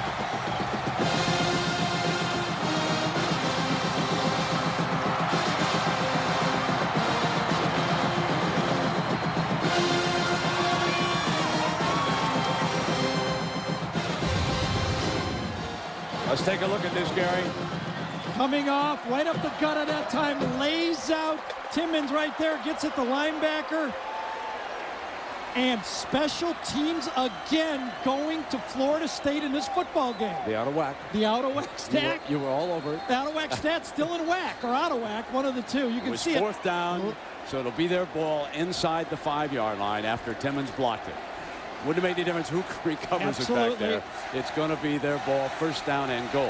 Let's take a look at this, Gary. Coming off, right up the gut at that time, lays out Timmons right there, gets at the linebacker. And special teams again going to Florida State in this football game. The out of whack. The out of whack stack. You were, you were all over it. The out of whack stat still in whack or out of whack, one of the two. You can it was see it. Fourth down, so it'll be their ball inside the five-yard line after Timmons blocked it. Wouldn't have made any difference who recovers Absolutely. it back there. It's going to be their ball, first down and goal.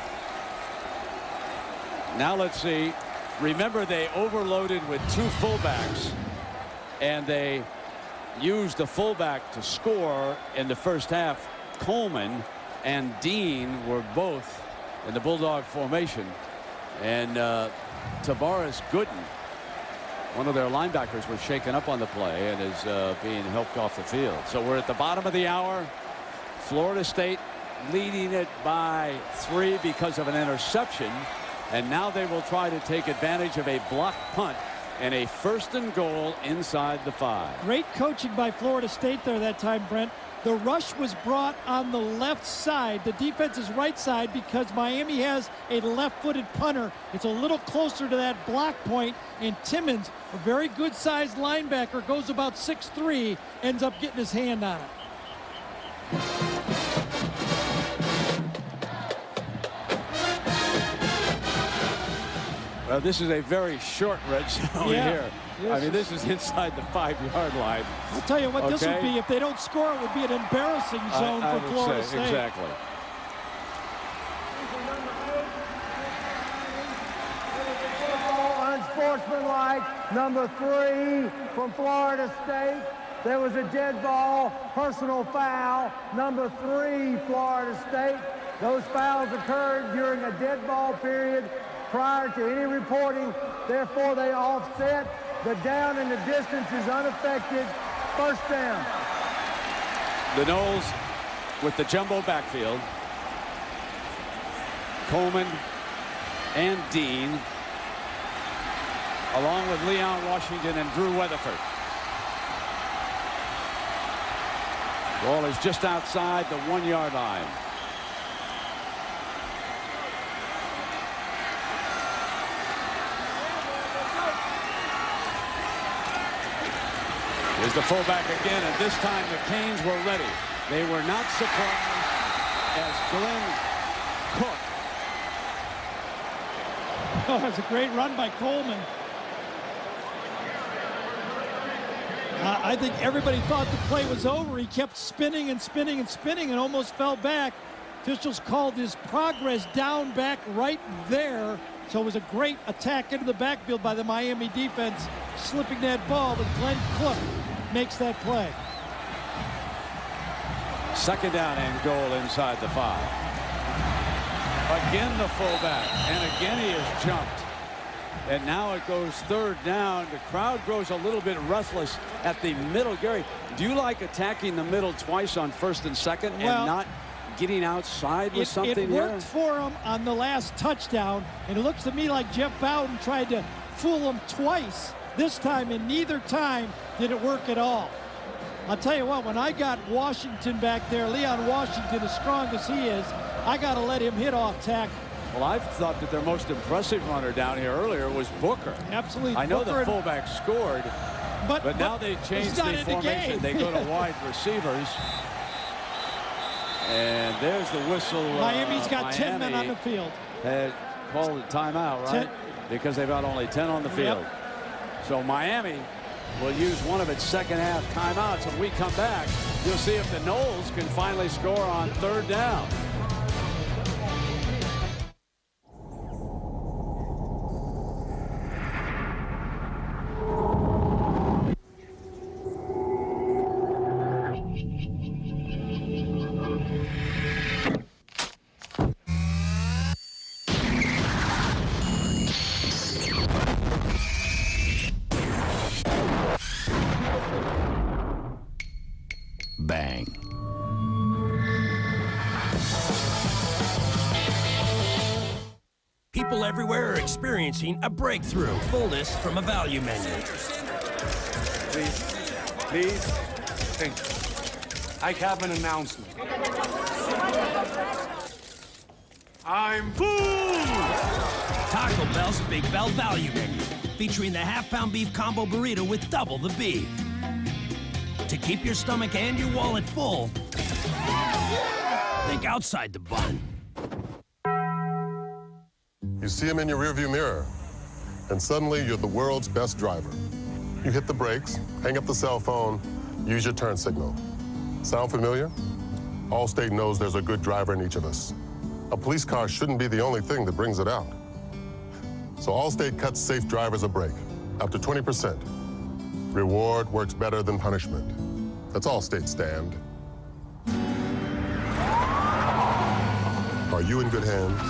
Now let's see. Remember, they overloaded with two fullbacks, and they used the fullback to score in the first half. Coleman and Dean were both in the Bulldog formation, and uh, Tavares Gooden, one of their linebackers, was shaken up on the play and is uh, being helped off the field. So we're at the bottom of the hour. Florida State leading it by three because of an interception, and now they will try to take advantage of a blocked punt and a first and goal inside the five. Great coaching by Florida State there that time, Brent. The rush was brought on the left side, the defense's right side, because Miami has a left-footed punter. It's a little closer to that block point, and Timmons, a very good-sized linebacker, goes about six three, ends up getting his hand on it. Well, this is a very short red zone Yeah. here. I mean, this is inside the five-yard line. I'll tell you what, okay? this would be, if they don't score, it would be an embarrassing zone I, I for would Florida say, State. Exactly. Unsportsmanlike, number three from Florida State. There was a dead ball, personal foul, number three, Florida State. Those fouls occurred during a dead ball period prior to any reporting. Therefore, they offset. The down in the distance is unaffected. First down. The Noles with the jumbo backfield. Coleman and Dean, along with Leon Washington and Drew Weatherford. Ball is just outside the one-yard line. Here's the fullback again, and this time the Canes were ready. They were not surprised as Glenn Cook. Oh, that's a great run by Coleman. Uh, I think everybody thought the play was over. He kept spinning and spinning and spinning and almost fell back. Officials called his progress down back right there. So it was a great attack into the backfield by the Miami defense, slipping that ball, but Glenn Cook makes that play. Second down and goal inside the five. Again the fullback, and again he is jumped. And now it goes third down. The crowd grows a little bit restless at the middle. Gary, do you like attacking the middle twice on first and second Well, and not getting outside with it, something it worked here? for him on the last touchdown, and it looks to me like Jeff Bowden tried to fool him twice this time, and neither time did it work at all. I'll tell you what, when I got Washington back there, Leon Washington, as strong as he is, I got to let him hit off tackle. Well, I thought that their most impressive runner down here earlier was Booker. Absolutely. I know Booker the and, fullback scored, but, but now but they changed not the in formation. The they go to wide receivers. And there's the whistle. Miami's uh, got Miami ten men on the field. Had called a timeout, right? Ten. Because they've got only ten on the field. Yep. So Miami will use one of its second half timeouts. When we come back, you'll see if the Noles can finally score on third down. Bang. People everywhere are experiencing a breakthrough fullness from a value menu. Please, please, thank you. I have an announcement. I'm full! Taco Bell's Big Bell Value Menu, featuring the half-pound beef combo burrito with double the beef. To keep your stomach and your wallet full, think outside the bun. You see him in your rearview mirror, and suddenly you're the world's best driver. You hit the brakes, hang up the cell phone, use your turn signal. Sound familiar? Allstate knows there's a good driver in each of us. A police car shouldn't be the only thing that brings it out. So Allstate cuts safe drivers a break, up to twenty percent. Reward works better than punishment. That's Allstate stand. Are you in good hands?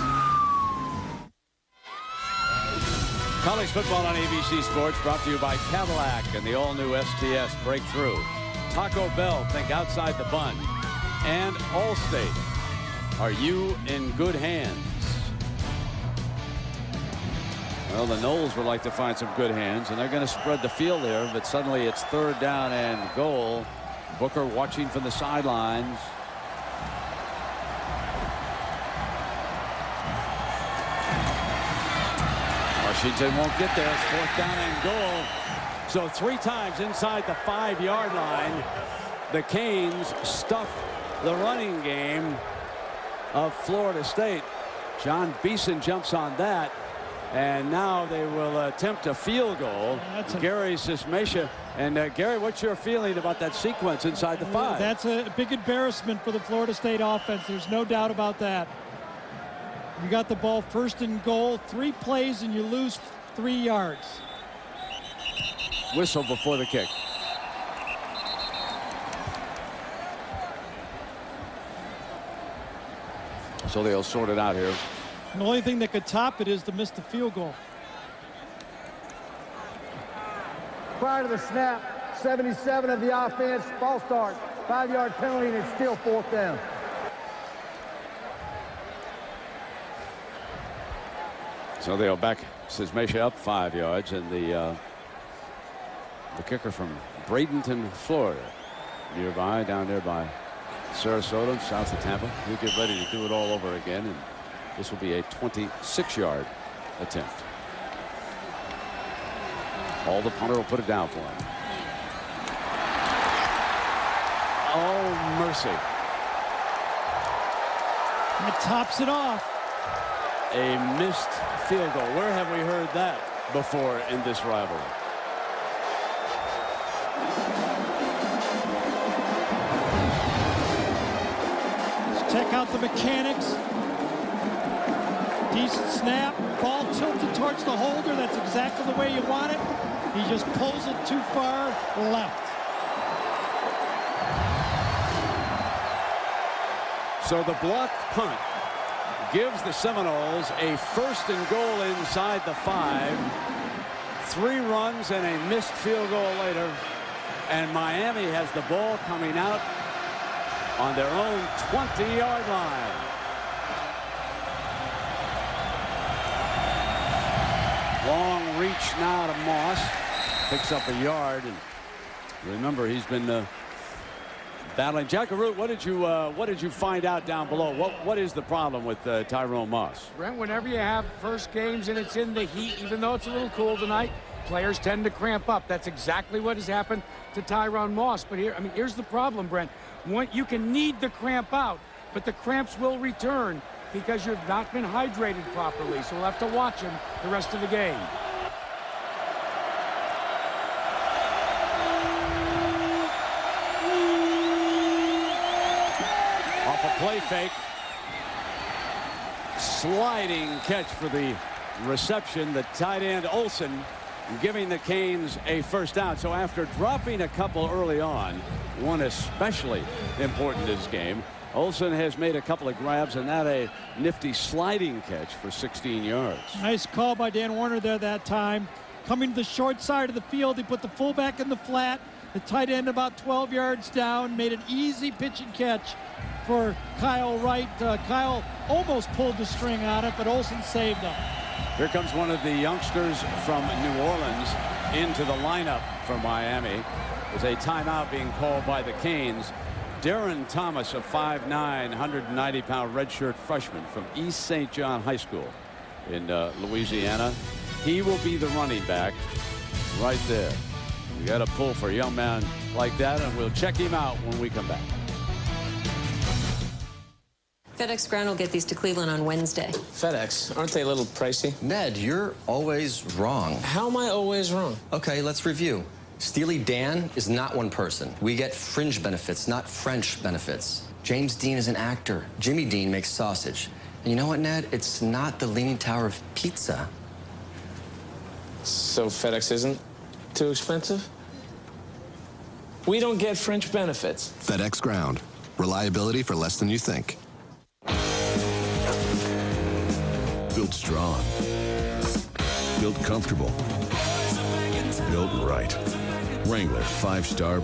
College football on A B C Sports brought to you by Cadillac and the all-new S T S Breakthrough. Taco Bell, think outside the bun. And Allstate, are you in good hands? Well, the Noles would like to find some good hands, and they're going to spread the field here, but suddenly it's third down and goal. Booker watching from the sidelines. Washington won't get there. It's fourth down and goal. So three times inside the five-yard line, the Canes stuff the running game of Florida State. John Beeson jumps on that. And now they will attempt a field goal. That's Gary Sismesha. And uh, Gary, what's your feeling about that sequence inside the five? That's a big embarrassment for the Florida State offense. There's no doubt about that. You got the ball first and goal, three plays, and you lose three yards. Whistle before the kick. So they'll sort it out here. And the only thing that could top it is to miss the field goal. Prior to the snap, seventy-seven of the offense, false start, five-yard penalty, and it's still fourth down. So they'll back Sismesha up five yards, and the uh, the kicker from Bradenton, Florida, nearby, down there by Sarasota, south of Tampa. He'll get ready to do it all over again, and this will be a twenty-six yard attempt. All the punter will put it down for him. Oh, mercy. It tops it off. A missed field goal. Where have we heard that before in this rivalry? Let's check out the mechanics. Decent snap. Ball tilted towards the holder. That's exactly the way you want it. He just pulls it too far left. So the blocked punt gives the Seminoles a first and goal inside the five. Three runs and a missed field goal later. And Miami has the ball coming out on their own twenty-yard line. Long reach now to Moss. Picks up a yard. And remember, he's been uh, battling. Jack Arute, what did you uh, what did you find out down below? What what is the problem with uh, Tyrone Moss? Brent, whenever you have first games and it's in the heat, even though it's a little cool tonight, players tend to cramp up. That's exactly what has happened to Tyrone Moss. But here, I mean, here's the problem, Brent. One, you can need the cramp out, but the cramps will return because you've not been hydrated properly. So we'll have to watch him the rest of the game. Off a play fake. Sliding catch for the reception. The tight end Olsen giving the Canes a first down. So after dropping a couple early on, one especially important in this game, Olsen has made a couple of grabs and that a nifty sliding catch for sixteen yards. Nice call by Dan Warner there that time. Coming to the short side of the field, he put the fullback in the flat. The tight end about twelve yards down, made an easy pitch and catch for Kyle Wright. Uh, Kyle almost pulled the string on it, but Olsen saved him. Here comes one of the youngsters from New Orleans into the lineup for Miami. There's a timeout being called by the Canes. Darren Thomas, a five nine, one hundred ninety pound redshirt freshman from East Saint John High School in uh, Louisiana. He will be the running back right there. You got to pull for a young man like that, and we'll check him out when we come back. FedEx Ground will get these to Cleveland on Wednesday. FedEx, aren't they a little pricey? Ned, you're always wrong. How am I always wrong? Okay, let's review. Steely Dan is not one person. We get fringe benefits, not French benefits. James Dean is an actor. Jimmy Dean makes sausage. And you know what, Ned? It's not the Leaning Tower of Pizza. So FedEx isn't too expensive? We don't get French benefits. FedEx Ground. Reliability for less than you think. Built strong. Built comfortable. Built right. Wrangler five-star.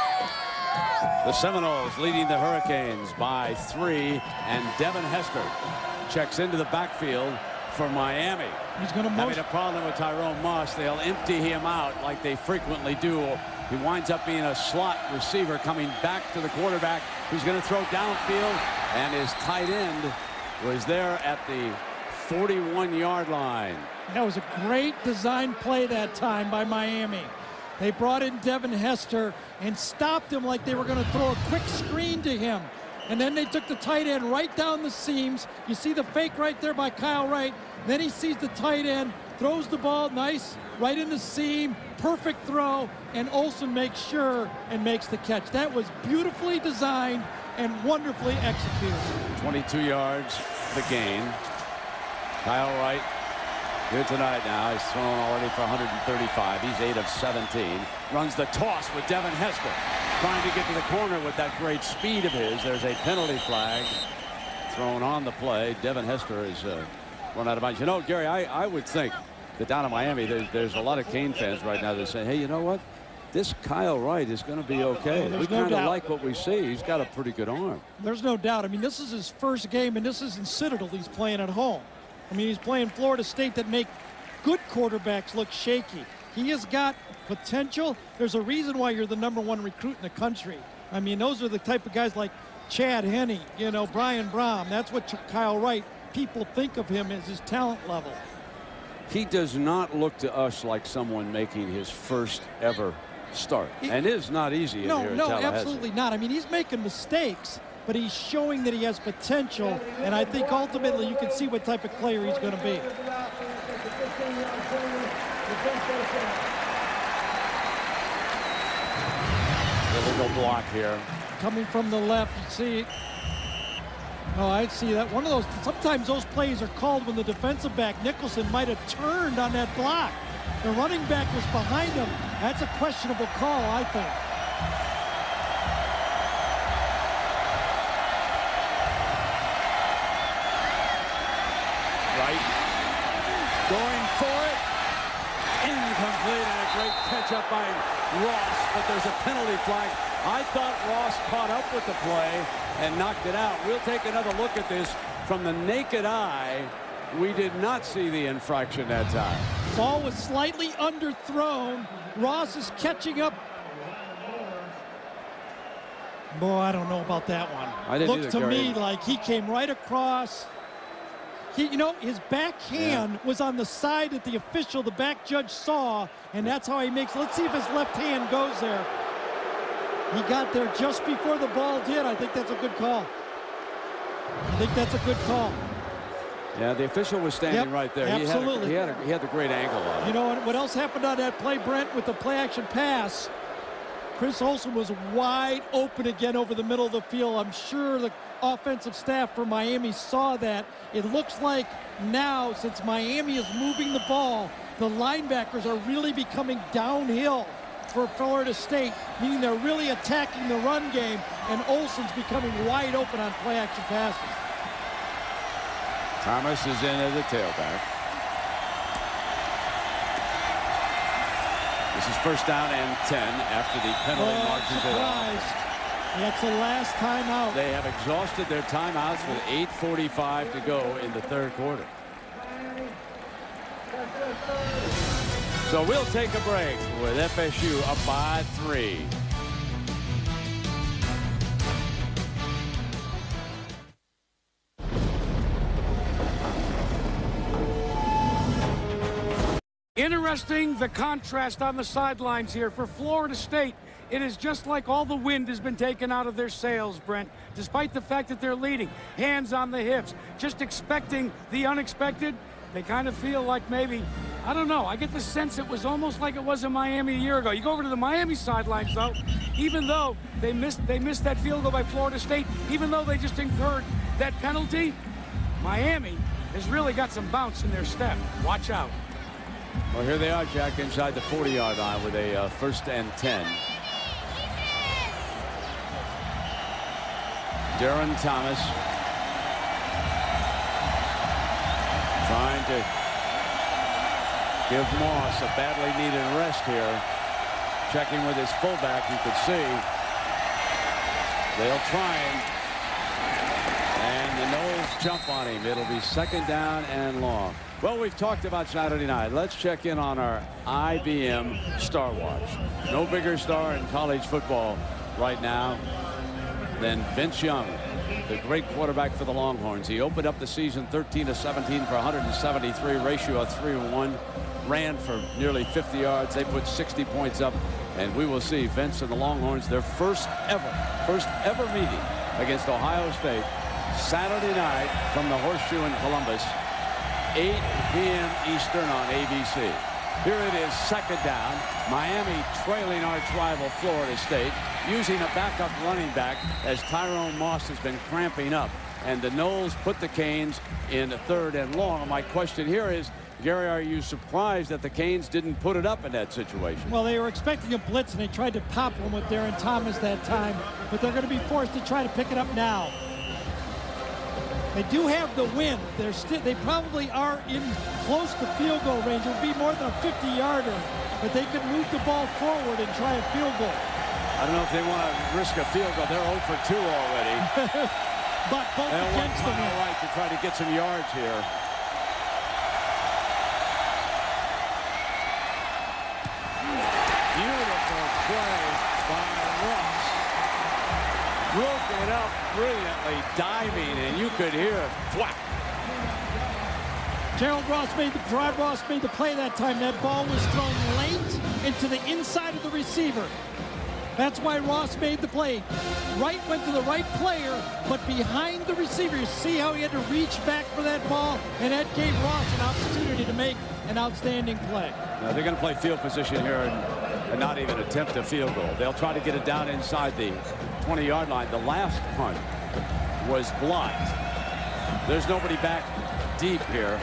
The Seminoles leading the Hurricanes by three, and Devin Hester checks into the backfield for Miami. He's going to having a problem with Tyrone Moss. They'll empty him out like they frequently do. He winds up being a slot receiver coming back to the quarterback, who's going to throw downfield, and his tight end was there at the forty-one yard line. That was a great design play that time by Miami. They brought in Devin Hester and stopped him like they were going to throw a quick screen to him. And then they took the tight end right down the seams. You see the fake right there by Kyle Wright. Then he sees the tight end, throws the ball nice right in the seam, perfect throw, and Olsen makes sure and makes the catch. That was beautifully designed and wonderfully executed. twenty-two yards, the gain. Kyle Wright here tonight now. He's thrown already for one hundred thirty-five. He's eight of seventeen. Runs the toss with Devin Hester. Trying to get to the corner with that great speed of his. There's a penalty flag thrown on the play. Devin Hester is uh, run out of bounds. You know, Gary, I, I would think that down in Miami, there's, there's a lot of Cane fans right now that say, hey, you know what? This Kyle Wright is going to be okay. Oh, we no kind of doubt. like what we see. He's got a pretty good arm. There's no doubt. I mean, this is his first game, and this is in Citadel. He's playing at home. I mean, he's playing Florida State that make good quarterbacks look shaky. He has got potential. There's a reason why you're the number one recruit in the country. I mean, those are the type of guys like Chad Henne, you know, Brian Brom. That's what Ch- Kyle Wright, people think of him as his talent level. He does not look to us like someone making his first ever start. He, and it is not easy in no, here in No, Tallahassee. absolutely not. I mean, he's making mistakes, but he's showing that he has potential, and I think ultimately you can see what type of player he's going to be. Illegal block here. Coming from the left, you see. Oh, I see that. One of those, sometimes those plays are called when the defensive back, Nicholson, might have turned on that block. The running back was behind him. That's a questionable call, I think. Right. Going for it. Incomplete, and a great catch up by Ross, but there's a penalty flag I thought Ross caught up with the play and knocked it out. We'll take another look at this from the naked eye. We did not see the infraction that time. Ball was slightly underthrown. Ross is catching up. Boy, I don't know about that one. I didn't Looked to either, me Gary. like he came right across. He, you know, his backhand Yeah. was on the side that the official, the back judge, saw, and that's how he makes. Let's see if his left hand goes there. He got there just before the ball did. I think that's a good call. I think that's a good call. Yeah, the official was standing Yep, right there. absolutely. He had, a, he, had a, he had the great angle on it. You know what, what else happened on that play, Brent, with the play action pass? Chris Olsen was wide open again over the middle of the field. I'm sure the offensive staff for Miami saw that. It looks like now, since Miami is moving the ball, the linebackers are really becoming downhill for Florida State, meaning they're really attacking the run game, and Olsen's becoming wide open on play action passes. Thomas is in as a tailback. This is first down and ten after the penalty Oh, marches it off. surprised. That's the last timeout. They have exhausted their timeouts with eight forty-five to go in the third quarter. So we'll take a break with F S U up by three. Interesting, the contrast on the sidelines here for Florida State. It is just like all the wind has been taken out of their sails, Brent, despite the fact that they're leading. Hands on the hips, just expecting the unexpected. They kind of feel like maybe, I don't know, I get the sense it was almost like it was in Miami a year ago. You go over to the Miami sidelines, though, even though they missed, they missed that field goal by Florida State, even though they just incurred that penalty, Miami has really got some bounce in their step. Watch out. Well, here they are, Jack, inside the forty-yard line with a uh, first and ten. Darren Thomas trying to give Moss a badly needed rest here. Checking with his fullback, you could see they'll try him. And the Noles jump on him. It'll be second down and long. Well, we've talked about Saturday night. Let's check in on our I B M Star Watch. No bigger star in college football right now than Vince Young, the great quarterback for the Longhorns. He opened up the season thirteen to seventeen for one hundred seventy-three, ratio of three to one, ran for nearly fifty yards. They put sixty points up, and we will see Vince and the Longhorns, their first ever, first ever meeting against Ohio State, Saturday night from the Horseshoe in Columbus, eight p m Eastern on A B C. Here it is, second down. Miami trailing arch rival Florida State, using a backup running back as Tyrone Moss has been cramping up. And the Noles put the Canes in third and long. My question here is, Gary, are you surprised that the Canes didn't put it up in that situation? Well, they were expecting a blitz, and they tried to pop one with Darren Thomas that time, but they're going to be forced to try to pick it up now. They do have the wind. They're still, they probably are in close to field goal range. It would be more than a fifty yarder, but they could move the ball forward and try a field goal. I don't know if they want to risk a field goal. They're oh for two already. But both They'll against them. All right to try to get some yards here. Beautiful play by Ross. Broke it up brilliantly, diving, and you could hear it whack. Gerald Ross made the Gerard Ross made the play that time. That ball was thrown late into the inside of the receiver. That's why Ross made the play. Right went to the right player, but behind the receiver. You see how he had to reach back for that ball, and that gave Ross an opportunity to make an outstanding play. Now they're going to play field position here and, and not even attempt a field goal. They'll try to get it down inside the twenty-yard line. The last punt was blocked. There's nobody back deep here.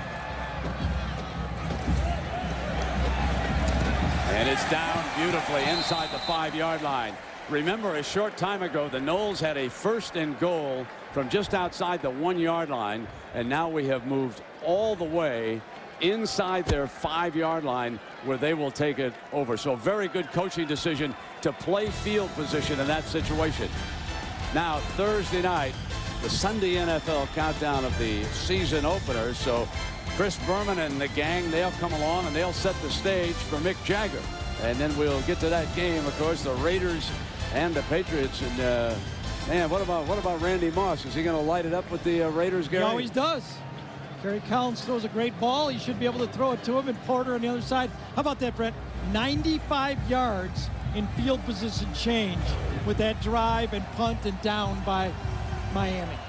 And it's down beautifully inside the five-yard line. Remember, a short time ago, the Noles had a first and goal from just outside the one-yard line, and now we have moved all the way inside their five-yard line where they will take it over. So very good coaching decision to play field position in that situation. Now, Thursday night, the Sunday N F L countdown of the season opener. So Chris Berman and the gang, they'll come along and they'll set the stage for Mick Jagger. And then we'll get to that game, of course, the Raiders and the Patriots. And uh, man, what about what about Randy Moss? Is he going to light it up with the uh, Raiders, Gary? He always does. Gary Collins throws a great ball. He should be able to throw it to him. And Porter on the other side. How about that, Brent? ninety-five yards in field position change with that drive and punt and down by Miami.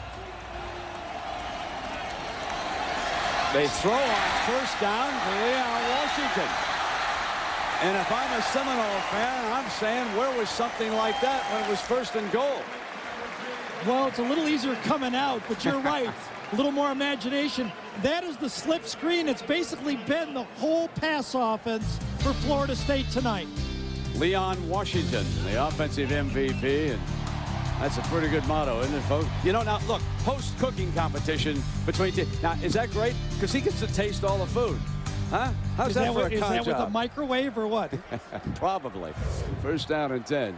They throw on first down to Leon Washington. And if I'm a Seminole fan, I'm saying, where was something like that when it was first and goal? Well, it's a little easier coming out, but you're right. A little more imagination. That is the slip screen. It's basically been the whole pass offense for Florida State tonight. Leon Washington, the offensive M V P, and that's a pretty good motto, isn't it, folks? You know, now, look, post-cooking competition between teams. Now, is that great? Because he gets to taste all the food. Huh? How's is that, that for with, a is con that with job? a microwave or what? Probably. First down and ten.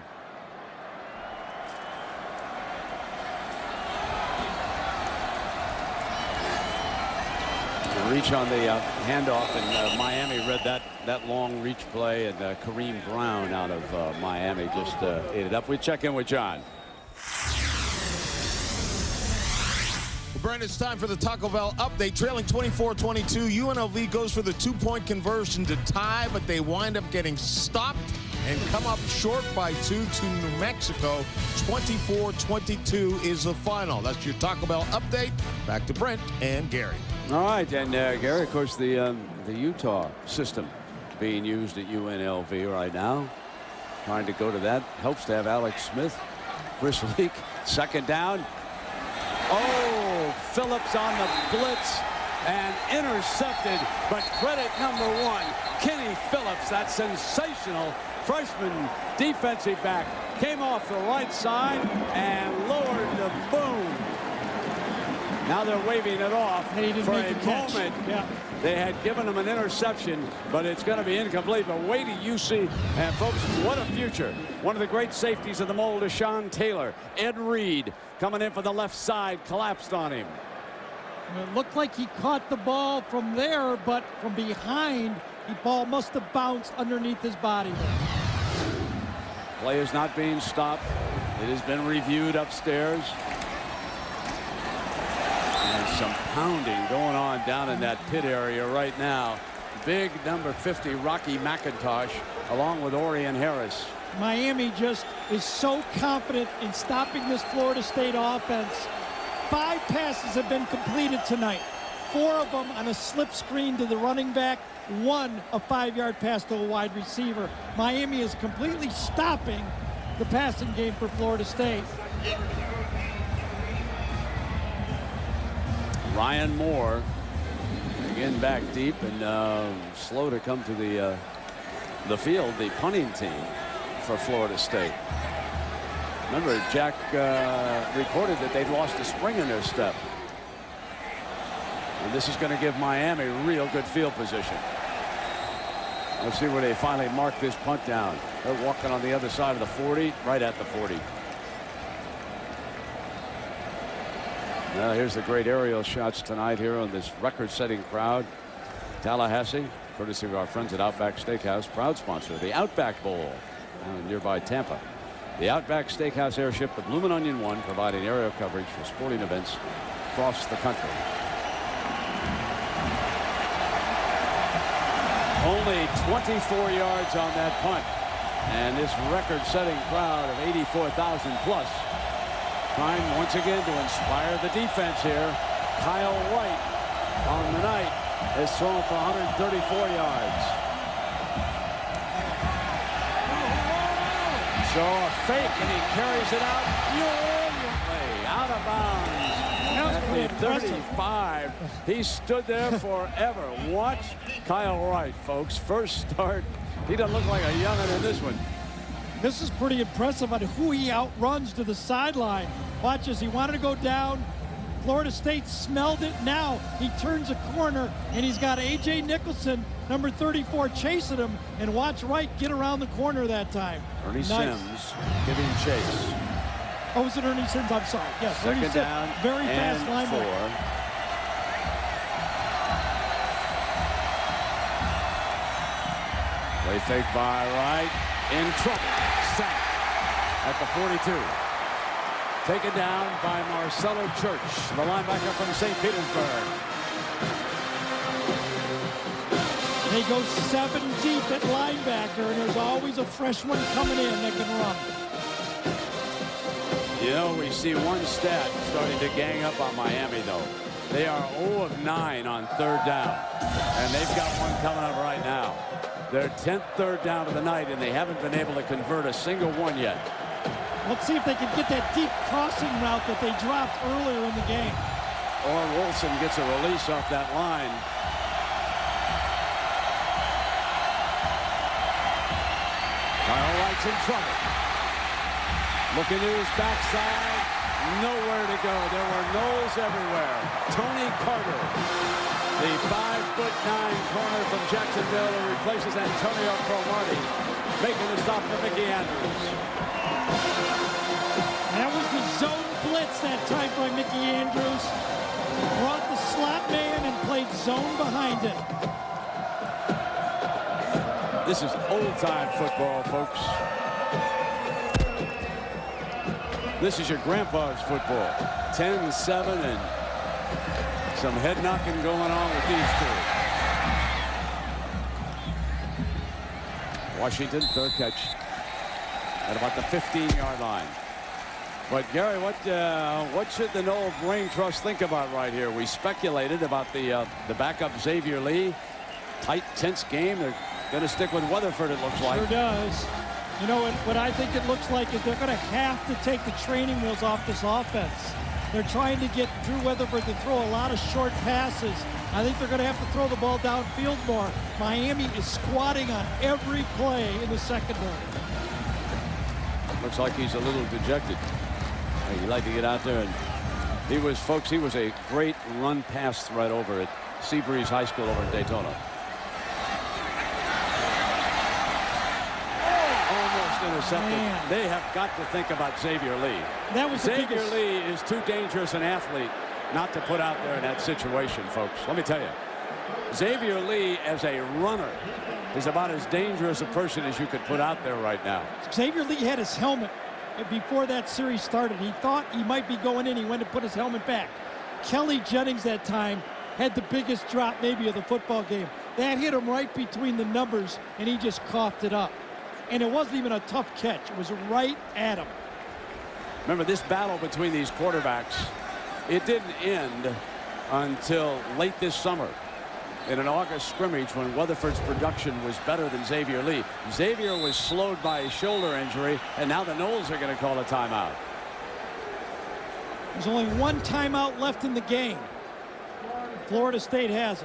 The reach on the uh, handoff, and uh, Miami read that that long reach play, and uh, Kareem Brown out of uh, Miami just uh, ate it up. We check in with John. Brent, it's time for the Taco Bell update. Trailing twenty-four twenty-two, U N L V goes for the two-point conversion to tie, but they wind up getting stopped and come up short by two to New Mexico. twenty-four twenty-two is the final. That's your Taco Bell update. Back to Brent and Gary. All right, and uh, Gary, of course, the um, the Utah system being used at U N L V right now. Trying to go to that. Helps to have Alex Smith. Chris Leak, second down. Oh, Phillips on the blitz and intercepted, but credit number one, Kenny Phillips, that sensational freshman defensive back, came off the right side and lowered the boom. Now they're waving it off for a moment. Yeah. They had given him an interception, but it's going to be incomplete. But wait till you see, and folks, what a future. One of the great safeties of the mold is Sean Taylor. Ed Reed coming in for the left side, collapsed on him. It looked like he caught the ball from there, but from behind, the ball must have bounced underneath his body there. Play is not being stopped. It has been reviewed upstairs. And some pounding going on down in that pit area right now. Big number fifty, Rocky McIntosh, along with Orion Harris. Miami just is so confident in stopping this Florida State offense. Five passes have been completed tonight. Four of them on a slip screen to the running back. One a five-yard pass to a wide receiver. Miami is completely stopping the passing game for Florida State. Ryan Moore again back deep and uh, slow to come to the uh, the field, the punting team for Florida State. Remember, Jack uh, reported that they'd lost a spring in their step. And this is going to give Miami real good field position. Let's see where they finally mark this punt down. They're walking on the other side of the forty, right at the forty. Now here's the great aerial shots tonight here on this record-setting crowd. Tallahassee, courtesy of our friends at Outback Steakhouse, proud sponsor of the Outback Bowl down in nearby Tampa. The Outback Steakhouse airship, the Bloomin' Onion One, providing aerial coverage for sporting events across the country. Only twenty-four yards on that punt. And this record-setting crowd of eighty-four thousand plus trying once again to inspire the defense here. Kyle Wright on the night is thrown for one hundred thirty-four yards. So a fake, and he carries it out brilliantly out of bounds at the thirty-five. He stood there forever. Watch Kyle Wright, folks. First start. He doesn't look like a young'un in this one. This is pretty impressive on who he outruns to the sideline. Watch as he wanted to go down. Florida State smelled it. Now he turns a corner, and he's got A J Nicholson, number thirty-four chasing him, and watch Wright get around the corner that time. Ernie Nice. Sims giving chase. Oh, was it Ernie Sims? I'm sorry. Yes, Second Ernie Sims. down Very fast and linebacker. four. Play fake by Wright. In trouble. Sack at the forty-two. Taken down by Marcelo Church, the linebacker from Saint Petersburg. They go seven deep at linebacker, and there's always a fresh one coming in that can run. You know, we see one stat starting to gang up on Miami, though. They are zero of nine on third down, and they've got one coming up right now. Their tenth third down of the night, and they haven't been able to convert a single one yet. Let's see if they can get that deep crossing route that they dropped earlier in the game. Or Wilson gets a release off that line. Kyle Wright's in trouble. Looking to his backside. Nowhere to go. There were nulls everywhere. Tony Carter, the five foot nine corner from Jacksonville, who replaces Antonio Cromartie, making the stop for Mickey Andrews. That was the zone blitz that time by Mickey Andrews. Brought the slot man and played zone behind it. This is old-time football, folks. This is your grandpa's football. ten seven and some head knocking going on with these two. Washington, third catch at about the fifteen yard line. But Gary, what uh, what should the Noel Brain Trust think about right here? We speculated about the uh, the backup Xavier Lee. Tight, tense game. They're going to stick with Weatherford, it looks like. Sure does. You know, what, what I think it looks like is they're going to have to take the training wheels off this offense. They're trying to get Drew Weatherford to throw a lot of short passes. I think they're going to have to throw the ball downfield more. Miami is squatting on every play in the secondary. Looks like he's a little dejected. He'd like to get out there, and he was, folks, he was a great run pass threat over at Seabreeze High School over in Daytona. Intercepted. Man. They have got to think about Xavier Lee. That was Xavier biggest... Lee is too dangerous an athlete not to put out there in that situation, folks. Let me tell you, Xavier Lee as a runner is about as dangerous a person as you could put out there right now. Xavier Lee had his helmet before that series started. He thought he might be going in. He went to put his helmet back. Kelly Jennings that time had the biggest drop maybe of the football game. That hit him right between the numbers, and he just coughed it up. And it wasn't even a tough catch. It was right at him. Remember, this battle between these quarterbacks, it didn't end until late this summer in an August scrimmage when Weatherford's production was better than Xavier Lee. Xavier was slowed by a shoulder injury, and now the Noles are going to call a timeout. There's only one timeout left in the game. Florida State has it.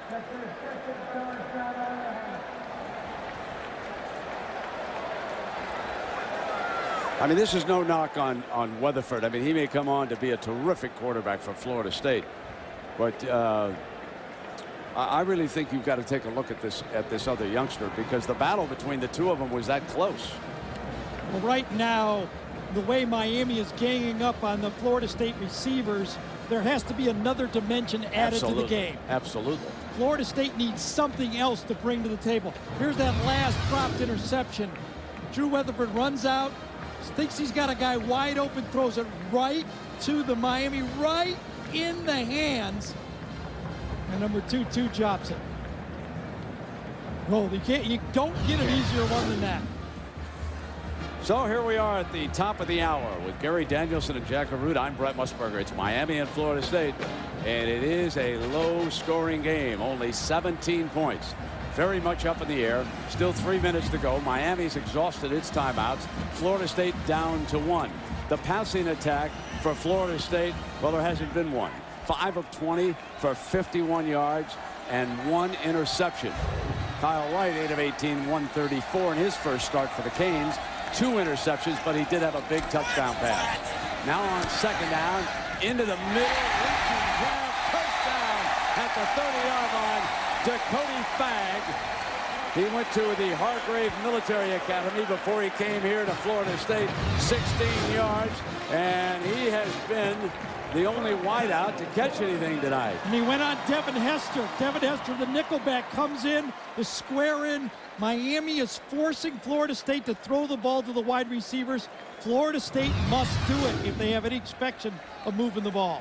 I mean, this is no knock on, on Weatherford. I mean, he may come on to be a terrific quarterback for Florida State. But uh, I really think you've got to take a look at this at this other youngster, because the battle between the two of them was that close. Well, right now, the way Miami is ganging up on the Florida State receivers, there has to be another dimension added Absolutely. to the game. Absolutely. Florida State needs something else to bring to the table. Here's that last dropped interception. Drew Weatherford runs out, thinks he's got a guy wide open, throws it right to the Miami, right in the hands. And number two, two drops it. Well, you can't, you don't get an easier one than that. So here we are at the top of the hour with Gary Danielson and Jack Arute. I'm Brett Musburger. It's Miami and Florida State, and it is a low-scoring game. Only seventeen points. Very much up in the air. Still three minutes to go. Miami's exhausted its timeouts. Florida State down to one. The passing attack for Florida State, well, there hasn't been one. five of twenty for fifty-one yards and one interception. Kyle Wright, eight of eighteen, one thirty-four in his first start for the Canes. Two interceptions, but he did have a big touchdown pass. Now on second down, into the middle, reaching grab, touchdown at the thirty yard line. to Cody Fagg. He went to the Hargrave Military Academy before he came here to Florida State, sixteen yards, and he has been the only wideout to catch anything tonight. And he went on Devin Hester. Devin Hester, the nickelback, comes in to square in. Miami is forcing Florida State to throw the ball to the wide receivers. Florida State must do it if they have any expectation of moving the ball.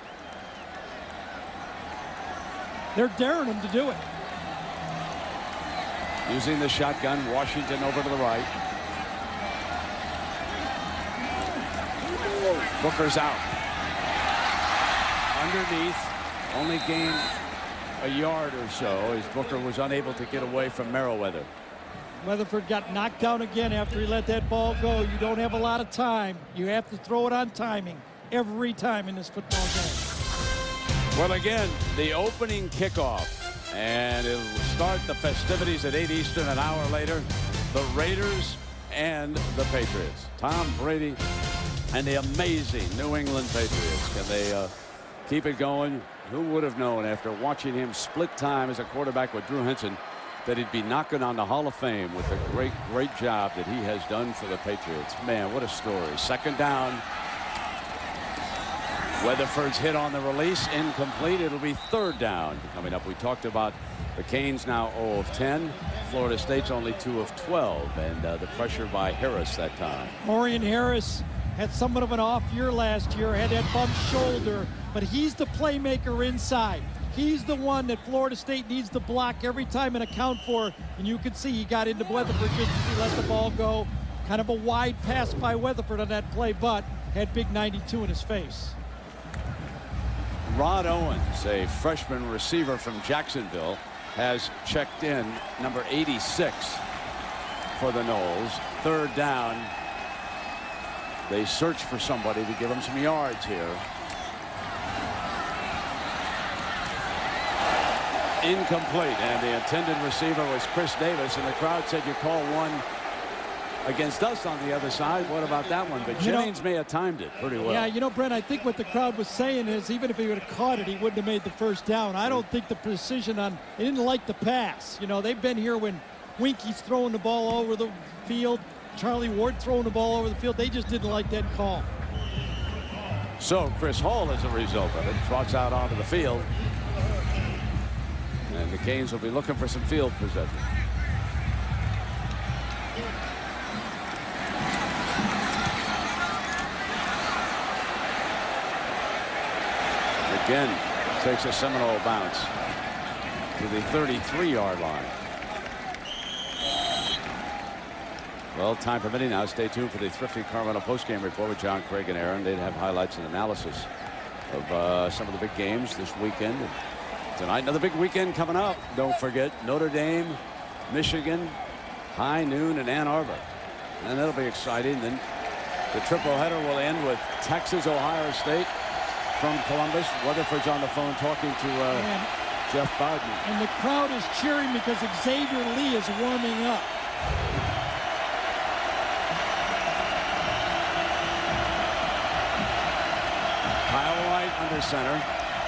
They're daring them to do it. Using the shotgun, Washington over to the right. Booker's out. Underneath, only gained a yard or so as Booker was unable to get away from Merriweather. Weatherford got knocked down again after he let that ball go. You don't have a lot of time. You have to throw it on timing every time in this football game. Well, again, the opening kickoff. And it'll start the festivities at eight Eastern an hour later. The Raiders and the Patriots. Tom Brady and the amazing New England Patriots. Can they uh, keep it going? Who would have known after watching him split time as a quarterback with Drew Henson that he'd be knocking on the Hall of Fame with the great, great job that he has done for the Patriots. Man, what a story. Second down. Weatherford's hit on the release, incomplete. It'll be third down coming up. We talked about the Canes now zero of ten. Florida State's only two of twelve, and uh, the pressure by Harris that time. Orion Harris had somewhat of an off year last year, had that bump shoulder, but he's the playmaker inside. He's the one that Florida State needs to block every time and account for, and you can see he got into Weatherford just as he let the ball go. Kind of a wide pass by Weatherford on that play, but had big ninety-two in his face. Rod Owens, a freshman receiver from Jacksonville, has checked in number eighty-six for the Noles. Third down. They search for somebody to give them some yards here. Incomplete, and the intended receiver was Chris Davis, and the crowd said you call one against us on the other side. What about that one? But Jennings may have timed it pretty well. Yeah, you know, Brent, I think what the crowd was saying is even if he would have caught it, he wouldn't have made the first down. I don't think the precision on, they didn't like the pass. You know, they've been here when Winky's throwing the ball all over the field, Charlie Ward throwing the ball over the field. They just didn't like that call. So Chris Hall, as a result of it, trots out onto the field. And the Canes will be looking for some field possession. Again, takes a Seminole bounce to the thirty-three yard line. Well, time permitting now, stay tuned for the Thrifty Carmelo postgame report with John Craig and Aaron. They'd have highlights and analysis of uh, some of the big games this weekend. Tonight, another big weekend coming up. Don't forget Notre Dame, Michigan, high noon in Ann Arbor. And that'll be exciting. Then the triple header will end with Texas, Ohio State. From Columbus, Weatherford's on the phone talking to uh, Jeff Bowden. And the crowd is cheering because Xavier Lee is warming up. Kyle White under center.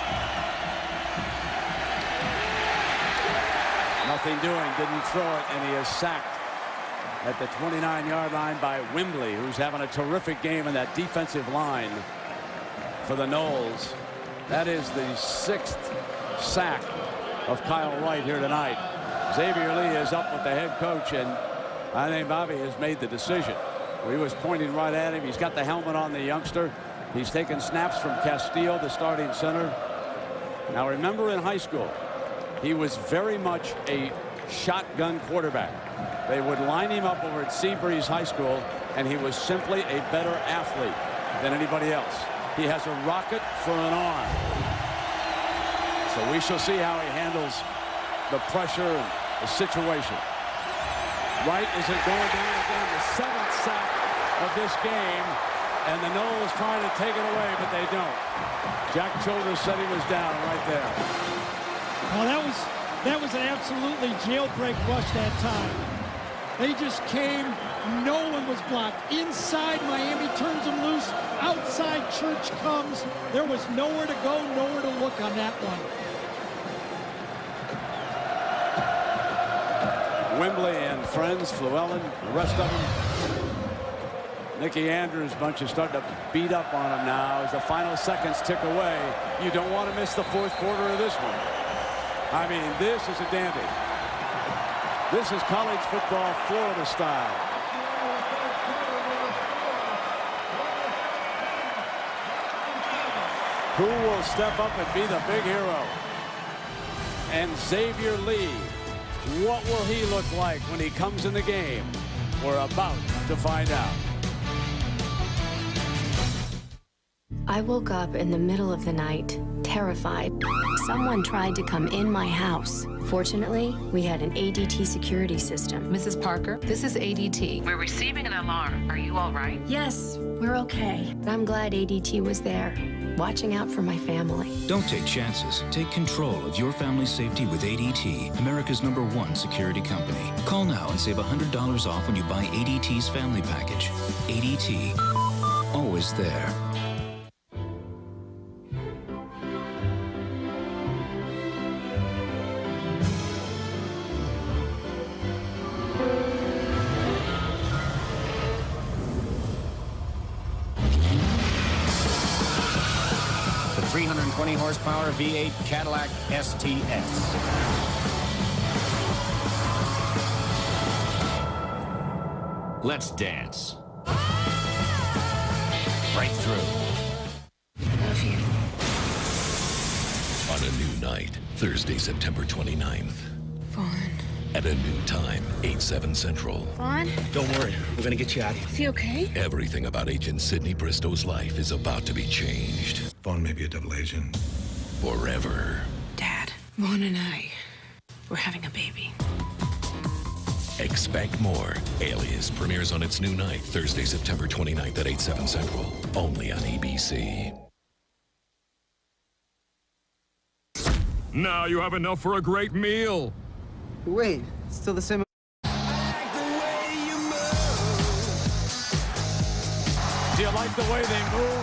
Nothing doing, didn't throw it, and he is sacked at the twenty-nine yard line by Wimbley, who's having a terrific game in that defensive line for the Noles. That is the sixth sack of Kyle White here tonight. Xavier Lee is up with the head coach, and I think Bobby has made the decision. Well, he was pointing right at him. He's got the helmet on the youngster. He's taken snaps from Castillo, the starting center. Now remember, in high school, he was very much a shotgun quarterback. They would line him up over at Seabreeze High School, and he was simply a better athlete than anybody else. He has a rocket for an arm. So we shall see how he handles the pressure and the situation. Wright isn't going down again. The seventh sack of this game. And the Noles trying to take it away, but they don't. Jack Childress said he was down right there. Well, that was, that was an absolutely jailbreak rush that time. They just came. No one was blocked. Inside, Miami turns them loose. Outside, Church comes. There was nowhere to go, nowhere to look on that one. Wembley and friends, Llewellyn, the rest of them. Nicky Andrews' bunch is starting to beat up on him now as the final seconds tick away. You don't want to miss the fourth quarter of this one. I mean, this is a dandy. This is college football, Florida style. Who will step up and be the big hero? And Xavier Lee, what will he look like when he comes in the game? We're about to find out. I woke up in the middle of the night, terrified. Someone tried to come in my house. Fortunately, we had an A D T security system. Missus Parker, this is A D T. We're receiving an alarm. Are you all right? Yes, we're okay. I'm glad A D T was there, watching out for my family. Don't take chances. Take control of your family's safety with A D T, America's number one security company. Call now and save one hundred dollars off when you buy A D T's family package. A D T, always there. three hundred twenty horsepower V eight Cadillac S T S. Let's dance. Right through. Love you. On a new night, Thursday, September twenty-ninth. Vaughn. At a new time, eight, seven Central. Vaughn? Don't worry, we're gonna get you out of here. Is he okay? Everything about Agent Sidney Bristow's life is about to be changed. Vaughn may be a double agent. Forever. Dad, Vaughn and I, we're having a baby. Expect more. Alias premieres on its new night, Thursday, September twenty-ninth at eight, seven Central. Only on A B C. Now you have enough for a great meal. Wait, still the same. Do you like the way they move?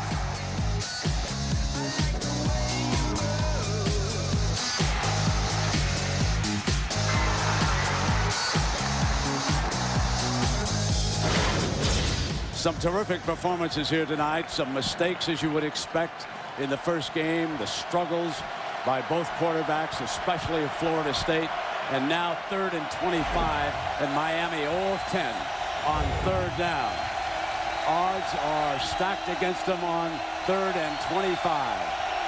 Some terrific performances here tonight. Some mistakes, as you would expect in the first game. The struggles by both quarterbacks, especially of Florida State. And now third and twenty-five, and Miami zero of ten on third down. Odds are stacked against them on third and twenty-five.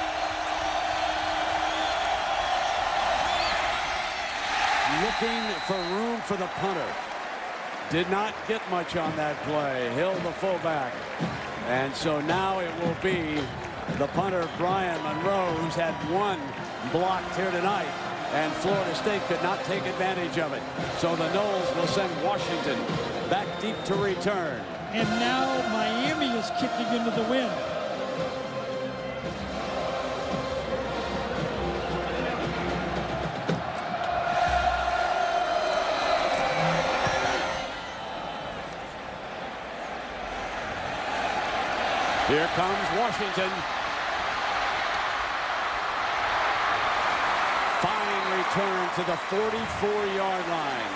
Looking for room for the punter. Did not get much on that play. Hill, the fullback. And so now it will be the punter, Brian Monroe, who's had one blocked here tonight. And Florida State could not take advantage of it. So the Noles will send Washington back deep to return. And now Miami is kicking into the wind. Here comes Washington. Fine return to the forty-four yard line.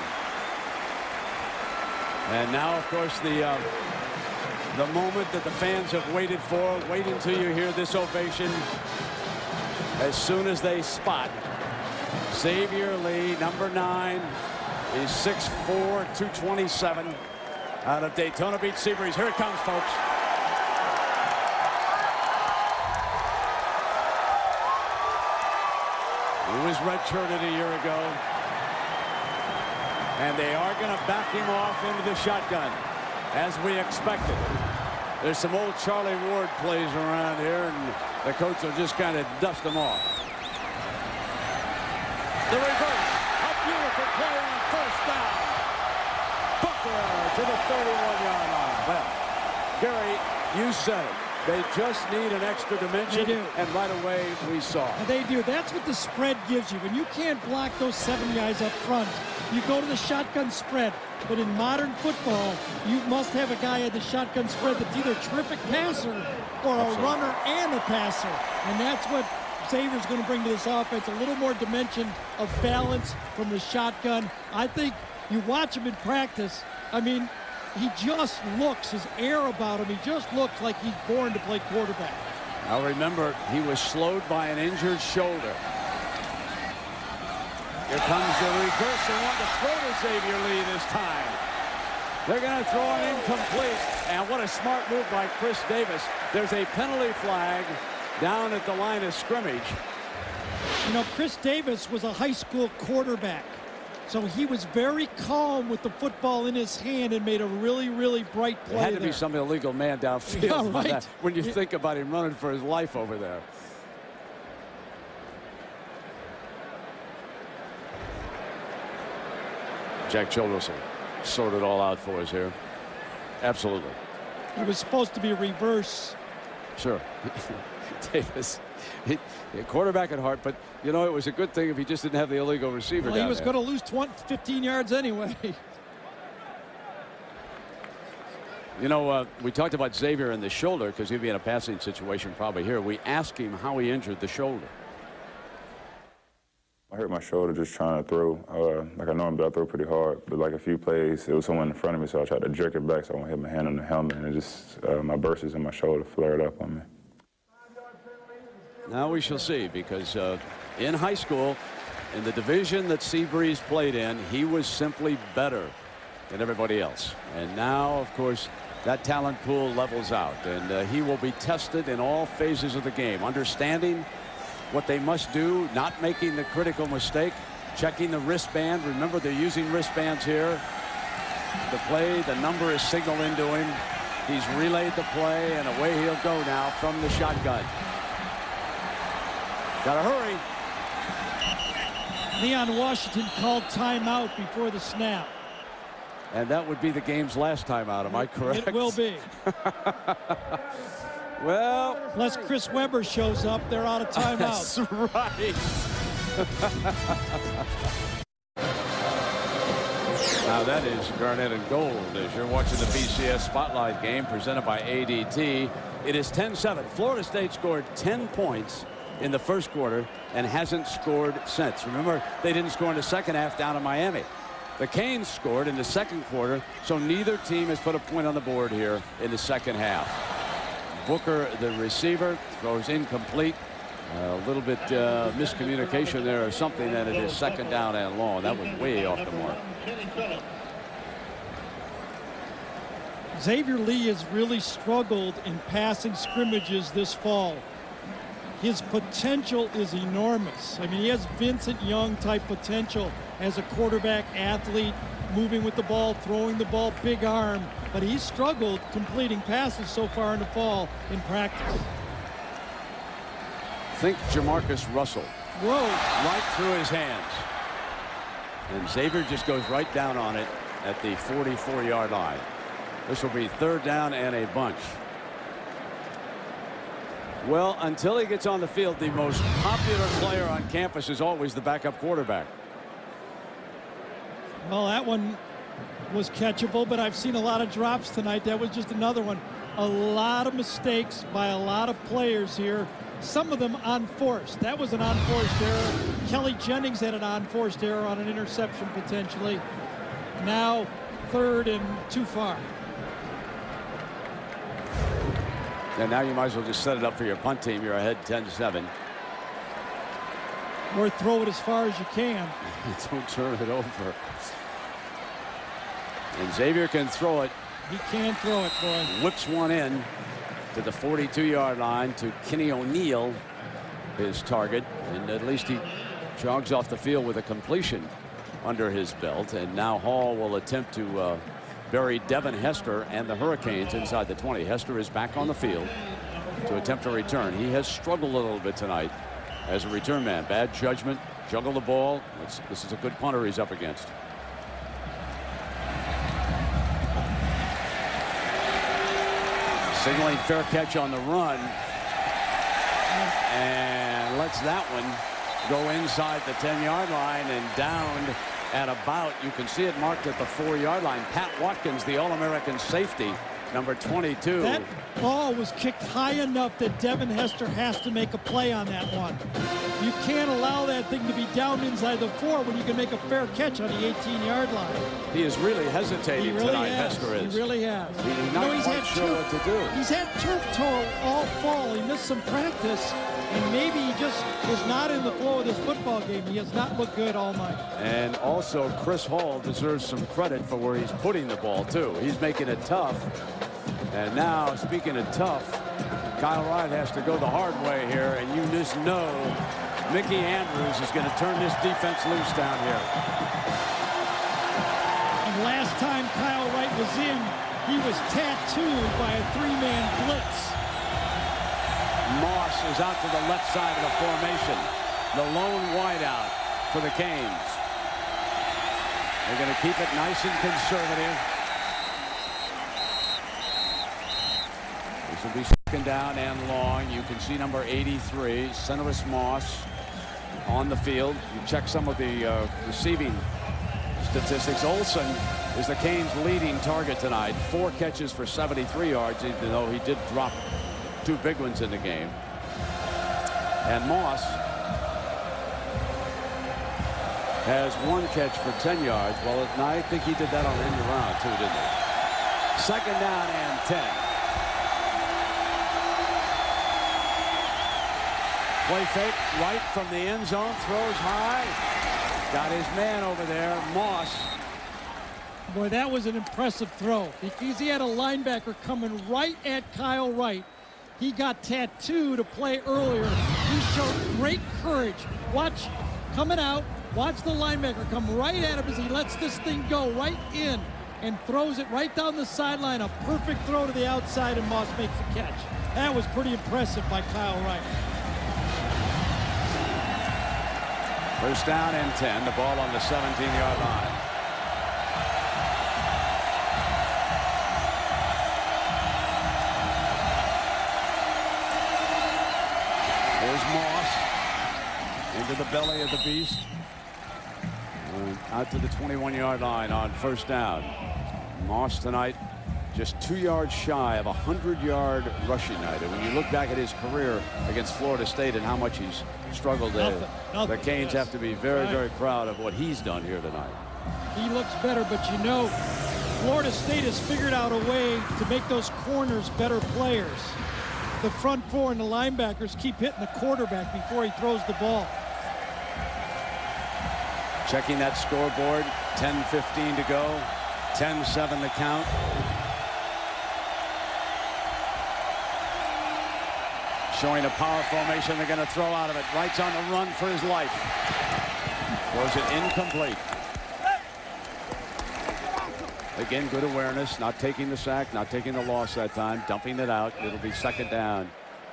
And now, of course, the uh, the moment that the fans have waited for. Wait until you hear this ovation. As soon as they spot Xavier Lee, number nine. He's six four, two twenty-seven, out of Daytona Beach, Seabreeze. Here it comes, folks. He was redshirted a year ago. And they are going to back him off into the shotgun, as we expected. There's some old Charlie Ward plays around here, and the coach will just kind of dust them off. The reverse. A beautiful play on first down. Booker to the thirty-one yard line. Well, Gary, you said it. They just need an extra dimension, They do. and right away we saw it. They do. That's what the spread gives you. When you can't block those seven guys up front, you go to the shotgun spread. But in modern football, you must have a guy at the shotgun spread that's either a terrific passer or a Absolutely. runner and a passer. And that's what Xavier's going to bring to this offense, a little more dimension of balance from the shotgun. I think You watch him in practice. I mean, he just looks, his air about him, he just looks like he's born to play quarterback. Now remember, he was slowed by an injured shoulder. Here comes the reverse. They want to throw to Xavier Lee this time. They're going to throw an incomplete. And what a smart move by Chris Davis. There's a penalty flag down at the line of scrimmage. You know, Chris Davis was a high school quarterback. So he was very calm with the football in his hand and made a really, really bright play. There had to there. be some illegal man downfield. Yeah, right. That, when you think about him running for his life over there. Jack Childress will sort it all out for us here. Absolutely. It was supposed to be a reverse. Sure. Davis, he, he, quarterback at heart, but you know, it was a good thing if he just didn't have the illegal receiver well, down he was there. going to lose twenty, fifteen yards anyway. You know, uh, we talked about Xavier and the shoulder because he'd be in a passing situation probably here. We asked him how he injured the shoulder. I hurt my shoulder just trying to throw. Uh, like I normally do, I throw pretty hard, but like a few plays, it was someone in front of me, so I tried to jerk it back so I won't hit my hand on the helmet, and it just, uh, my bursts in my shoulder flared up on me. Now we shall see, because uh, in high school, in the division that Seabreeze played in, he was simply better than everybody else. And now, of course, that talent pool levels out, and uh, he will be tested in all phases of the game, understanding what they must do, not making the critical mistake, checking the wristband. Remember, they're using wristbands here. The play, the number is signaled into him. He's relayed the play, and away he'll go now from the shotgun. Gotta hurry. Leon Washington called timeout before the snap. And that would be the game's last timeout, am I correct? It will be. Well, unless Chris Webber shows up, they're out of timeout. That's right. Now that is Garnett and Gold as you're watching the B C S Spotlight game presented by A D T. It is ten seven. Florida State scored ten points in the first quarter and hasn't scored since. Remember, they didn't score in the second half down in Miami. The Canes scored in the second quarter, so neither team has put a point on the board here in the second half. Booker, the receiver, throws incomplete. Uh, a little bit uh, miscommunication there or something, and it is second down and long. That was way off the mark. Xavier Lee has really struggled in passing scrimmages this fall. His potential is enormous. I mean, he has Vincent Young type potential as a quarterback athlete, moving with the ball, throwing the ball, big arm, but he's struggled completing passes so far in the fall in practice. Think Jamarcus Russell. Whoa. Right through his hands. And Xavier just goes right down on it at the forty-four yard line. This will be third down and a bunch. Well, until he gets on the field, the most popular player on campus is always the backup quarterback. Well, that one was catchable, but I've seen a lot of drops tonight. That was just another one. A lot of mistakes by a lot of players here. Some of them unforced. That was an unforced error. Kelly Jennings had an unforced error on an interception potentially. Now third and too far. And now you might as well just set it up for your punt team. You're ahead ten to seven. Or throw it as far as you can. Don't turn it over. And Xavier can throw it. He can throw it, boy. Whips one in to the forty-two yard line to Kenny O'Neill, his target. And at least he jogs off the field with a completion under his belt. And now Hall will attempt to uh, bury Devin Hester and the Hurricanes inside the twenty. Hester is back on the field to attempt a return. He has struggled a little bit tonight as a return man. Bad judgment, juggle the ball. It's, this is a good punter he's up against. Signaling fair catch on the run. And lets that one go inside the ten yard line and down at about, you can see it marked at the four yard line. Pat Watkins, the All-American safety, number twenty-two. That ball was kicked high enough that Devin Hester has to make a play on that one. You can't allow that thing to be down inside the four when you can make a fair catch on the eighteen-yard line. He is really hesitating he really tonight, has. Hesker is. He really has. He's You not know, he's quite had sure turf, what to do. He's had turf toe all fall. He missed some practice, and maybe he just is not in the flow of this football game. He has not looked good all night. And also, Chris Hall deserves some credit for where he's putting the ball, too. He's making it tough. And now, speaking of tough, Kyle Wright has to go the hard way here, and you just know Mickey Andrews is going to turn this defense loose down here. And last time Kyle Wright was in, he was tattooed by a three-man blitz. Moss is out to the left side of the formation. The lone wideout for the Canes. They're going to keep it nice and conservative. This will be second down and long. You can see number eighty-three, Ceneris Moss, on the field. You check some of the uh, receiving statistics. Olsen is the Canes' leading target tonight. Four catches for seventy-three yards, even though he did drop two big ones in the game. And Moss has one catch for ten yards. Well, I think he did that on the end around, too, didn't he? Second down and ten. Play fake right from the end zone. Throws high. Got his man over there, Moss. Boy, that was an impressive throw because he had a linebacker coming right at Kyle Wright. He got tattooed to play earlier. He showed great courage. Watch coming out. Watch the linebacker come right at him as he lets this thing go right in and throws it right down the sideline. A perfect throw to the outside, and Moss makes the catch. That was pretty impressive by Kyle Wright. First down and ten. The ball on the seventeen-yard line. Here's Moss into the belly of the beast. And out to the twenty-one-yard line on first down. Moss tonight just two yards shy of a hundred-yard rushing night. And when you look back at his career against Florida State and how much he's struggled there, nothing, nothing, the Canes yes. have to be very, right. very proud of what he's done here tonight. He looks better, but you know, Florida State has figured out a way to make those corners better players. The front four and the linebackers keep hitting the quarterback before he throws the ball. Checking that scoreboard, ten fifteen to go, ten seven the count. Showing a power formation. They're going to throw out of it. Wright's on the run for his life. Was it incomplete? Again, good awareness. Not taking the sack, not taking the loss that time. Dumping it out. It'll be second down.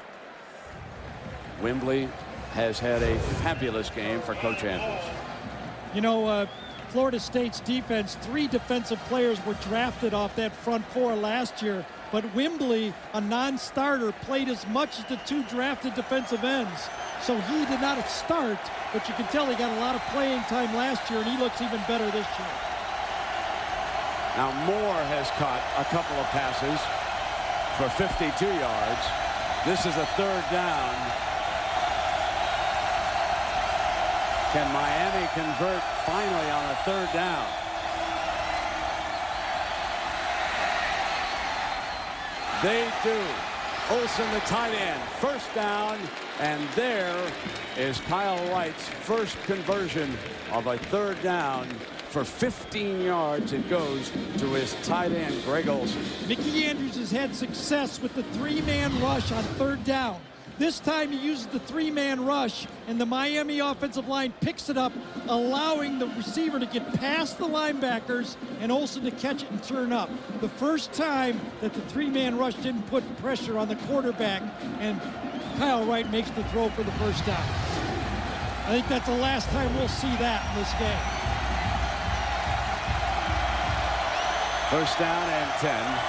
Wembley has had a fabulous game for Coach Andrews. You know, uh, Florida State's defense, three defensive players were drafted off that front four last year. But Wembley, a non-starter, played as much as the two drafted defensive ends. So he did not start, but you can tell he got a lot of playing time last year, and he looks even better this year. Now Moore has caught a couple of passes for fifty-two yards. This is a third down. Can Miami convert finally on a third down? They do. Olsen, the tight end, first down, and there is Kyle Wright's first conversion of a third down for fifteen yards. It goes to his tight end, Greg Olsen. Mickey Andrews has had success with the three-man rush on third down. This time he uses the three-man rush, and the Miami offensive line picks it up, allowing the receiver to get past the linebackers and Olsen to catch it and turn up. The first time that the three-man rush didn't put pressure on the quarterback, and Kyle Wright makes the throw for the first down. I think that's the last time we'll see that in this game. First down and ten.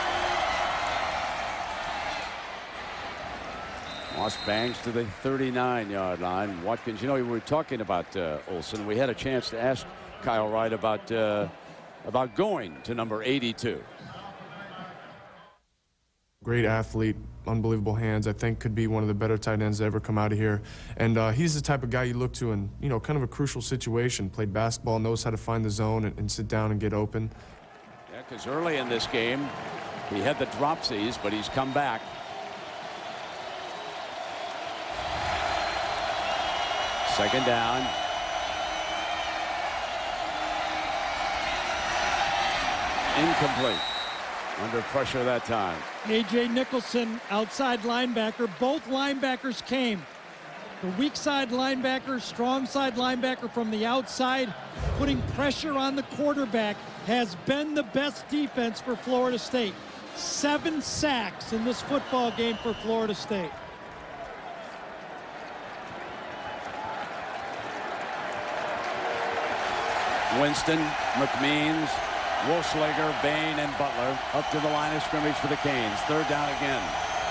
Moss bangs to the thirty-nine-yard line. Watkins, you know, we were talking about uh, Olsen. We had a chance to ask Kyle Wright about uh, about going to number eighty-two. great athlete, unbelievable hands. I think could be one of the better tight ends to ever come out of here. And uh, he's the type of guy you look to in, you know, kind of a crucial situation. Played basketball, knows how to find the zone and, and sit down and get open. Yeah, because early in this game, he had the dropsies, but he's come back. Second down. Incomplete. Under pressure that time. A J Nicholson, outside linebacker. Both linebackers came. The weak side linebacker, strong side linebacker from the outside, putting pressure on the quarterback, has been the best defense for Florida State. Seven sacks in this football game for Florida State. Winston, McMeans, Wolfslager, Bain, and Butler up to the line of scrimmage for the Canes. Third down again.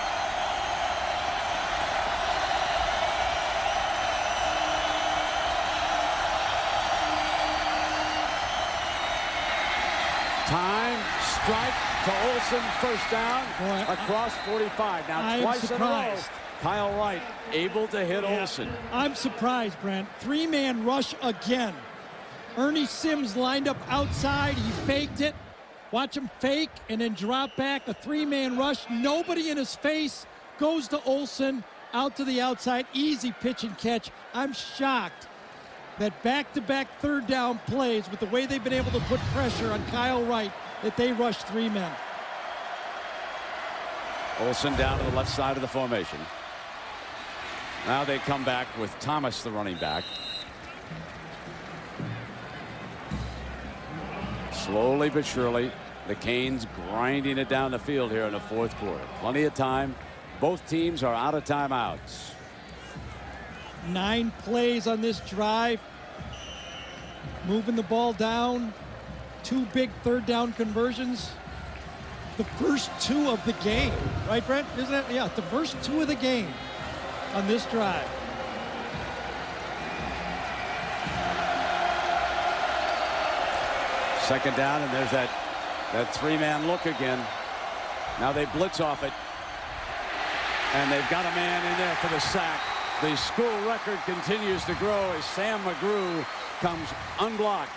Time, strike to Olsen, first down, Boy, across forty-five. Now I twice in a row, surprised. Kyle Wright able to hit Yeah, Olsen. I'm surprised, Brent. Three-man rush again. Ernie Sims lined up outside. He faked it. Watch him fake and then drop back. A three-man rush. Nobody in his face. Goes to Olsen. Out to the outside. Easy pitch and catch. I'm shocked that back-to-back third down plays, with the way they've been able to put pressure on Kyle Wright, that they rushed three men. Olsen down to the left side of the formation. Now they come back with Thomas, the running back. Slowly but surely, the Canes grinding it down the field here in the fourth quarter. Plenty of time. Both teams are out of timeouts. Nine plays on this drive. Moving the ball down. Two big third down conversions. The first two of the game. Right, Brent? Isn't it? Yeah, the first two of the game on this drive. Second down, and there's that, that three-man look again. Now they blitz off it. And they've got a man in there for the sack. The school record continues to grow as Sam McGrew comes unblocked.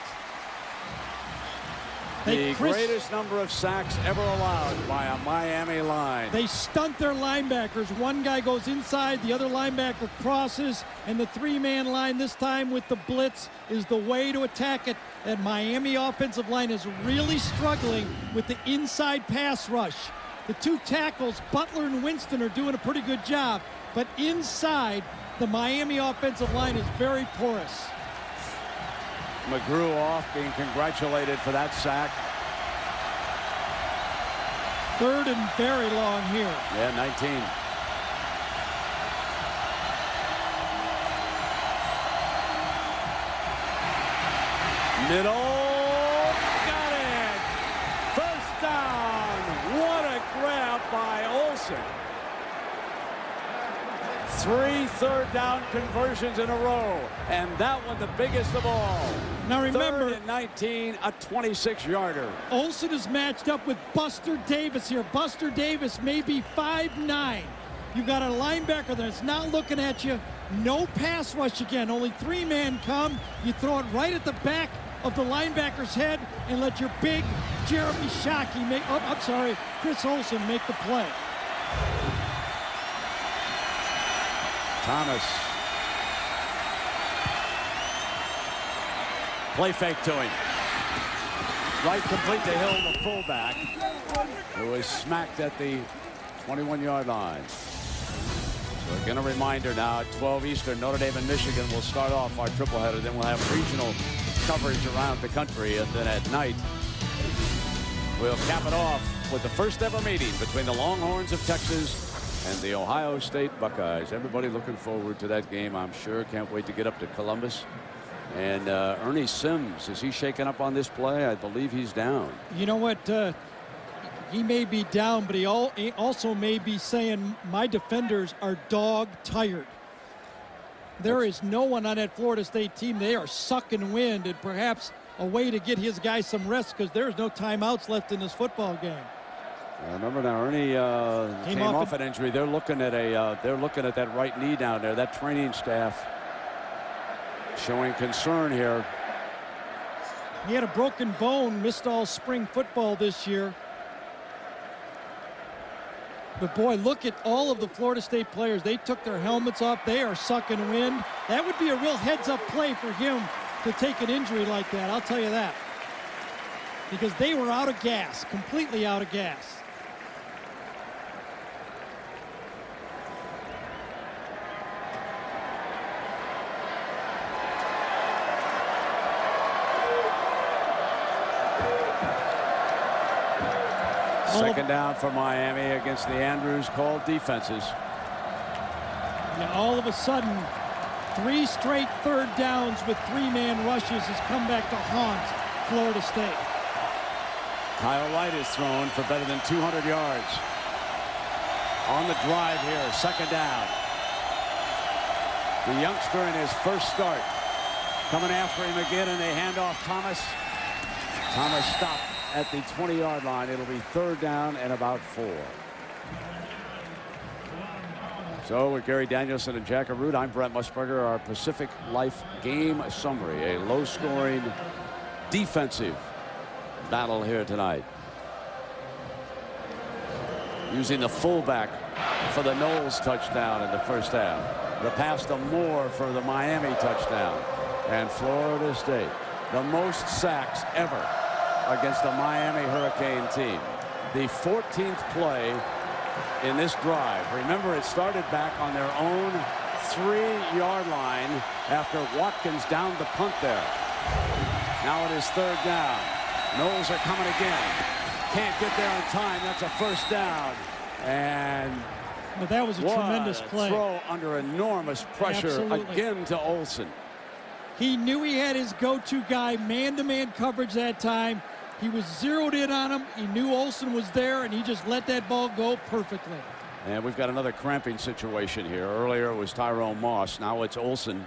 Hey, the Chris, greatest number of sacks ever allowed by a Miami line. They stunt their linebackers. One guy goes inside, the other linebacker crosses, and the three-man line this time with the blitz is the way to attack it. That Miami offensive line is really struggling with the inside pass rush. The two tackles, Butler and Winston, are doing a pretty good job, but inside, the Miami offensive line is very porous. McGrew off, being congratulated for that sack. Third and very long here. Yeah, nineteen. Middle, got it. First down. What a grab by Olsen. Three third down conversions in a row, and that one the biggest of all. Now remember, third and nineteen, a twenty-six yarder. Olsen is matched up with Buster Davis here. Buster Davis may be five nine. You've got a linebacker that's not looking at you. No pass rush again. Only three men come. You throw it right at the back of the linebacker's head and let your big Jeremy Shockey make, oh, I'm sorry, Chris Olsen make the play. Thomas. Play fake to him. Right complete to Hill, the fullback, who is smacked at the twenty-one yard line. So again, a reminder now at twelve Eastern, Notre Dame and Michigan will start off our triple header. Then we'll have regional coverage around the country, and then at night we'll cap it off with the first ever meeting between the Longhorns of Texas and the Ohio State Buckeyes. Everybody looking forward to that game, I'm sure. Can't wait to get up to Columbus. And uh, Ernie Sims, is he shaking up on this play? I believe he's down. You know what? Uh, he may be down, but he, all, he also may be saying my defenders are dog tired. There is no one on that Florida State team. They are sucking wind, and perhaps a way to get his guys some rest, because there's no timeouts left in this football game. Uh, remember now, Ernie uh, came, came off, off an injury. They're looking at a. Uh, they're looking at that right knee down there. That training staff showing concern here. He had a broken bone, missed all spring football this year. But boy, look at all of the Florida State players. They took their helmets off. They are sucking wind. That would be a real heads-up play for him to take an injury like that. I'll tell you that. Because they were out of gas, completely out of gas. Second down for Miami against the Andrews called defenses. Yeah, all of a sudden, three straight third downs with three-man rushes has come back to haunt Florida State. Kyle Wright is thrown for better than two hundred yards. On the drive here, second down. The youngster in his first start. Coming after him again, and they hand off Thomas. Thomas stopped at the twenty-yard line. It'll be third down and about four. So with Gary Danielson and Jack Arute, I'm Brent Musburger. Our Pacific Life game summary. A low-scoring defensive battle here tonight. Using the fullback for the Knowles touchdown in the first half. The pass to Moore for the Miami touchdown. And Florida State, the most sacks ever against the Miami Hurricane team. The fourteenth play in this drive. Remember, it started back on their own three-yard line after Watkins downed the punt there. Now it is third down. Knowles are coming again. Can't get there in time. That's a first down. And but that was a tremendous play. Throw under enormous pressure. Absolutely. Again to Olsen. He knew he had his go-to guy, man-to-man coverage that time. He was zeroed in on him. He knew Olsen was there, and he just let that ball go perfectly. And we've got another cramping situation here. Earlier it was Tyrone Moss. Now it's Olsen.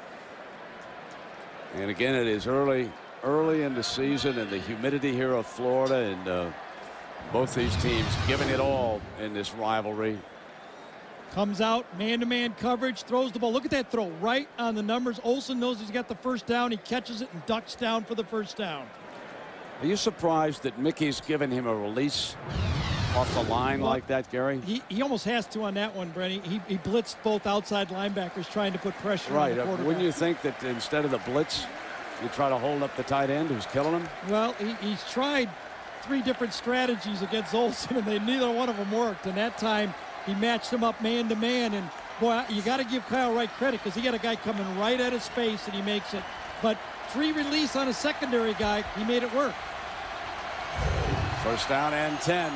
And again, it is early, early in the season, and the humidity here of Florida, and uh, both these teams giving it all in this rivalry. Comes out, man-to-man coverage, throws the ball. Look at that throw, right on the numbers. Olsen knows he's got the first down. He catches it and ducks down for the first down. Are you surprised that Mickey's given him a release off the line well, like that, Gary? He, he almost has to on that one, Brenny. He, he blitzed both outside linebackers trying to put pressure right. on the quarterback. Wouldn't you think that instead of the blitz, you try to hold up the tight end who's killing him? Well, he, he's tried three different strategies against Olsen, and they, neither one of them worked. And that time, he matched him up man-to-man. And, boy, you got to give Kyle Wright credit because he got a guy coming right at his face, and he makes it. But free release on a secondary guy, he made it work. First down and ten.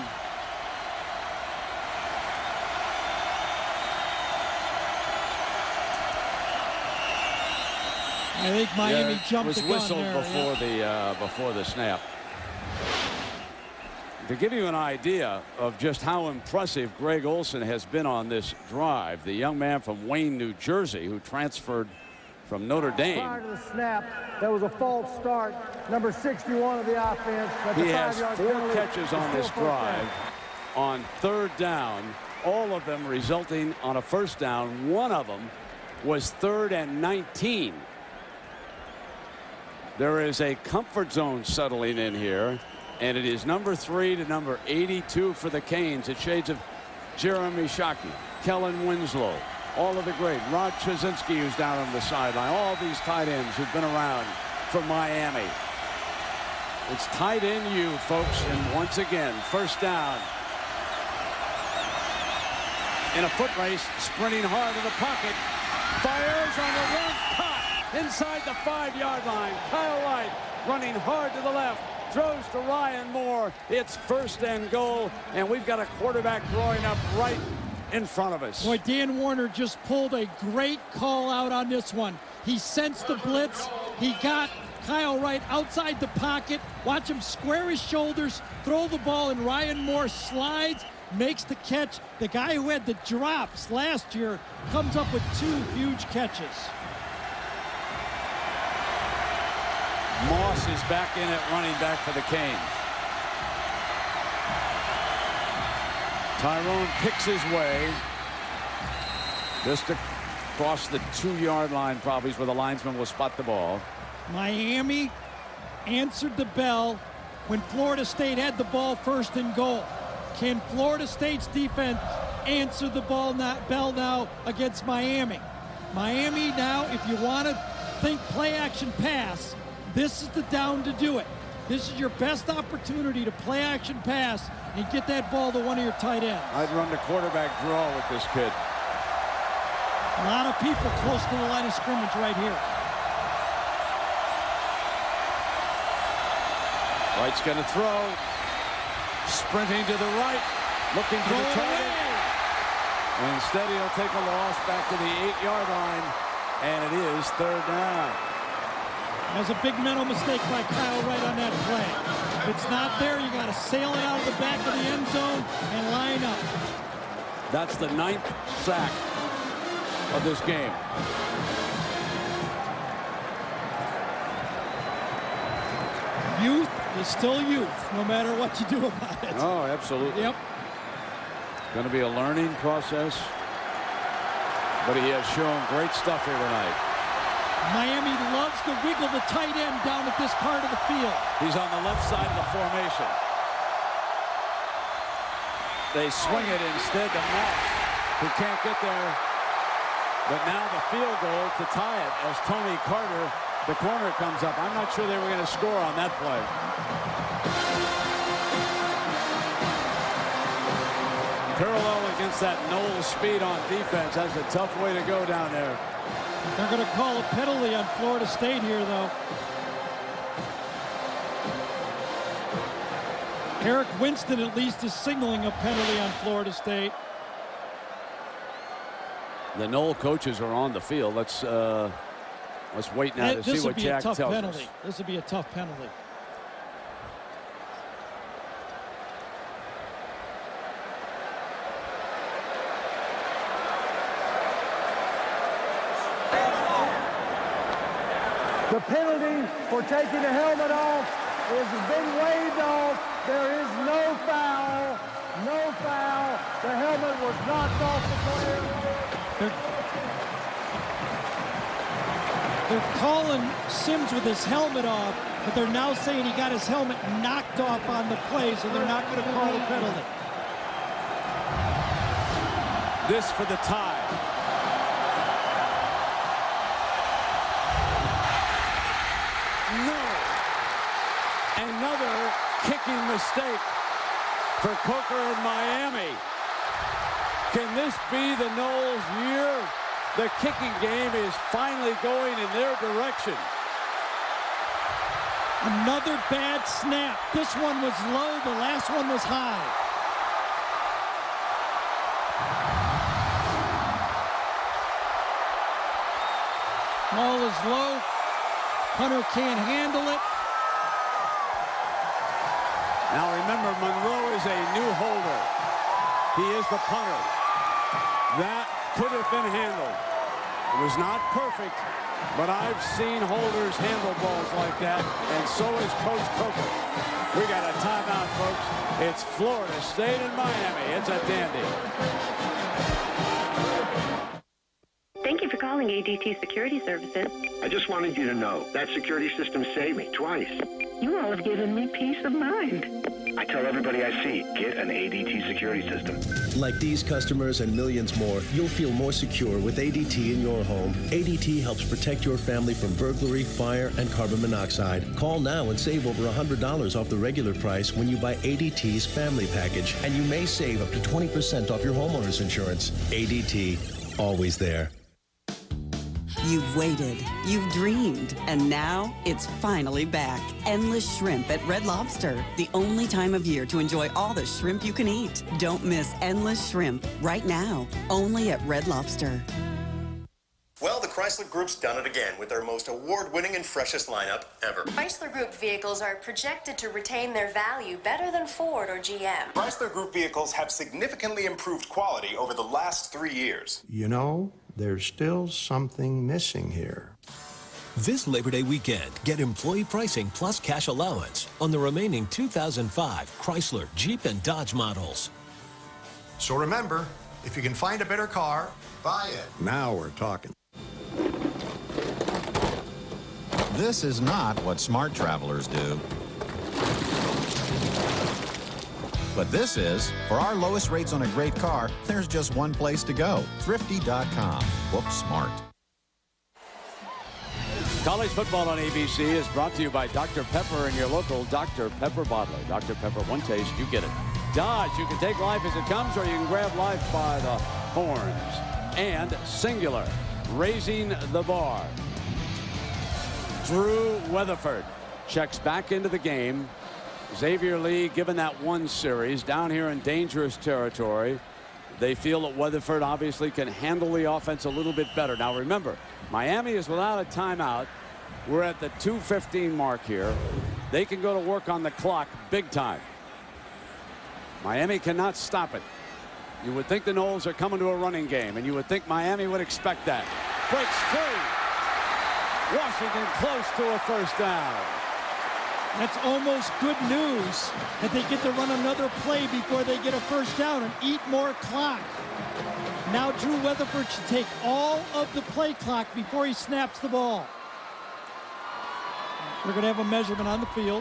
I think Miami yeah, jumped was the gun whistled there, before yeah. the uh, before the snap. To give you an idea of just how impressive Greg Olsen has been on this drive, the young man from Wayne, New Jersey, who transferred from Notre Dame. Prior to the snap, there was a false start. Number sixty-one of the offense. That's he a has four penalty. catches on this drive. On third down, all of them resulting on a first down. One of them was third and nineteen. There is a comfort zone settling in here, and it is number three to number eighty-two for the Canes. It's shades of Jeremy Shockey, Kellen Winslow, all of the great, Rod Trzynski, who's down on the sideline, all these tight ends who've been around for Miami. It's tight end you, folks, and once again, first down. In a foot race, sprinting hard in the pocket, fires on the run, caught inside the five-yard line. Kyle Wright running hard to the left, throws to Ryan Moore. It's first and goal, and we've got a quarterback growing up right in front of us. Boy, Dan Warner just pulled a great call out on this one. He sensed the blitz. He got Kyle Wright outside the pocket. Watch him square his shoulders, throw the ball, and Ryan Moore slides, makes the catch. The guy who had the drops last year comes up with two huge catches. Moss is back in at running back for the Canes. Tyrone picks his way. Just across the two-yard line, probably, is where the linesman will spot the ball. Miami answered the bell when Florida State had the ball first and goal. Can Florida State's defense answer the ball not, bell now against Miami? Miami now, if you want to think play-action pass, this is the down to do it. This is your best opportunity to play-action pass and get that ball to one of your tight ends. I'd run the quarterback draw with this kid. A lot of people close to the line of scrimmage right here. Wright's going to throw. Sprinting to the right. Looking for the target. And instead he'll take a loss back to the eight-yard line. And it is third down. That was a big mental mistake by Kyle Wright on that play. If it's not there, you got to sail it out of the back of the end zone and line up. That's the ninth sack of this game. Youth is still youth, no matter what you do about it. Oh, absolutely. Yep. Going to be a learning process. But he has shown great stuff here tonight. Miami loves to wiggle the tight end down at this part of the field. He's on the left side of the formation. They swing it instead to Matt, who can't get there. But now the field goal to tie it as Tony Carter, the corner, comes up. I'm not sure they were going to score on that play. Parallel against that Knowles speed on defense. That's a tough way to go down there. They're going to call a penalty on Florida State here, though. Eric Winston at least is signaling a penalty on Florida State. The Knoll coaches are on the field. Let's uh, let's wait now to this see what Jack tells penalty. us. This would be a tough penalty. The penalty for taking the helmet off has been waved off. There is no foul. No foul. The helmet was knocked off the player. They're, they're calling Sims with his helmet off, but they're now saying he got his helmet knocked off on the play, so they're not going to call a penalty. This for the tie. No. Another kicking mistake for Coker in Miami. Can this be the Knowles year? The kicking game is finally going in their direction. Another bad snap. This one was low, the last one was high. Ball is low. Punter can't handle it. Now remember, Monroe is a new holder. He is the punter. That could have been handled. It was not perfect, but I've seen holders handle balls like that, and so is Coach Coker. We got a timeout, folks. It's Florida State and Miami. It's a dandy. Thank you for calling A D T Security Services. I just wanted you to know that security system saved me twice. You all have given me peace of mind. I tell everybody I see, get an A D T security system. Like these customers and millions more, you'll feel more secure with A D T in your home. A D T helps protect your family from burglary, fire, and carbon monoxide. Call now and save over one hundred dollars off the regular price when you buy A D T's family package. And you may save up to twenty percent off your homeowner's insurance. A D T, always there. You've waited, you've dreamed, and now it's finally back. Endless Shrimp at Red Lobster. The only time of year to enjoy all the shrimp you can eat. Don't miss Endless Shrimp right now, only at Red Lobster. Well, the Chrysler Group's done it again with their most award-winning and freshest lineup ever. Chrysler Group vehicles are projected to retain their value better than Ford or G M. Chrysler Group vehicles have significantly improved quality over the last three years. You know, there's still something missing here. This Labor Day weekend, get employee pricing plus cash allowance on the remaining two thousand five Chrysler, Jeep, and Dodge models. So remember, if you can find a better car, buy it. Now we're talking. This is not what smart travelers do. But this is. For our lowest rates on a great car, there's just one place to go. Thrifty dot com. Book smart. College football on A B C is brought to you by Doctor Pepper and your local Doctor Pepper bottler. Doctor Pepper, one taste, you get it. Dodge, you can take life as it comes, or you can grab life by the horns. And Singular, raising the bar. Drew Weatherford checks back into the game. Xavier Lee, given that one series, down here in dangerous territory. They feel that Weatherford obviously can handle the offense a little bit better. Now remember, Miami is without a timeout. We're at the two fifteen mark here. They can go to work on the clock big time. Miami cannot stop it. You would think the Noles are coming to a running game, and you would think Miami would expect that. Breaks free. Washington close to a first down. That's almost good news that they get to run another play before they get a first down and eat more clock. Now Drew Weatherford should take all of the play clock before he snaps the ball. We're going to have a measurement on the field.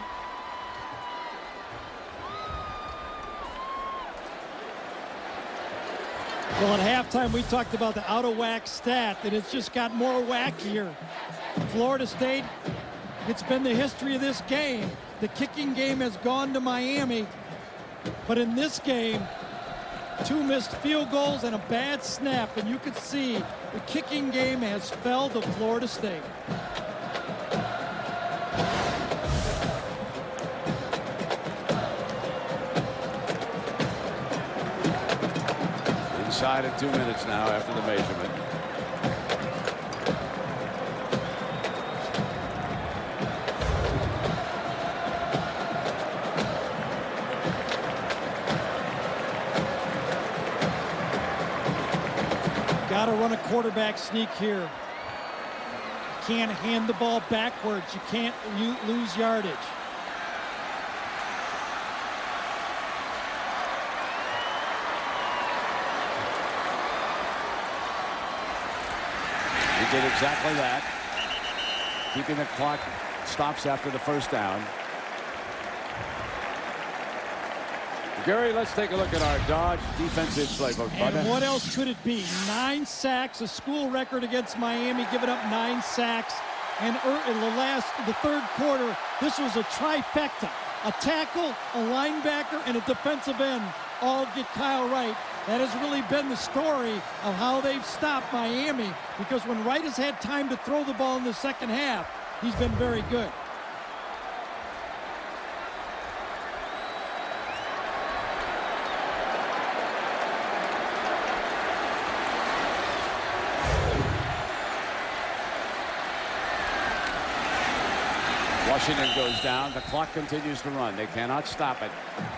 Well, at halftime, we talked about the out-of-whack stat, that it's just got more wackier. Florida State, it's been the history of this game. The kicking game has gone to Miami, but in this game, two missed field goals and a bad snap, and you could see the kicking game has fell to Florida State. Inside of two minutes now after the measurement. Got to run a quarterback sneak here. Can't hand the ball backwards. You can't lose yardage. He did exactly that. Keeping the clock stops after the first down. Gary, let's take a look at our Dodge defensive playbook. And what else could it be? Nine sacks, a school record against Miami, giving up nine sacks. And in the last, the third quarter, this was a trifecta. A tackle, a linebacker, and a defensive end all get Kyle Wright. That has really been the story of how they've stopped Miami, because when Wright has had time to throw the ball in the second half, he's been very good. Washington goes down. The clock continues to run. They cannot stop it.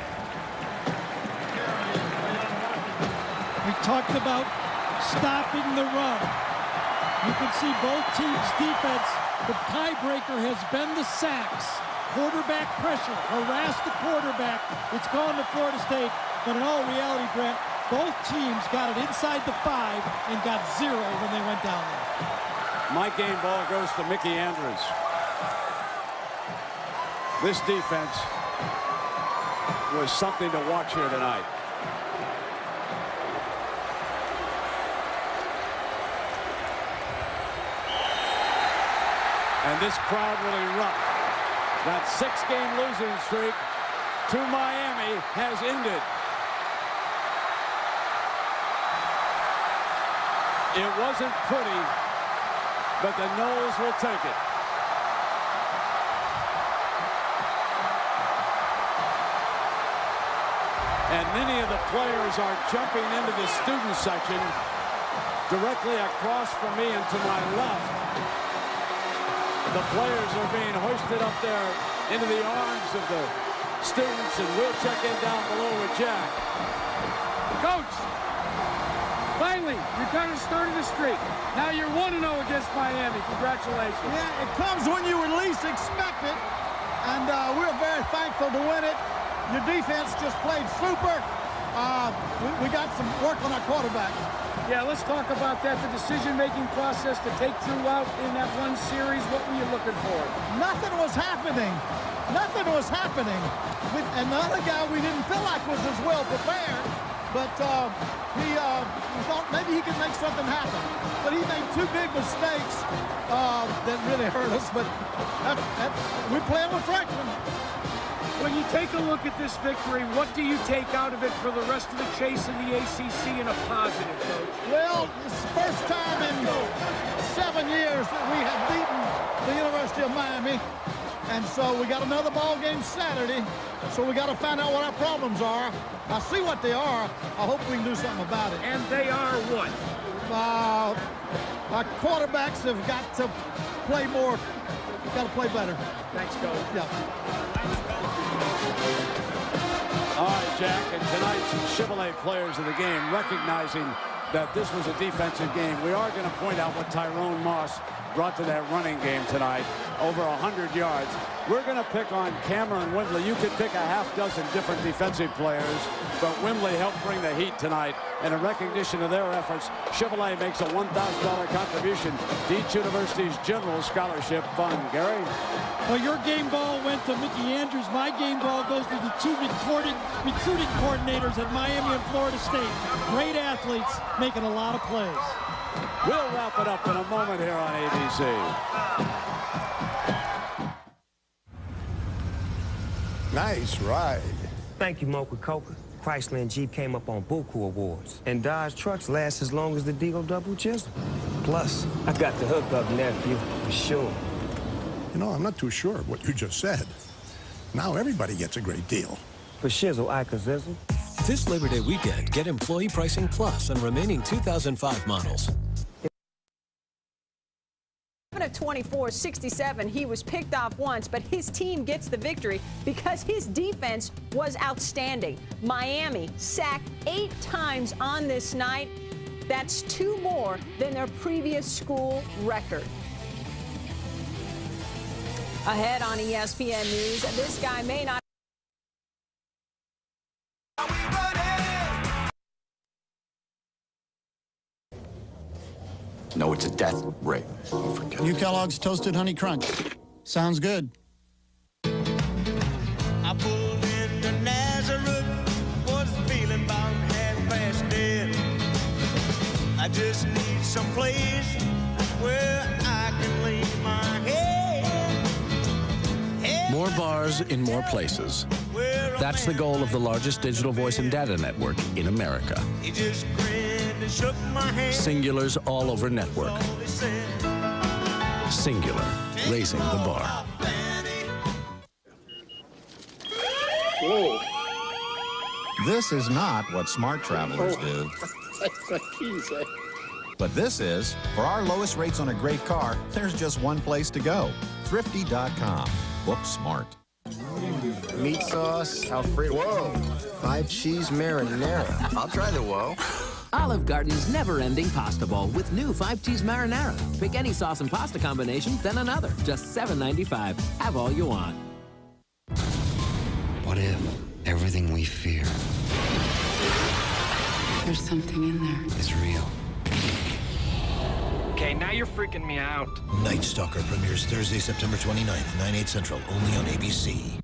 We talked about stopping the run. You can see both teams' defense. The tiebreaker has been the sacks. Quarterback pressure, harass the quarterback. It's gone to Florida State. But in all reality, Brett, both teams got it inside the five and got zero when they went down there. My game ball goes to Mickey Andrews. This defense was something to watch here tonight. And this crowd will erupt. That six-game losing streak to Miami has ended. It wasn't pretty, but the Noles will take it. And many of the players are jumping into the student section directly across from me and to my left. The players are being hoisted up there into the arms of the students, and we'll check in down below with Jack. Coach, finally, you kind of started the streak. Now you're one and oh against Miami. Congratulations. Yeah, it comes when you would least expect it, and uh, we're very thankful to win it. Your defense just played super, uh, we, we got some work on our quarterback. Yeah, let's talk about that. The decision-making process to take Drew out in that one series. What were you looking for? Nothing was happening. Nothing was happening. With another guy we didn't feel like was as well prepared, but uh, he, uh, we thought maybe he could make something happen. But he made two big mistakes uh, that really hurt us. But that, that, we're playing with freshmen. When you take a look at this victory, what do you take out of it for the rest of the chase in the A C C in a positive, Coach? Well, it's the first time in seven years that we have beaten the University of Miami. And so we got another ball game Saturday. So we got to find out what our problems are. I see what they are. I hope we can do something about it. And they are what? Uh, our quarterbacks have got to play more. Got to play better. Thanks, Coach. Yeah. All right, Jack, and tonight's Chevrolet players of the game, recognizing that this was a defensive game, we are going to point out what Tyrone Moss brought to that running game tonight, over one hundred yards. We're going to pick on Cameron Windley. You could pick a half dozen different defensive players, but Windley helped bring the heat tonight. And in recognition of their efforts, Chevrolet makes a one thousand dollar contribution to each university's general scholarship fund. Gary? Well, your game ball went to Mickey Andrews. My game ball goes to the two recording, recruiting coordinators at Miami and Florida State. Great athletes making a lot of plays. We'll wrap it up in a moment here on A B C. Nice ride. Thank you, Mocha Coca. Chrysler and Jeep came up on Buku Awards. And Dodge trucks last as long as the Deagle Double Chisel. Plus, I got the hookup, nephew, for sure. You know, I'm not too sure of what you just said. Now everybody gets a great deal. For shizzle, Ika Zizzle. This Labor Day weekend, get employee pricing plus on remaining two thousand five models. Of twenty-four sixty-seven, he was picked off once, but his team gets the victory because his defense was outstanding. Miami sacked eight times on this night. That's two more than their previous school record. Ahead on E S P N News, this guy may not. No, it's a death ray. New Kellogg's Toasted Honey Crunch. Sounds good. I pulled into Nazareth, was feeling about half past dead. I just need some place where I can lay my head. head more bars in more places. That's the goal of the largest digital voice and data network in America. He just grinned and shook my hand. Singulars all over network. Singular, raising the bar. Whoa. This is not what smart travelers do. But this is. For our lowest rates on a great car, there's just one place to go. Thrifty dot com. Book smart. Meat sauce, Alfredo. Whoa. Five cheese marinara. I'll try the whoa. Olive Garden's never-ending pasta bowl with new five cheese marinara. Pick any sauce and pasta combination, then another. Just seven ninety-five. Have all you want. What if everything we fear There's something in there. is real? Okay, now you're freaking me out. Night Stalker premieres Thursday, September twenty-ninth, nine, eight Central, only on A B C.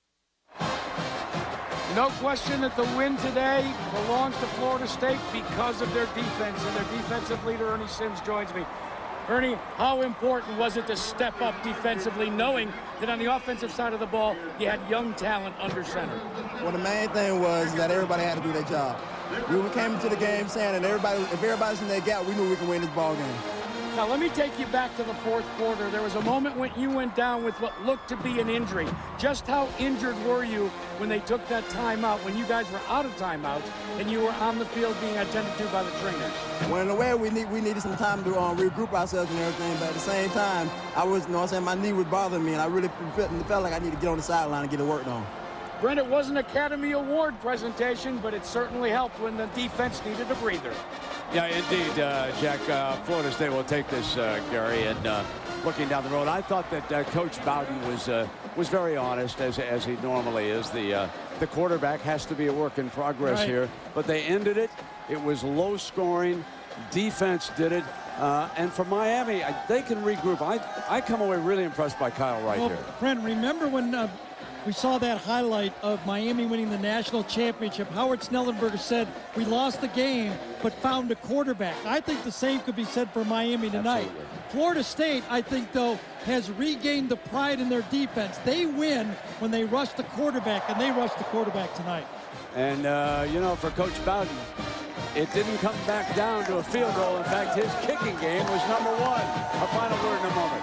No question that the win today belongs to Florida State because of their defense, and their defensive leader, Ernie Sims, joins me. Ernie, how important was it to step up defensively, knowing that on the offensive side of the ball, you had young talent under center? Well, the main thing was that everybody had to do their job. We came into the game saying that everybody, if everybody's in their gap, we knew we could win this ball game. Now, let me take you back to the fourth quarter. There was a moment when you went down with what looked to be an injury. Just how injured were you when they took that timeout, when you guys were out of timeouts and you were on the field being attended to by the trainers? Well, in a way, we need we needed some time to um, regroup ourselves and everything, but at the same time, I was, you know what I'm saying, my knee was bothering me, and I really felt, felt like I needed to get on the sideline and get it worked on. Brent, it was an Academy Award presentation, but it certainly helped when the defense needed a breather. Yeah, indeed, uh, Jack. Uh, Florida State will take this, uh, Gary. And uh, looking down the road, I thought that uh, Coach Bowden was uh, was very honest, as as he normally is. The uh, the quarterback has to be a work in progress Right. here. But they ended it. It was low scoring. Defense did it. Uh, and for Miami, I, they can regroup. I, I come away really impressed by Kyle Wright Well, here. Brent, remember when uh, we saw that highlight of Miami winning the national championship? Howard Snellenberger said, we lost the game, but found a quarterback. I think the same could be said for Miami tonight. Absolutely. Florida State, I think, though, has regained the pride in their defense. They win when they rush the quarterback, and they rush the quarterback tonight. And, uh, you know, for Coach Bowden, it didn't come back down to a field goal. In fact, his kicking game was number one. A final word in a moment.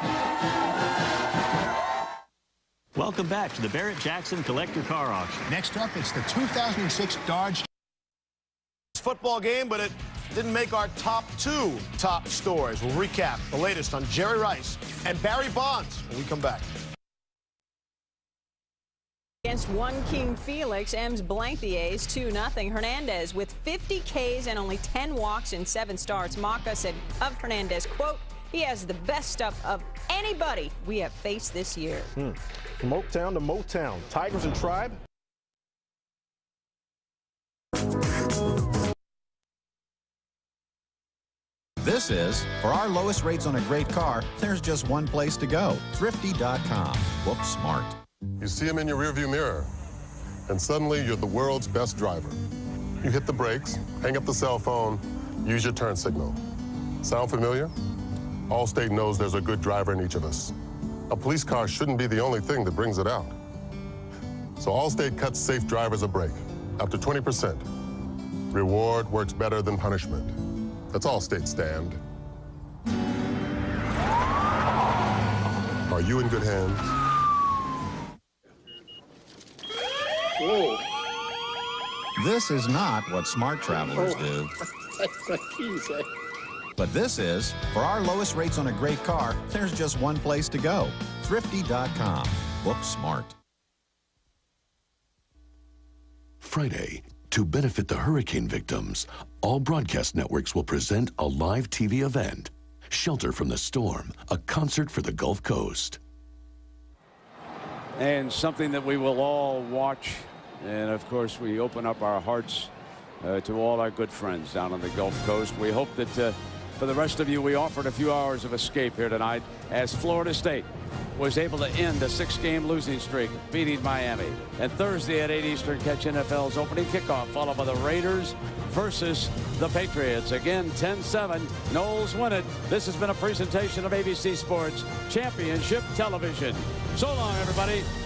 Welcome back to the Barrett-Jackson Collector Car Auction. Next up, it's the two thousand six Dodge football game, but it didn't make our top two top stories. We'll recap the latest on Jerry Rice and Barry Bonds when we come back. Against one King Felix, M's blanked the A's two nothing. Hernandez with fifty Ks and only ten walks in seven starts. Maka said of Hernandez, quote, he has the best stuff of anybody we have faced this year. Hmm. From Oaktown to Motown, Tigers and Tribe. This is, for our lowest rates on a great car, there's just one place to go, thrifty dot com. Book smart. You see him in your rearview mirror, and suddenly you're the world's best driver. You hit the brakes, hang up the cell phone, use your turn signal. Sound familiar? Allstate knows there's a good driver in each of us. A police car shouldn't be the only thing that brings it out. So Allstate cuts safe drivers a break, up to twenty percent. Reward works better than punishment. That's Allstate stand. Are you in good hands? Whoa. This is not what smart travelers do. That's the keys, eh? But this is, for our lowest rates on a great car, there's just one place to go, thrifty dot com. Book smart. Friday, to benefit the hurricane victims, all broadcast networks will present a live T V event, Shelter from the Storm, a concert for the Gulf Coast. And something that we will all watch. And of course, we open up our hearts uh, to all our good friends down on the Gulf Coast. We hope that uh, for the rest of you, we offered a few hours of escape here tonight as Florida State was able to end a six-game losing streak, beating Miami. And Thursday at eight Eastern, catch N F L's opening kickoff, followed by the Raiders versus the Patriots. Again, ten seven, Knowles win it. This has been a presentation of A B C Sports Championship Television. So long, everybody.